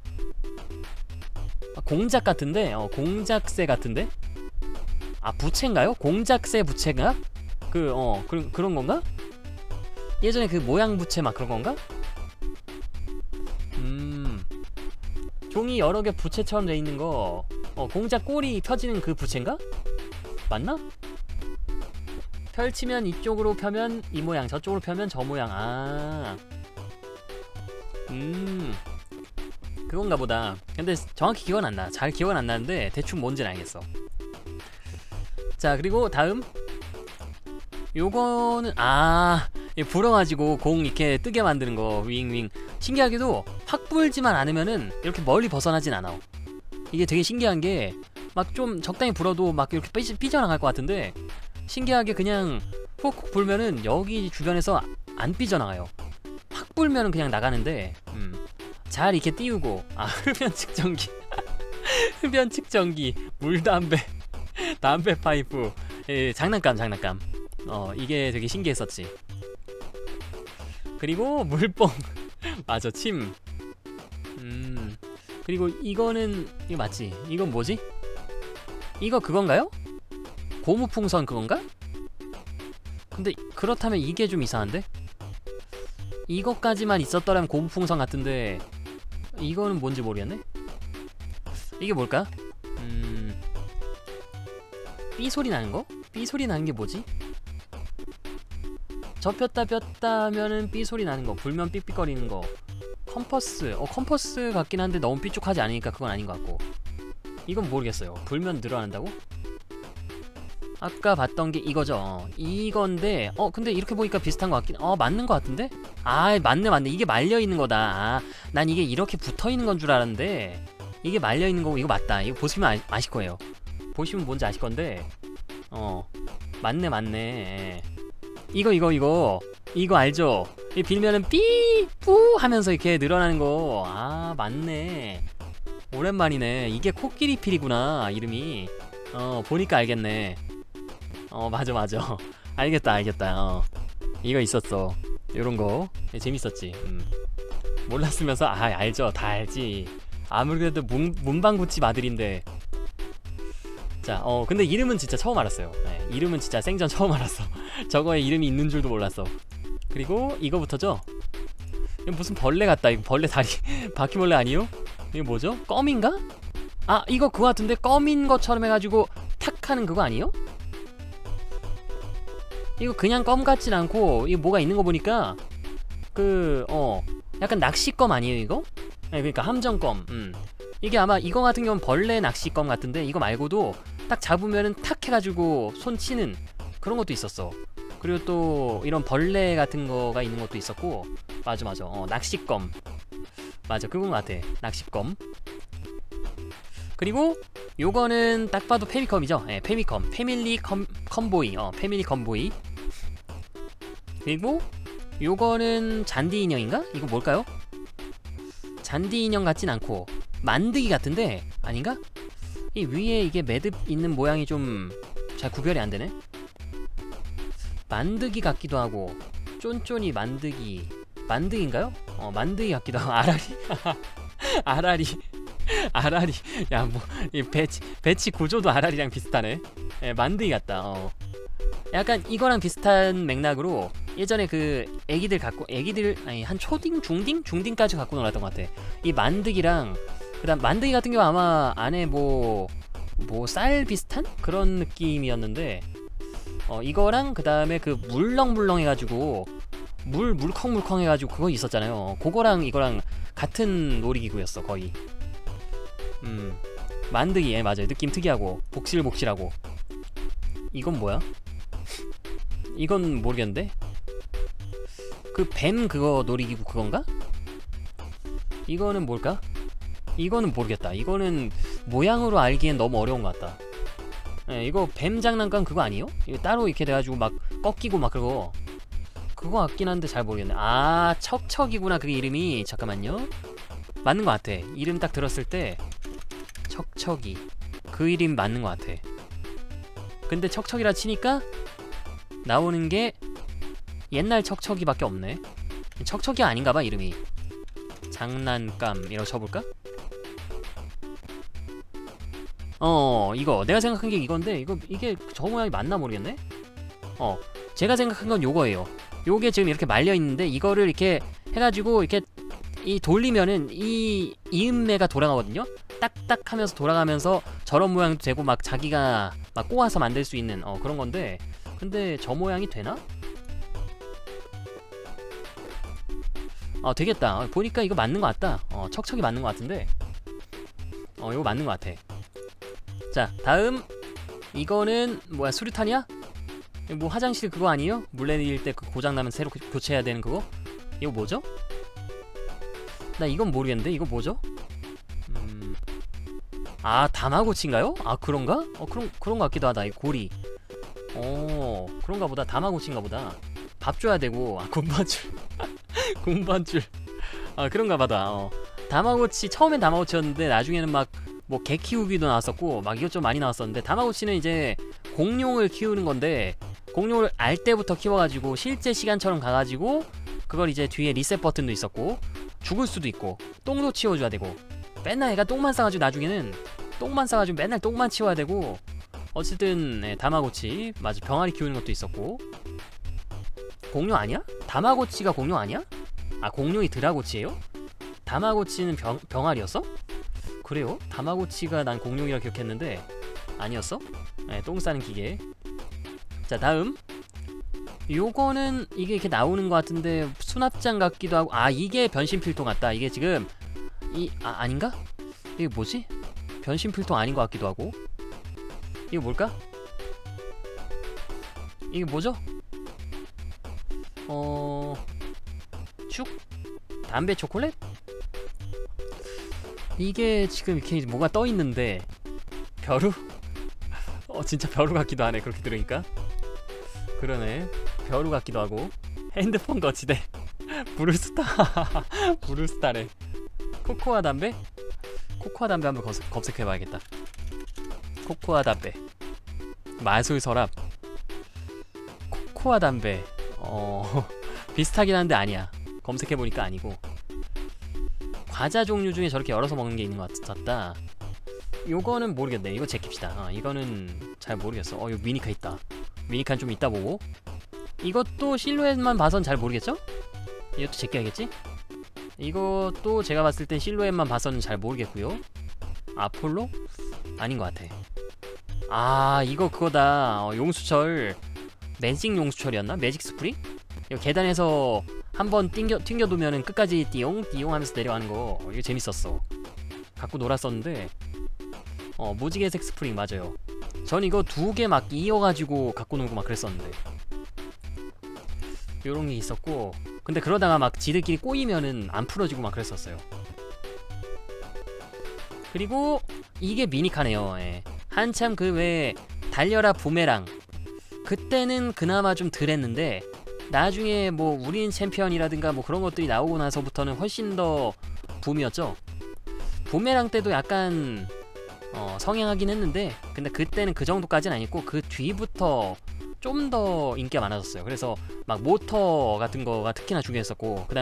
공작 같은데, 공작새 같은데? 부채인가요? 공작새 부채인가? 그런 건가? 예전에 그 모양 부채 막 그런 건가? 종이 여러 개 부채처럼 돼 있는 거, 공작 꼬리 펴지는 그 부채인가? 맞나? 펼치면 이쪽으로 펴면 이 모양, 저쪽으로 펴면 저 모양. 그건가 보다. 근데 정확히 기억은 안 나. 잘 기억은 안 나는데 대충 뭔지는 알겠어. 자, 그리고 다음 요거는 불어가지고 공 이렇게 뜨게 만드는 거. 윙윙. 신기하게도 확 불지만 않으면은 이렇게 멀리 벗어나진 않아. 이게 되게 신기한 게 막 좀 적당히 불어도 막 이렇게 삐져나갈 것 같은데 신기하게 그냥 훅훅 불면은 여기 주변에서 안 삐져나가요. 확 불면은 그냥 나가는데 잘 이렇게 띄우고. 흡연 측정기. 흡연 측정기, 물담배, 담배 파이프. 장난감. 이게 되게 신기했었지. 그리고 물뽕. 맞아, 침. 그리고 이거는 이거 맞지? 이건 뭐지? 이거 그건가요? 고무풍선 그건가? 근데 그렇다면 이게 좀 이상한데? 이것까지만 있었더라면 고무풍선 같은데 이거는 뭔지 모르겠네? 이게 뭘까? 삐 소리 나는 거? 삐 소리 나는 게 뭐지? 접혔다 폈다 하면은 삐 소리 나는 거, 불면 삑삑거리는 거. 컴퍼스. 컴퍼스 같긴 한데 너무 삐죽하지 않으니까 그건 아닌 것 같고. 이건 모르겠어요. 불면 늘어난다고? 아까 봤던 게 이거죠. 이건데 근데 이렇게 보니까 비슷한 것 같긴. 맞는 것 같은데? 맞네. 이게 말려있는 거다. 난 이게 이렇게 붙어있는 건 줄 알았는데 이게 말려있는 거고. 이거 맞다. 이거 보시면 아실 거예요. 보시면 뭔지 아실 건데 맞네. 이거 알죠? 이 빌면은 삐뿌 하면서 이렇게 늘어나는 거. 맞네. 오랜만이네. 이게 코끼리 필이구나, 이름이. 보니까 알겠네. 맞아. 알겠다. 이거 있었어. 요런거 재밌었지. 몰랐으면서 알죠. 다 알지. 아무래도 문방구집 아들인데. 자, 근데 이름은 진짜 처음 알았어요. 이름은 진짜 생전 처음 알았어. 저거에 이름이 있는 줄도 몰랐어. 그리고 이거부터죠. 이거 무슨 벌레 같다. 이거 벌레 다리. 바퀴벌레 아니요? 이거 뭐죠? 껌인가? 이거 그거 같은데? 껌인 것처럼 해가지고 탁 하는 그거 아니요? 이거 그냥 껌 같진 않고 이거 뭐가 있는 거 보니까 약간 낚시껌 아니에요 이거? 그러니까 함정껌. 이게 아마 이거 같은 경우는 벌레 낚시껌 같은데 이거 말고도 딱 잡으면은 탁 해가지고 손 치는 그런 것도 있었어. 그리고 또 이런 벌레 같은 거가 있는 것도 있었고. 맞아. 낚시껌. 맞아, 그건 것 같아. 낚시껌. 그리고 요거는 딱 봐도 페미컴이죠. 페미컴. 패밀리 컴보이. 패밀리 컴보이. 그리고 요거는 잔디 인형인가? 이거 뭘까요? 잔디 인형 같진 않고 만드기 같은데 아닌가? 이 위에 이게 매듭 있는 모양이 좀 잘 구별이 안 되네. 만드기 같기도 하고 쫀쫀이 만드기인가요? 만드기 같기도 하고. 아라리. 야, 뭐 이 배치 구조도 아라리랑 비슷하네. 만드기 같다. 약간 이거랑 비슷한 맥락으로 예전에 그 애기들 한 초딩 중딩까지 갖고 놀았던 것 같아. 이 만드기랑 그다음 만드기 같은 경우 아마 안에 뭐 쌀 비슷한 그런 느낌이었는데 이거랑 그다음에 그 물렁물렁 해가지고 물컹물컹 해가지고 그거 있었잖아요. 그거랑 이거랑 같은 놀이기구였어 거의. 만드기. 맞아요. 느낌 특이하고 복실복실하고. 이건 뭐야? 이건 모르겠는데? 그 뱀 그거 놀이기구 그건가? 이거는 뭘까? 이거는 모르겠다. 이거는 모양으로 알기엔 너무 어려운 것 같다. 이거 뱀 장난감 그거 아니에요? 이거 따로 이렇게 돼가지고 막 꺾이고 막 그거 같긴 한데 잘 모르겠네. 척척이구나 그게 이름이. 잠깐만요. 맞는 것 같아. 이름 딱 들었을 때 척척이 그 이름 맞는 것 같아. 근데 척척이라 치니까 나오는 게 옛날 척척이밖에 없네. 척척이 아닌가봐 이름이. 장난감이라고 쳐볼까? 이거 내가 생각한 게 이건데 이게 저 모양이 맞나 모르겠네. 제가 생각한 건 요거예요. 요게 지금 이렇게 말려 있는데 이거를 이렇게 해가지고 이렇게 돌리면은 이 이음매가 돌아가거든요. 딱딱 하면서 돌아가면서 저런 모양도 되고 막 자기가 막 꼬아서 만들 수 있는 그런 건데, 근데 저 모양이 되나? 되겠다. 보니까 이거 맞는 것 같다. 척척이 맞는 것 같은데 이거 맞는 것 같아. 자, 다음 이거는 뭐야? 수류탄이야? 뭐 화장실 그거 아니에요? 물 내릴 때 그 고장나면 새로 교체해야 되는 그거? 이거 뭐죠? 나 이건 모르겠는데 이거 뭐죠? 아 다마고치인가요? 아 그런가? 그런 거 같기도 하다. 이 고리. 그런가 보다. 다마고치인가 보다. 밥 줘야 되고. 아 군반줄. 군반줄. 아 그런가 보다. 다마고치 처음엔 다마고치였는데 나중에는 막 뭐 개 키우기도 나왔었고 막 이것저것 많이 나왔었는데, 다마고치는 이제 공룡을 키우는 건데 공룡을 알 때부터 키워가지고 실제 시간처럼 가가지고 그걸 이제 뒤에 리셋 버튼도 있었고 죽을 수도 있고 똥도 치워줘야 되고 맨날 애가 똥만 싸가지고 나중에는 똥만 싸가지고 맨날 똥만 치워야 되고, 어쨌든 네, 다마고치 맞아. 병아리 키우는 것도 있었고. 공룡 아니야? 다마고치가 공룡 아니야? 아 공룡이 드라고치예요? 다마고치는 병아리였어? 그래요? 다마고치가 난 공룡이라 기억했는데 아니었어? 네, 똥 싸는 기계. 자 다음 요거는 이게 이렇게 나오는 것 같은데 수납장 같기도 하고. 아 이게 변신 필통 같다. 이게 지금 아닌가? 이게 뭐지? 변신 필통 아닌 것 같기도 하고. 이거 뭘까? 이게 뭐죠? 축? 담배 초콜릿? 이게 지금 이렇게 뭐가 떠있는데 벼루? 진짜 벼루 같기도 하네 그렇게 들으니까. 그러네 벼루 같기도 하고. 핸드폰 거치대. 브루스타. 브루스타래. 코코아 담배? 코코아 담배 한번 검색해봐야겠다. 코코아 담배 마술 서랍. 코코아 담배 비슷하긴 한데 아니야. 검색해보니까 아니고. 과자 종류 중에 저렇게 열어서 먹는 게 있는 것 같다. 요거는 모르겠네. 이거 제킵시다. 이거는 잘 모르겠어. 요 미니카 있다. 미니카는 좀 이따 보고. 이것도 실루엣만 봐선 잘 모르겠죠? 이것도 제껴야겠지? 이것도 제가 봤을 땐 실루엣만 봐서는 잘 모르겠고요. 아폴로? 아닌 것 같아. 아 이거 그거다. 용수철. 매직 용수철이었나? 매직 스프링? 이거 계단에서 한번 튕겨두면은 끝까지 띠용 띠용 하면서 내려가는 거. 이거 재밌었어. 갖고 놀았었는데. 무지개색 스프링 맞아요. 전 이거 2개 막 이어가지고 갖고 놀고 막 그랬었는데. 요런 게 있었고. 근데 그러다가 막 지들끼리 꼬이면은 안 풀어지고 막 그랬었어요. 그리고 이게 미니카네요. 예. 한참 그 왜 달려라 부메랑 그때는 그나마 좀 덜 했는데 나중에 뭐 우린 챔피언이라든가 뭐 그런 것들이 나오고 나서부터는 훨씬 더 붐이었죠. 부메랑 때도 약간 성행하긴 했는데 근데 그때는 그 정도까지는 아니고 그 뒤부터 좀 더 인기가 많아졌어요. 그래서 막 모터 같은 거가 특히나 중요했었고, 그 다음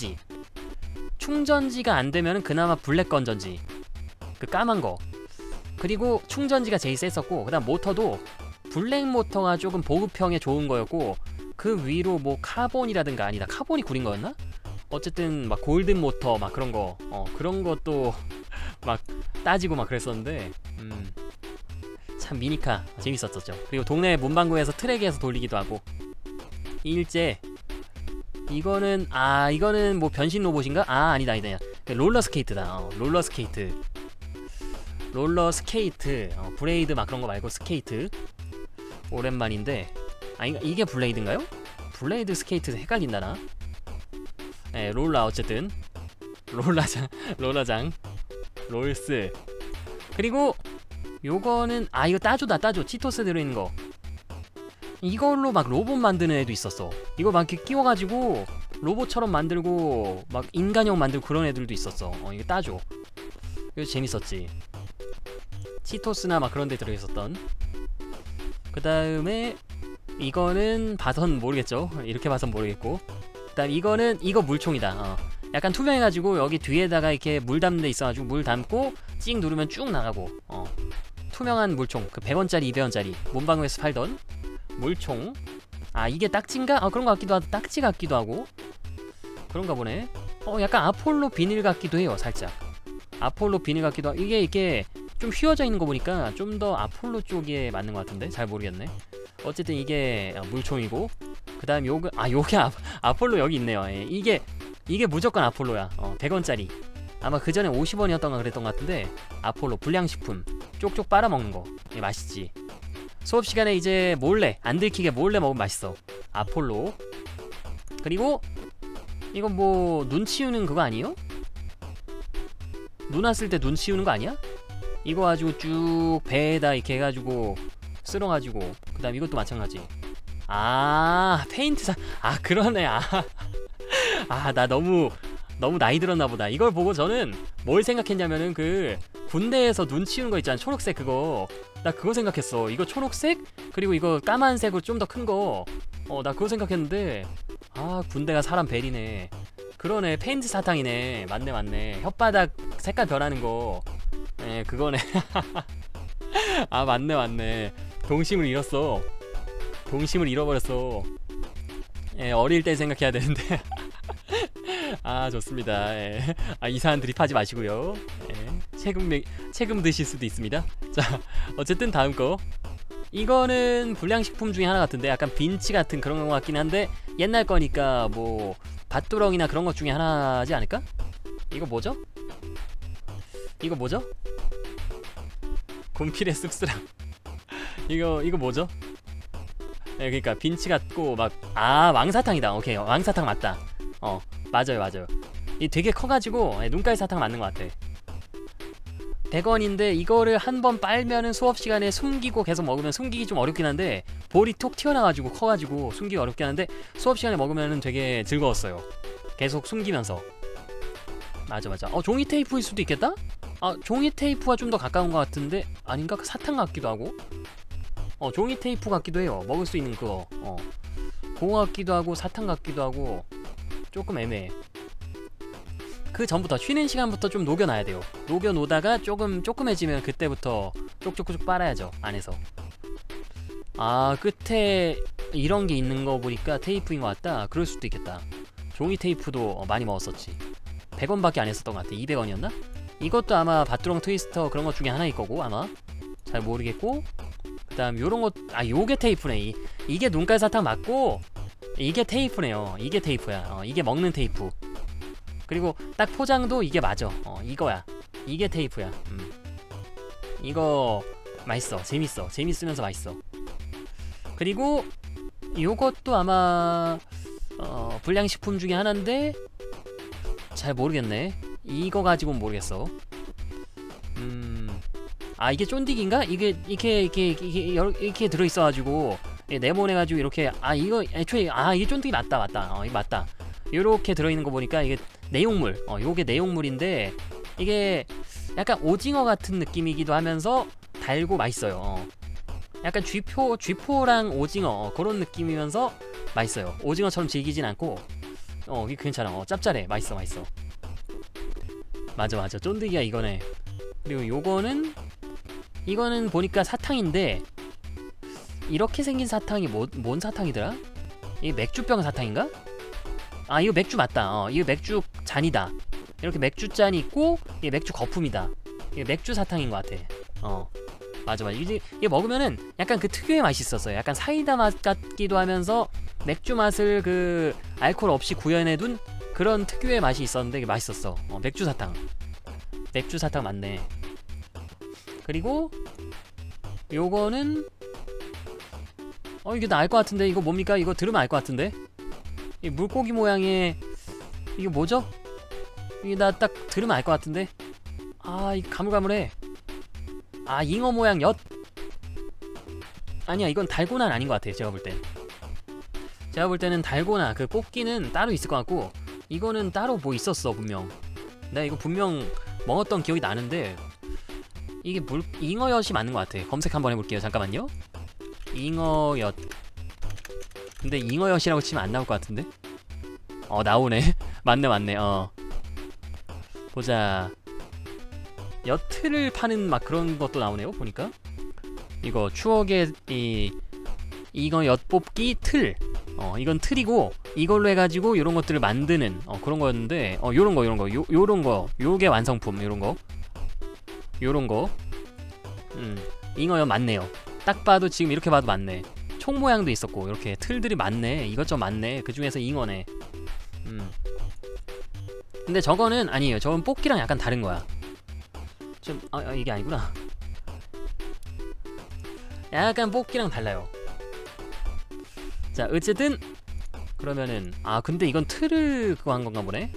충전지가 안 되면은 그나마 블랙 건전지 그 까만 거, 그리고 충전지가 제일 셌었고, 그 다음 모터도 블랙 모터가 조금 보급형에 좋은 거였고, 그 위로 뭐 카본이라든가, 아니다 카본이 구린 거였나? 어쨌든 막 골든 모터 막 그런 거 그런 것도 막 따지고 막 그랬었는데 참 미니카 재밌었었죠. 그리고 동네 문방구에서 트랙에서 돌리기도 하고. 일제 이거는 뭐 변신 로봇인가? 아니다 롤러 스케이트다. 롤러 스케이트 브레이드 막 그런 거 말고 스케이트 오랜만인데. 이게 블레이드인가요? 블레이드 스케이트 헷갈린다 나. 네, 롤러 어쨌든 롤러장 롤스. 그리고 요거는 이거 따조다. 따조 치토스 들어있는 거. 이걸로 막 로봇 만드는 애도 있었어. 이거 막 이렇게 끼워가지고 로봇처럼 만들고 막 인간형 만들고 그런 애들도 있었어. 이거 따조. 이거 재밌었지. 치토스나 막 그런 데 들어있었던. 그 다음에 이거는 봐선 모르겠죠. 이렇게 봐선 모르겠고. 그 다음 이거 물총이다. 약간 투명해가지고 여기 뒤에다가 이렇게 물 담는 데 있어가지고 물 담고 찍 누르면 쭉 나가고. 투명한 물총. 그 100원짜리 200원짜리 문방구에서 팔던 물총. 이게 딱지인가? 그런 거 같기도 하고 딱지 같기도 하고 그런가 보네. 약간 아폴로 비닐 같기도 해요. 살짝 아폴로 비닐 같기도 하고. 이게 좀 휘어져 있는 거 보니까 좀 더 아폴로 쪽에 맞는 것 같은데 잘 모르겠네. 어쨌든 이게 물총이고, 그 다음 요게 아폴로 여기 있네요. 예. 이게 무조건 아폴로야. 100원짜리 아마 그 전에 50원이었던가 그랬던 것 같은데, 아폴로 불량식품 쪽쪽 빨아먹는 거. 맛있지. 수업 시간에 이제 몰래 안 들키게 몰래 먹으면 맛있어. 아폴로. 그리고 이건 뭐 눈 치우는 그거 아니에요? 눈 왔을 때 눈 치우는 거 아니야? 이거 가지고 쭉 배에다 이렇게 해가지고 쓸어가지고 그 다음 이것도 마찬가지. 아 페인트 아 그러네. 아 나 너무 나이 들었나 보다. 이걸 보고 저는 뭘 생각했냐면은 그 군대에서 눈 치우는 거 있잖아, 초록색 그거. 나 그거 생각했어. 이거 초록색 그리고 이거 까만색으로 좀 더 큰 거. 나 그거 생각했는데 아 군대가 사람 베리네. 그러네, 페인트 사탕이네. 맞네. 혓바닥 색깔 변하는 거. 예, 그거네. 아 맞네. 동심을 잃었어. 동심을 잃어버렸어. 예, 어릴 때 생각해야 되는데. 아 좋습니다. 예. 아 이상한 드립하지 마시고요. 예. 책임 드실 수도 있습니다. 자 어쨌든 다음 거. 이거는 불량식품 중에 하나 같은데 약간 빈치 같은 그런 거 같긴 한데 옛날 거니까 뭐 밭두렁이나 그런 것 중에 하나지 않을까? 이거 뭐죠? 곰필의 쑥스랑. 이거 뭐죠? 네, 그러니까 빈치 같고 막 왕사탕이다. 오케이, 왕사탕 맞다. 맞아요. 이 되게 커가지고 눈깔 사탕 맞는 것 같아. 100원인데 이거를 한 번 빨면은 수업 시간에 숨기고 계속 먹으면 숨기기 좀 어렵긴 한데 볼이 톡 튀어나와가지고 커가지고 숨기기 어렵긴 한데 수업 시간에 먹으면은 되게 즐거웠어요. 계속 숨기면서. 맞아. 종이 테이프일 수도 있겠다? 종이 테이프와 좀 더 가까운 것 같은데 아닌가? 사탕 같기도 하고. 종이 테이프 같기도 해요. 먹을 수 있는 그거. 그거 같기도 하고 사탕 같기도 하고 조금 애매해. 그 전부터 쉬는 시간부터 좀 녹여놔야 돼요. 녹여놓다가 조금 조그매지면 그때부터 쪽쪽쪽 빨아야죠, 안에서. 끝에 이런 게 있는 거 보니까 테이프인 것 같다. 그럴 수도 있겠다. 종이 테이프도 많이 먹었었지. 100원밖에 안 했었던 것 같아. 200원이었나? 이것도 아마 밭두렁 트위스터 그런 것 중에 하나일 거고 아마. 잘 모르겠고. 그 다음 요런 것, 요게 테이프네. 이게 눈깔 사탕 맞고 이게 테이프네요. 이게 테이프야. 이게 먹는 테이프. 그리고 딱 포장도 이게 맞아. 이거야. 이게 테이프야. 이거 맛있어. 재밌으면서 맛있어. 그리고 요것도 아마 불량식품 중에 하나인데 잘 모르겠네. 이거 가지고는 모르겠어. 이게 쫀디기인가? 이렇게 들어있어가지고 네모내가지고 이렇게 이거 애초에 이게 쫀디기 맞다. 이거 맞다. 요렇게 들어있는 거 보니까 이게 내용물. 요게 내용물인데 이게 약간 오징어 같은 느낌이기도 하면서 달고 맛있어요. 약간 쥐포랑 오징어 그런 느낌이면서 맛있어요. 오징어처럼 질기진 않고 이게 괜찮아. 짭짤해. 맛있어. 맞아. 쫀디기가 이거네. 그리고 이거는 보니까 사탕인데 이렇게 생긴 사탕이 뭔 사탕이더라? 이게 맥주병 사탕인가? 이거 맥주 맞다. 이거 맥주 잔이다. 이렇게 맥주 잔이 있고 이게 맥주 거품이다. 이게 맥주 사탕인 것 같아. 맞아. 이게 먹으면은 약간 그 특유의 맛이 있었어요. 약간 사이다 맛 같기도 하면서 맥주 맛을 그 알코올 없이 구현해둔 그런 특유의 맛이 있었는데 이게 맛있었어. 맥주 사탕 맞네. 그리고 요거는 이게 나 알 것 같은데. 이거 뭡니까? 이거 들으면 알 것 같은데. 이 물고기 모양의 이게 뭐죠? 이게 나 딱 들으면 알 것 같은데. 이거 가물가물해. 잉어 모양 엿. 아니야, 이건 달고나는 아닌 것 같아. 제가 볼 때는 달고나 그 뽑기는 따로 있을 것 같고 이거는 따로 뭐 있었어 분명. 내가 이거 분명 먹었던 기억이 나는데 이게 잉어엿이 맞는 것 같아. 검색 한번 해볼게요. 잠깐만요. 잉어엿. 근데 잉어엿이라고 치면 안 나올 것 같은데? 나오네. 맞네. 보자. 엿을 파는 막 그런 것도 나오네요. 보니까 이거 추억의 이거 엿 뽑기 틀. 이건 틀이고 이걸로 해가지고 요런 것들을 만드는 그런 거였는데 요런 거 요게 완성품. 요런 거 잉어엿 맞네요. 딱 봐도 지금 이렇게 봐도 맞네. 총 모양도 있었고 이렇게 틀들이 많네. 이것저것 많네. 그 중에서 잉어네. 근데 저거는 아니에요. 저건 뽑기랑 약간 다른 거야. 이게 아니구나. 약간 뽑기랑 달라요. 자 어쨌든 그러면은 아 근데 이건 틀을 그거 한 건가 보네.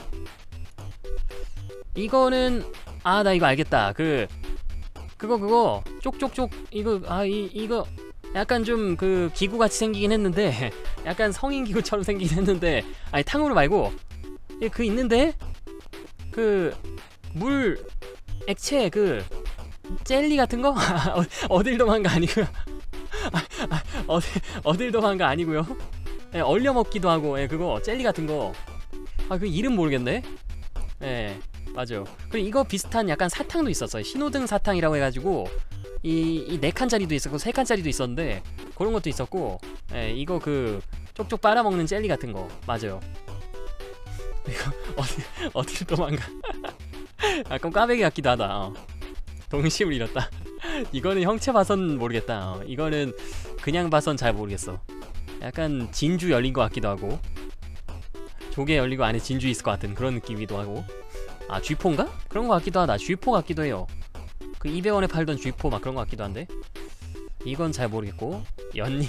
이거는 아 나 이거 알겠다. 그거 쪽쪽쪽 이거 이거 약간 좀 그 기구 같이 생기긴 했는데 약간 성인 기구처럼 생기긴 했는데 아니 탕후루 말고 그 있는데 그 물 액체 그 젤리 같은 거 어딜 도망가 아니고요. 어딜 도망가 아니고요. 예, 얼려 먹기도 하고 예, 그거 젤리 같은 거. 아 그 이름 모르겠네. 예 맞아요. 그리고 이거 비슷한 약간 사탕도 있었어요. 신호등 사탕이라고 해가지고 이 4칸짜리도 있었고 3칸짜리도 있었는데 그런 것도 있었고 예, 이거 그 쪽쪽 빨아먹는 젤리 같은 거 맞아요. 이거 어딜 도망가. 약간 꽈배기 같기도 하다. 동심을 잃었다. 이거는 형체 봐선 모르겠다. 이거는 그냥 봐선 잘 모르겠어. 약간 진주 열린 것 같기도 하고 조개 열리고 안에 진주 있을 것 같은 그런 느낌이기도 하고 아 쥐포인가? 그런 것 같기도 하다. 쥐포 같기도 해요. 그 200원에 팔던 쥐포 막 그런 것 같기도 한데 이건 잘 모르겠고 연잎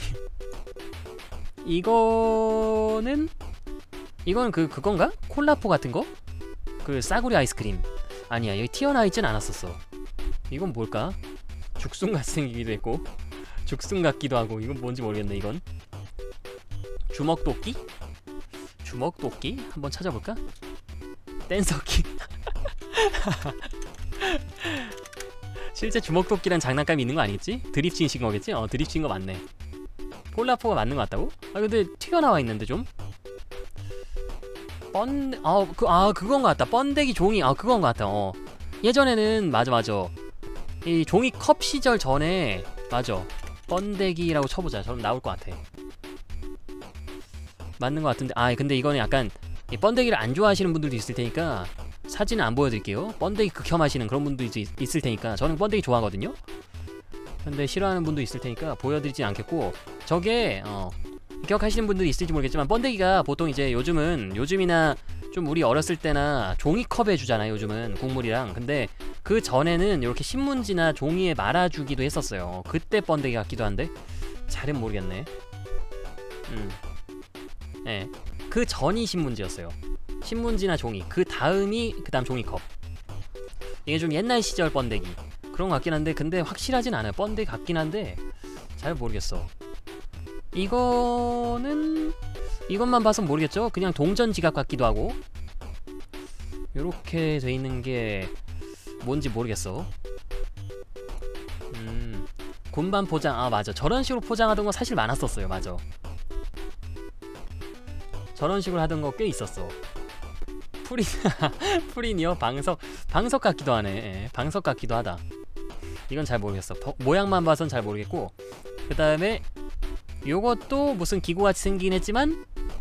이거는 그건가? 콜라포 같은 거? 그 싸구려 아이스크림 아니야 여기 튀어나와 있진 않았었어. 이건 뭘까? 죽순같이 생기기도 했고 죽순 같기도 하고 이건 뭔지 모르겠네. 이건 주먹도끼? 주먹도끼? 한번 찾아볼까? 댄서키. 실제 주먹도끼란 장난감이 있는 거 아니겠지? 드립 치신 거겠지? 드립 친 거 맞네. 폴라포가 맞는 거 같다고? 아 근데 튀어나와 있는데 좀? 그건 거 같다. 번데기 종이 그건 거 같다. 예전에는 맞아 이 종이 컵 시절 전에 맞아 번데기라고 쳐보자. 저럼 나올 것 같아. 맞는 것 같은데 근데 이거는 약간 이 번데기를 안 좋아하시는 분들도 있을 테니까 사진은 안 보여드릴게요. 번데기 극혐하시는 그런 분도 있을 테니까 저는 번데기 좋아하거든요. 근데 싫어하는 분도 있을 테니까 보여드리진 않겠고 저게 기억하시는 분들이 있을지 모르겠지만 번데기가 보통 이제 요즘이나 좀 우리 어렸을 때나 종이컵에 주잖아요. 요즘은 국물이랑. 근데 그 전에는 이렇게 신문지나 종이에 말아주기도 했었어요. 그때 번데기 같기도 한데 잘은 모르겠네. 네. 그 전이 신문지였어요. 신문지나 종이. 그 다음 종이컵. 이게 좀 옛날 시절 번데기 그런 것 같긴 한데 근데 확실하진 않아요. 번데기 같긴 한데 잘 모르겠어. 이것만 봐선 모르겠죠? 그냥 동전 지갑 같기도 하고 요렇게 돼 있는 게 뭔지 모르겠어. 군밤 포장 맞아. 저런 식으로 포장하던 거 사실 많았었어요. 맞아. 저런 식으로 하던 거 꽤 있었어. 프린이요? 방석 같기도 하네. 예, 방석 같기도 하다. 이건 잘 모르겠어. 모양만 봐선 잘 모르겠고 그 다음에 요것도 무슨 기구같이 생기긴 했지만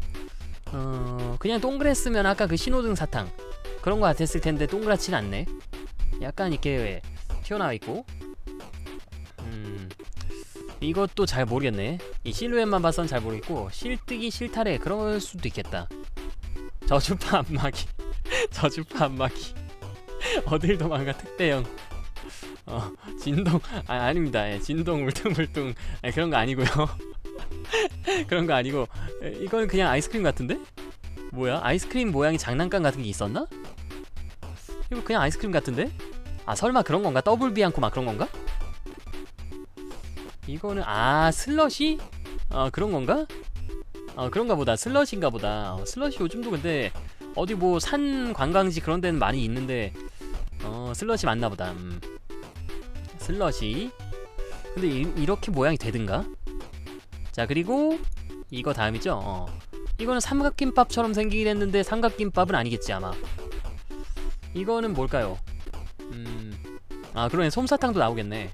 그냥 동그랬으면 아까 그 신호등 사탕 그런 거 같았을 텐데 동그랗진 않네. 약간 이렇게 튀어나와 있고 이것도 잘 모르겠네. 이 실루엣만 봐선 잘 모르겠고 실뜨기 실타래 그럴 수도 있겠다. 저주파 안마기. 저주파 안마기. 어딜 도망가 특대형. 진동 아닙니다. 예, 진동 울퉁불퉁 그런 거 아니고요. 그런 거 아니고 이건 그냥 아이스크림 같은데? 뭐야? 아이스크림 모양의 장난감 같은 게 있었나? 이거 그냥 아이스크림 같은데? 설마 그런 건가? 더블 비앙코 막 그런 건가? 이거는 슬러시? 그런 건가? 그런가 보다. 슬러시인가 보다. 슬러시 요즘도 근데 어디 뭐 산 관광지 그런 데는 많이 있는데 슬러시 맞나 보다. 슬러시. 근데 이렇게 모양이 되든가? 자 그리고 이거 다음이죠. 이거는 삼각김밥처럼 생기긴 했는데 삼각김밥은 아니겠지 아마. 이거는 뭘까요? 그러네. 솜사탕도 나오겠네.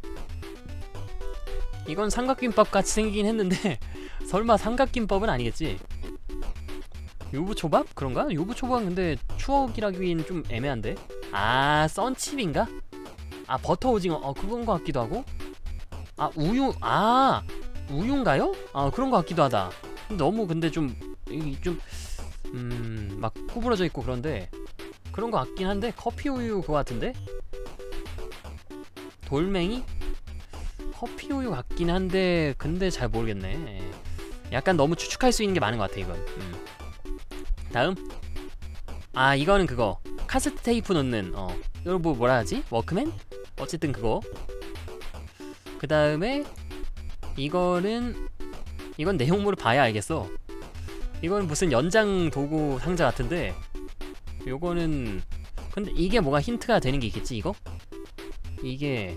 이건 삼각김밥 같이 생기긴 했는데 설마 삼각김밥은 아니겠지? 유부초밥? 그런가? 유부초밥은 근데 추억이라기엔 좀 애매한데? 썬칩인가? 버터 오징어 그건 거 같기도 하고 우유 우유인가요? 그런 거 같기도 하다. 너무 근데 좀 막 구부러져 있고 그런데 그런 거 같긴 한데 커피 우유 그거 같은데? 돌멩이? 커피 우유 같긴 한데 근데 잘 모르겠네. 약간 너무 추측할 수 있는 게 많은 것 같아 이건. 다음. 아 이거는 그거 카세트 테이프 넣는 이걸 뭐라 하지? 워크맨? 어쨌든 그거. 그 다음에 이건 내용물을 봐야 알겠어. 이건 무슨 연장 도구 상자 같은데 요거는 근데 이게 뭐가 힌트가 되는 게 있겠지 이거? 이게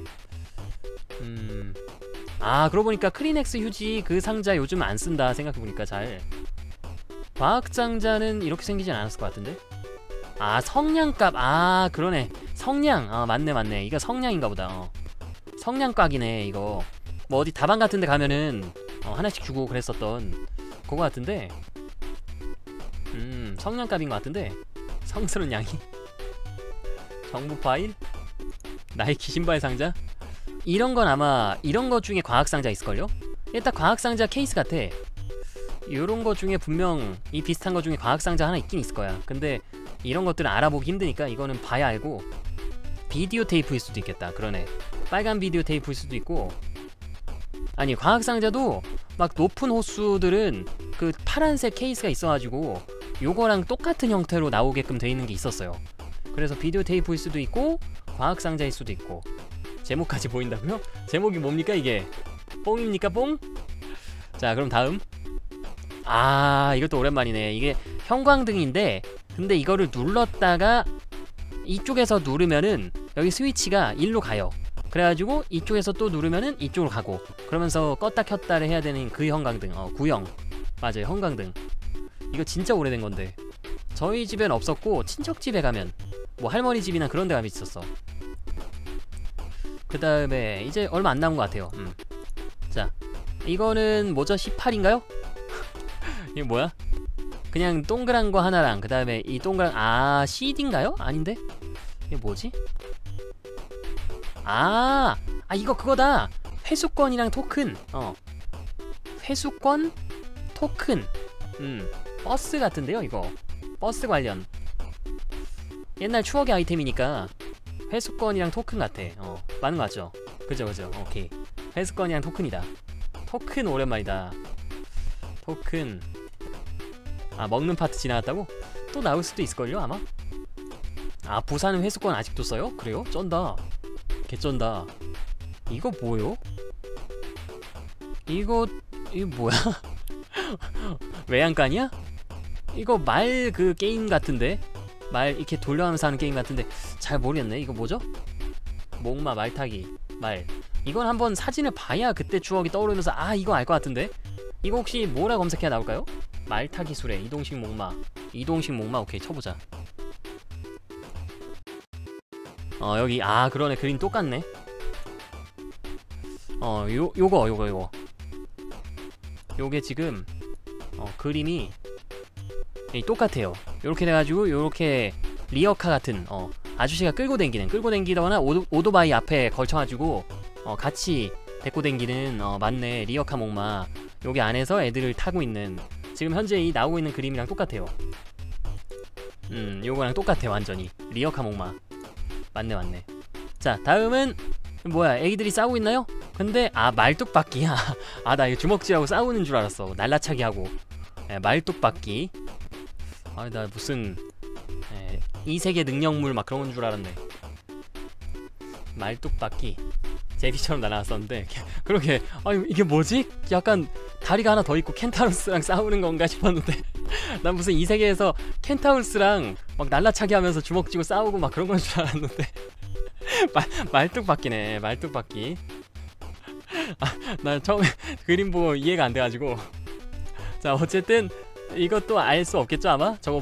아 그러고 보니까 크리넥스 휴지 그 상자 요즘 안 쓴다 생각해보니까 잘. 과학상자는 이렇게 생기진 않았을 것 같은데. 아 성냥갑. 아 그러네 성냥. 아 맞네 이거 성냥인가 보다. 성냥각이네 이거. 뭐 어디 다방 같은 데 가면은 하나씩 주고 그랬었던 그거 같은데. 성냥갑인 것 같은데. 성스러운 양이. 정부 파일? 나이키 신발 상자? 이런 건 아마 이런 것 중에 과학 상자 있을걸요? 일단 과학 상자 케이스 같아. 요런 것 중에 분명 이 비슷한 것 중에 과학 상자 하나 있긴 있을 거야. 근데 이런 것들은 알아보기 힘드니까 이거는 봐야 알고. 비디오 테이프일 수도 있겠다. 그러네. 빨간 비디오 테이프일 수도 있고. 아니 과학 상자도 막 높은 호수들은 그 파란색 케이스가 있어가지고 요거랑 똑같은 형태로 나오게끔 돼 있는 게 있었어요. 그래서 비디오 테이프일 수도 있고 과학 상자일 수도 있고. 제목까지 보인다고요? 제목이 뭡니까 이게? 뽕입니까 뽕? 자 그럼 다음. 아 이것도 오랜만이네. 이게 형광등인데 근데 이거를 눌렀다가 이쪽에서 누르면은 여기 스위치가 일로 가요. 그래가지고 이쪽에서 또 누르면은 이쪽으로 가고 그러면서 껐다 켰다를 해야 되는 그 형광등. 구형 맞아요 형광등. 이거 진짜 오래된 건데 저희 집엔 없었고 친척 집에 가면 뭐 할머니 집이나 그런 데 가면 있었어. 그 다음에 이제 얼마 안 남은 것 같아요. 자 이거는 뭐죠? 18인가요? 이게 뭐야? 그냥 동그란 거 하나랑 그 다음에 이 동그란 CD인가요? 아닌데? 이게 뭐지? 이거 그거다. 회수권이랑 토큰. 회수권 토큰. 버스 같은데요 이거. 버스 관련 옛날 추억의 아이템이니까 회수권이랑 토큰 같아. 맞는 거 같죠? 그죠 오케이. 회수권이랑 토큰이다. 토큰 오랜만이다. 토큰. 먹는 파트 지나갔다고? 또 나올 수도 있을걸요 아마? 부산은 회수권 아직도 써요? 그래요? 쩐다. 개쩐다. 이거 뭐요? 이거 뭐야? 외양간이야? 이거 말 그 게임 같은데? 말 이렇게 돌려가면서 하는 게임 같은데 잘 모르겠네. 이거 뭐죠? 목마 말타기 말. 이건 한번 사진을 봐야 그때 추억이 떠오르면서 이거 알 것 같은데? 이거 혹시 뭐라 검색해야 나올까요? 말타기 수레 이동식 목마. 이동식 목마. 오케이 쳐보자. 여기 그러네. 그림 똑같네. 요거 요게 지금 그림이 똑같아요. 요렇게 돼가지고 요렇게 리어카 같은 아저씨가 끌고 댕기거나 오토바이 앞에 걸쳐가지고 같이 데리고 댕기는 맞네 리어카 목마. 여기 안에서 애들을 타고 있는 지금 현재 이 나오고 있는 그림이랑 똑같아요. 요거랑 똑같아 완전히. 리어카 목마 맞네. 자 다음은 뭐야? 애기들이 싸우고 있나요? 근데 말뚝박기야. 나 이거 주먹질하고 싸우는 줄 알았어. 날라차기 하고. 말뚝박기. 나 무슨 이세계 능력물 막 그런 건 줄 알았네. 말뚝박기 제비처럼 날아왔었는데 그렇게 이게 뭐지? 약간 다리가 하나 더 있고 켄타우로스랑 싸우는 건가 싶었는데 난 무슨 이 세계에서 켄타우로스랑 막 날라차기 하면서 주먹 쥐고 싸우고 막 그런 건 줄 알았는데 말뚝박기네. 말뚝박기. 나 처음에 그림 보고 이해가 안 돼가지고. 자 어쨌든 이것도 알 수 없겠죠 아마? 저거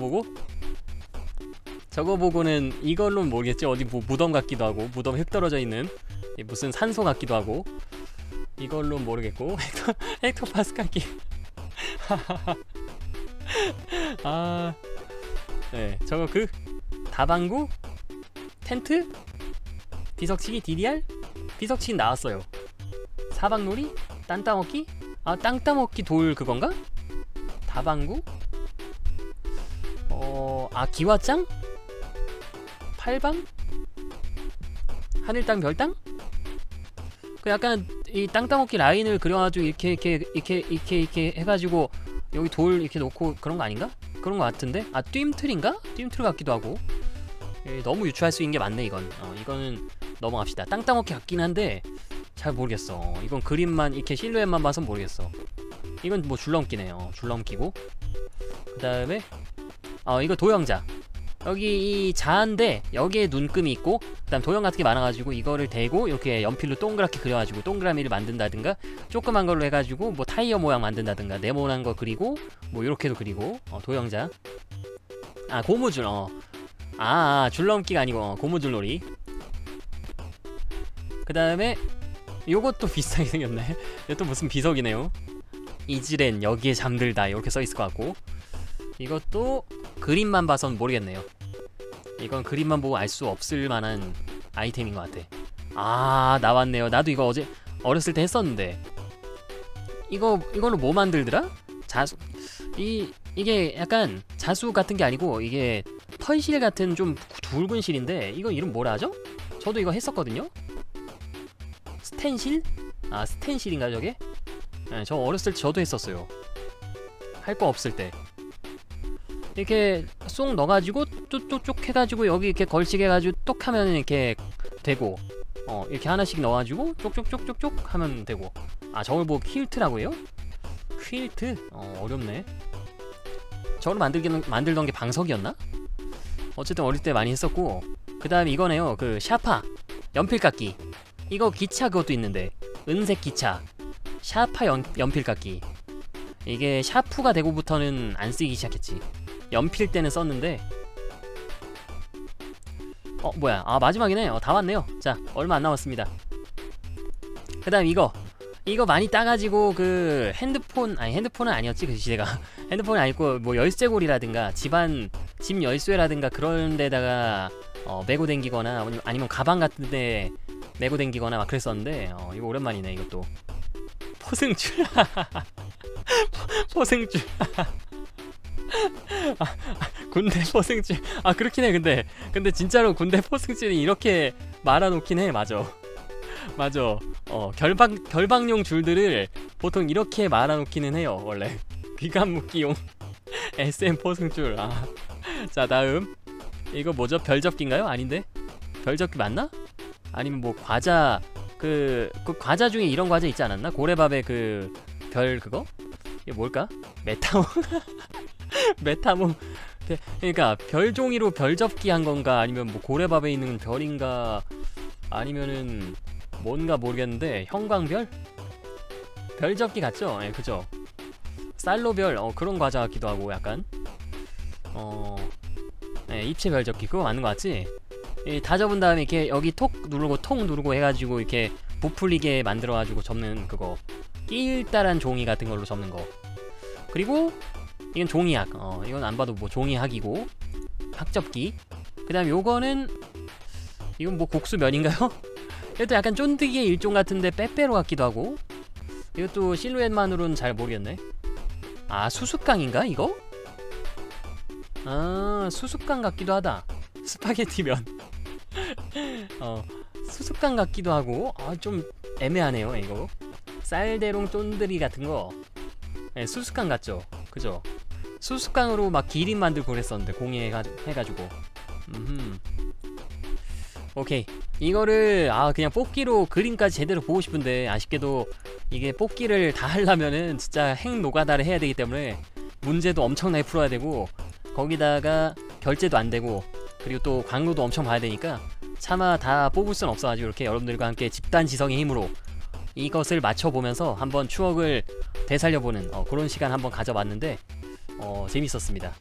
보고는 이걸로는 모르겠지. 어디 뭐 무덤 같기도 하고 무덤 흙 떨어져 있는 무슨 산소 같기도 하고 이걸로는 모르겠고. 헥토파스칼기. 네 저거 그 다방구 텐트 비석치기 DDR 비석치기 나왔어요. 사방놀이 땅따먹기 땅따먹기 돌 그건가? 다방구 기와짱 팔방 하늘땅 별땅 그 약간 이 땅 따먹기 라인을 그려가지고 이렇게 해가지고 여기 돌 이렇게 놓고 그런 거 아닌가? 그런 거 같은데? 아 뜀틀인가? 뜀틀 같기도 하고. 너무 유추할 수 있는 게 많네 이건. 이거는 넘어갑시다. 땅 따먹기 같긴 한데 잘 모르겠어. 이건 그림만 이렇게 실루엣만 봐서 모르겠어. 이건 뭐 줄넘기네요. 줄넘기고. 그 다음에 이거 도형자. 여기 이 자인데 여기에 눈금이 있고 그 다음 도형 같은 게 많아가지고 이거를 대고 이렇게 연필로 동그랗게 그려가지고 동그라미를 만든다든가 조그만 걸로 해가지고 뭐 타이어 모양 만든다든가 네모난 거 그리고 뭐 요렇게도 그리고 도형자. 고무줄. 줄넘기가 아니고 고무줄 놀이. 그 다음에 요것도 비슷하게 생겼네. 이것도 무슨 비석이네요. 이지렌 여기에 잠들다 이렇게 써있을 것 같고. 이것도 그림만 봐선 모르겠네요. 이건 그림만 보고 알 수 없을 만한 아이템인 것 같아. 나왔네요. 나도 이거 어제 어렸을 때 했었는데 이걸로 뭐 만들더라? 자수. 이게 약간 자수 같은 게 아니고 이게 털실 같은 좀 굵은 실인데 이거 이름 뭐라 하죠? 저도 이거 했었거든요. 스텐실? 스텐실인가 저게? 네, 저 어렸을 때 저도 했었어요. 할 거 없을 때 이렇게 쏙 넣어가지고 뚝뚝뚝 해가지고 여기 이렇게 걸치게 해가지고 똑 하면 이렇게 되고 이렇게 하나씩 넣어가지고 쪽쪽쪽쪽쪽 하면 되고. 저걸 보고 퀼트라고 해요? 퀼트? 어렵네. 저걸 만들던 게 방석이었나? 어쨌든 어릴 때 많이 했었고. 그 다음에 이거네요. 그 샤파 연필깎이. 이거 기차 그것도 있는데 은색 기차 샤파 연필깎이. 이게 샤프가 되고부터는 안 쓰기 시작했지. 연필 때는 썼는데 뭐야 마지막이네. 다 왔네요. 자 얼마 안 남았습니다. 그 다음 이거 많이 따가지고 그 핸드폰은 아니었지 그 시대가. 핸드폰이 아니고 뭐 열쇠고리라든가 집 열쇠라든가 그런 데다가 메고 댕기거나 아니면 가방 같은 데 메고 댕기거나 막 그랬었는데 이거 오랜만이네. 이것도 포승줄. 포승줄. 군대 포승줄. 그렇긴 해. 근데 진짜로 군대 포승줄이 이렇게 말아놓긴 해. 맞아. 결박용 줄들을 보통 이렇게 말아놓기는 해요 원래. 귀감 묶기용 SM 포승줄. 자 다음 이거 뭐죠? 별접기인가요? 아닌데? 별접기 맞나? 아니면 뭐 과자 그 과자 중에 이런 과자 있지 않았나? 고래밥에 그 별 그거? 이게 뭘까? 메타몽? 메타몽. 그러니까 별종이로 별접기 한 건가? 아니면 뭐 고래밥에 있는 별인가? 아니면은 뭔가 모르겠는데 형광별? 별접기 같죠? 예, 그죠? 쌀로별 그런 과자 같기도 하고 약간 입체 별접기 그거 맞는 거 같지? 다 접은 다음에 이렇게 여기 톡 누르고 해가지고 이렇게 부풀리게 만들어가지고 접는 그거. 낄따란 종이 같은 걸로 접는 거. 그리고 이건 종이학. 이건 안 봐도 뭐 종이학이고 학접기. 그 다음 요거는 이건 뭐 곡수면인가요? 이것도 약간 쫀득이의 일종 같은데 빼빼로 같기도 하고. 이것도 실루엣만으로는 잘 모르겠네. 수수깡인가 이거? 수수깡 같기도 하다. 스파게티면. 수수깡 같기도 하고. 좀 애매하네요 이거. 쌀대롱 쫀드리 같은 거. 네, 수수깡 같죠? 그죠? 수수깡으로 막 기린 만들고 그랬었는데 공예해가지고. 오케이. 이거를 그냥 뽑기로 그림까지 제대로 보고 싶은데 아쉽게도 이게 뽑기를 다 하려면은 진짜 핵 노가다를 해야 되기 때문에 문제도 엄청나게 풀어야 되고 거기다가 결제도 안 되고 그리고 또 광고도 엄청 봐야 되니까 차마 다 뽑을 순 없어가지고 이렇게 여러분들과 함께 집단 지성의 힘으로 이것을 맞춰보면서 한번 추억을 되살려보는 그런 시간 한번 가져봤는데 재밌었습니다.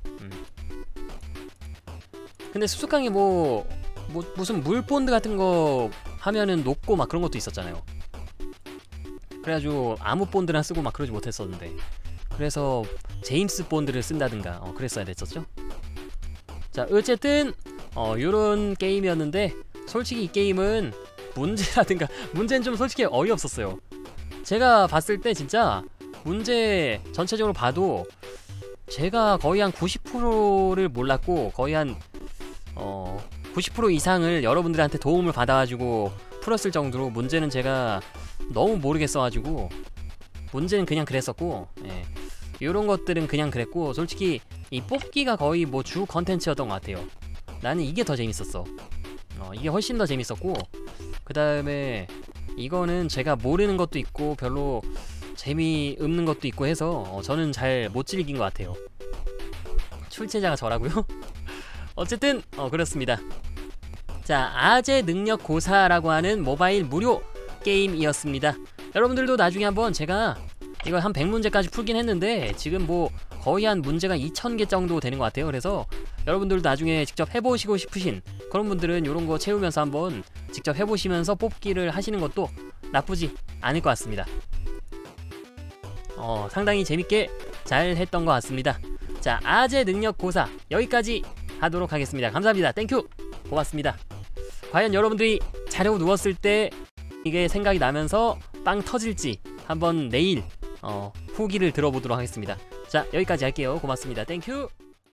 근데 수수깡이 무슨 물 본드 같은 거 하면은 녹고 막 그런 것도 있었잖아요. 그래가지고 아무 본드나 쓰고 막 그러지 못했었는데 그래서 제임스 본드를 쓴다든가 그랬어야 됐었죠. 자 어쨌든 요런 게임이었는데 솔직히 이 게임은 문제는 좀 솔직히 어이없었어요. 제가 봤을 때 진짜 문제 전체적으로 봐도 제가 거의 한 90%를 몰랐고 거의 한 90% 이상을 여러분들한테 도움을 받아가지고 풀었을 정도로 문제는 제가 너무 모르겠어가지고 문제는 그냥 그랬었고, 예. 요런 것들은 그냥 그랬고, 솔직히 이 뽑기가 거의 뭐 주 컨텐츠였던 것 같아요. 나는 이게 더 재밌었어. 이게 훨씬 더 재밌었고, 그 다음에 이거는 제가 모르는 것도 있고 별로 재미없는 것도 있고 해서 저는 잘 못 즐긴 것 같아요. 출제자가 저라고요? 어쨌든 그렇습니다. 자, 아재 능력 고사라고 하는 모바일 무료 게임이었습니다. 여러분들도 나중에 한번, 제가 이거 한 100문제까지 풀긴 했는데 지금 뭐 거의 한 문제가 2000개 정도 되는 것 같아요. 그래서 여러분들도 나중에 직접 해보시고 싶으신 그런 분들은 이런 거 채우면서 한번 직접 해보시면서 뽑기를 하시는 것도 나쁘지 않을 것 같습니다. 상당히 재밌게 잘 했던 것 같습니다. 자, 아재 능력 고사 여기까지 하도록 하겠습니다. 감사합니다. 땡큐. 고맙습니다. 과연 여러분들이 자려고 누웠을 때 이게 생각이 나면서 빵 터질지 한번 내일 후기를 들어보도록 하겠습니다. 자, 여기까지 할게요. 고맙습니다. 땡큐.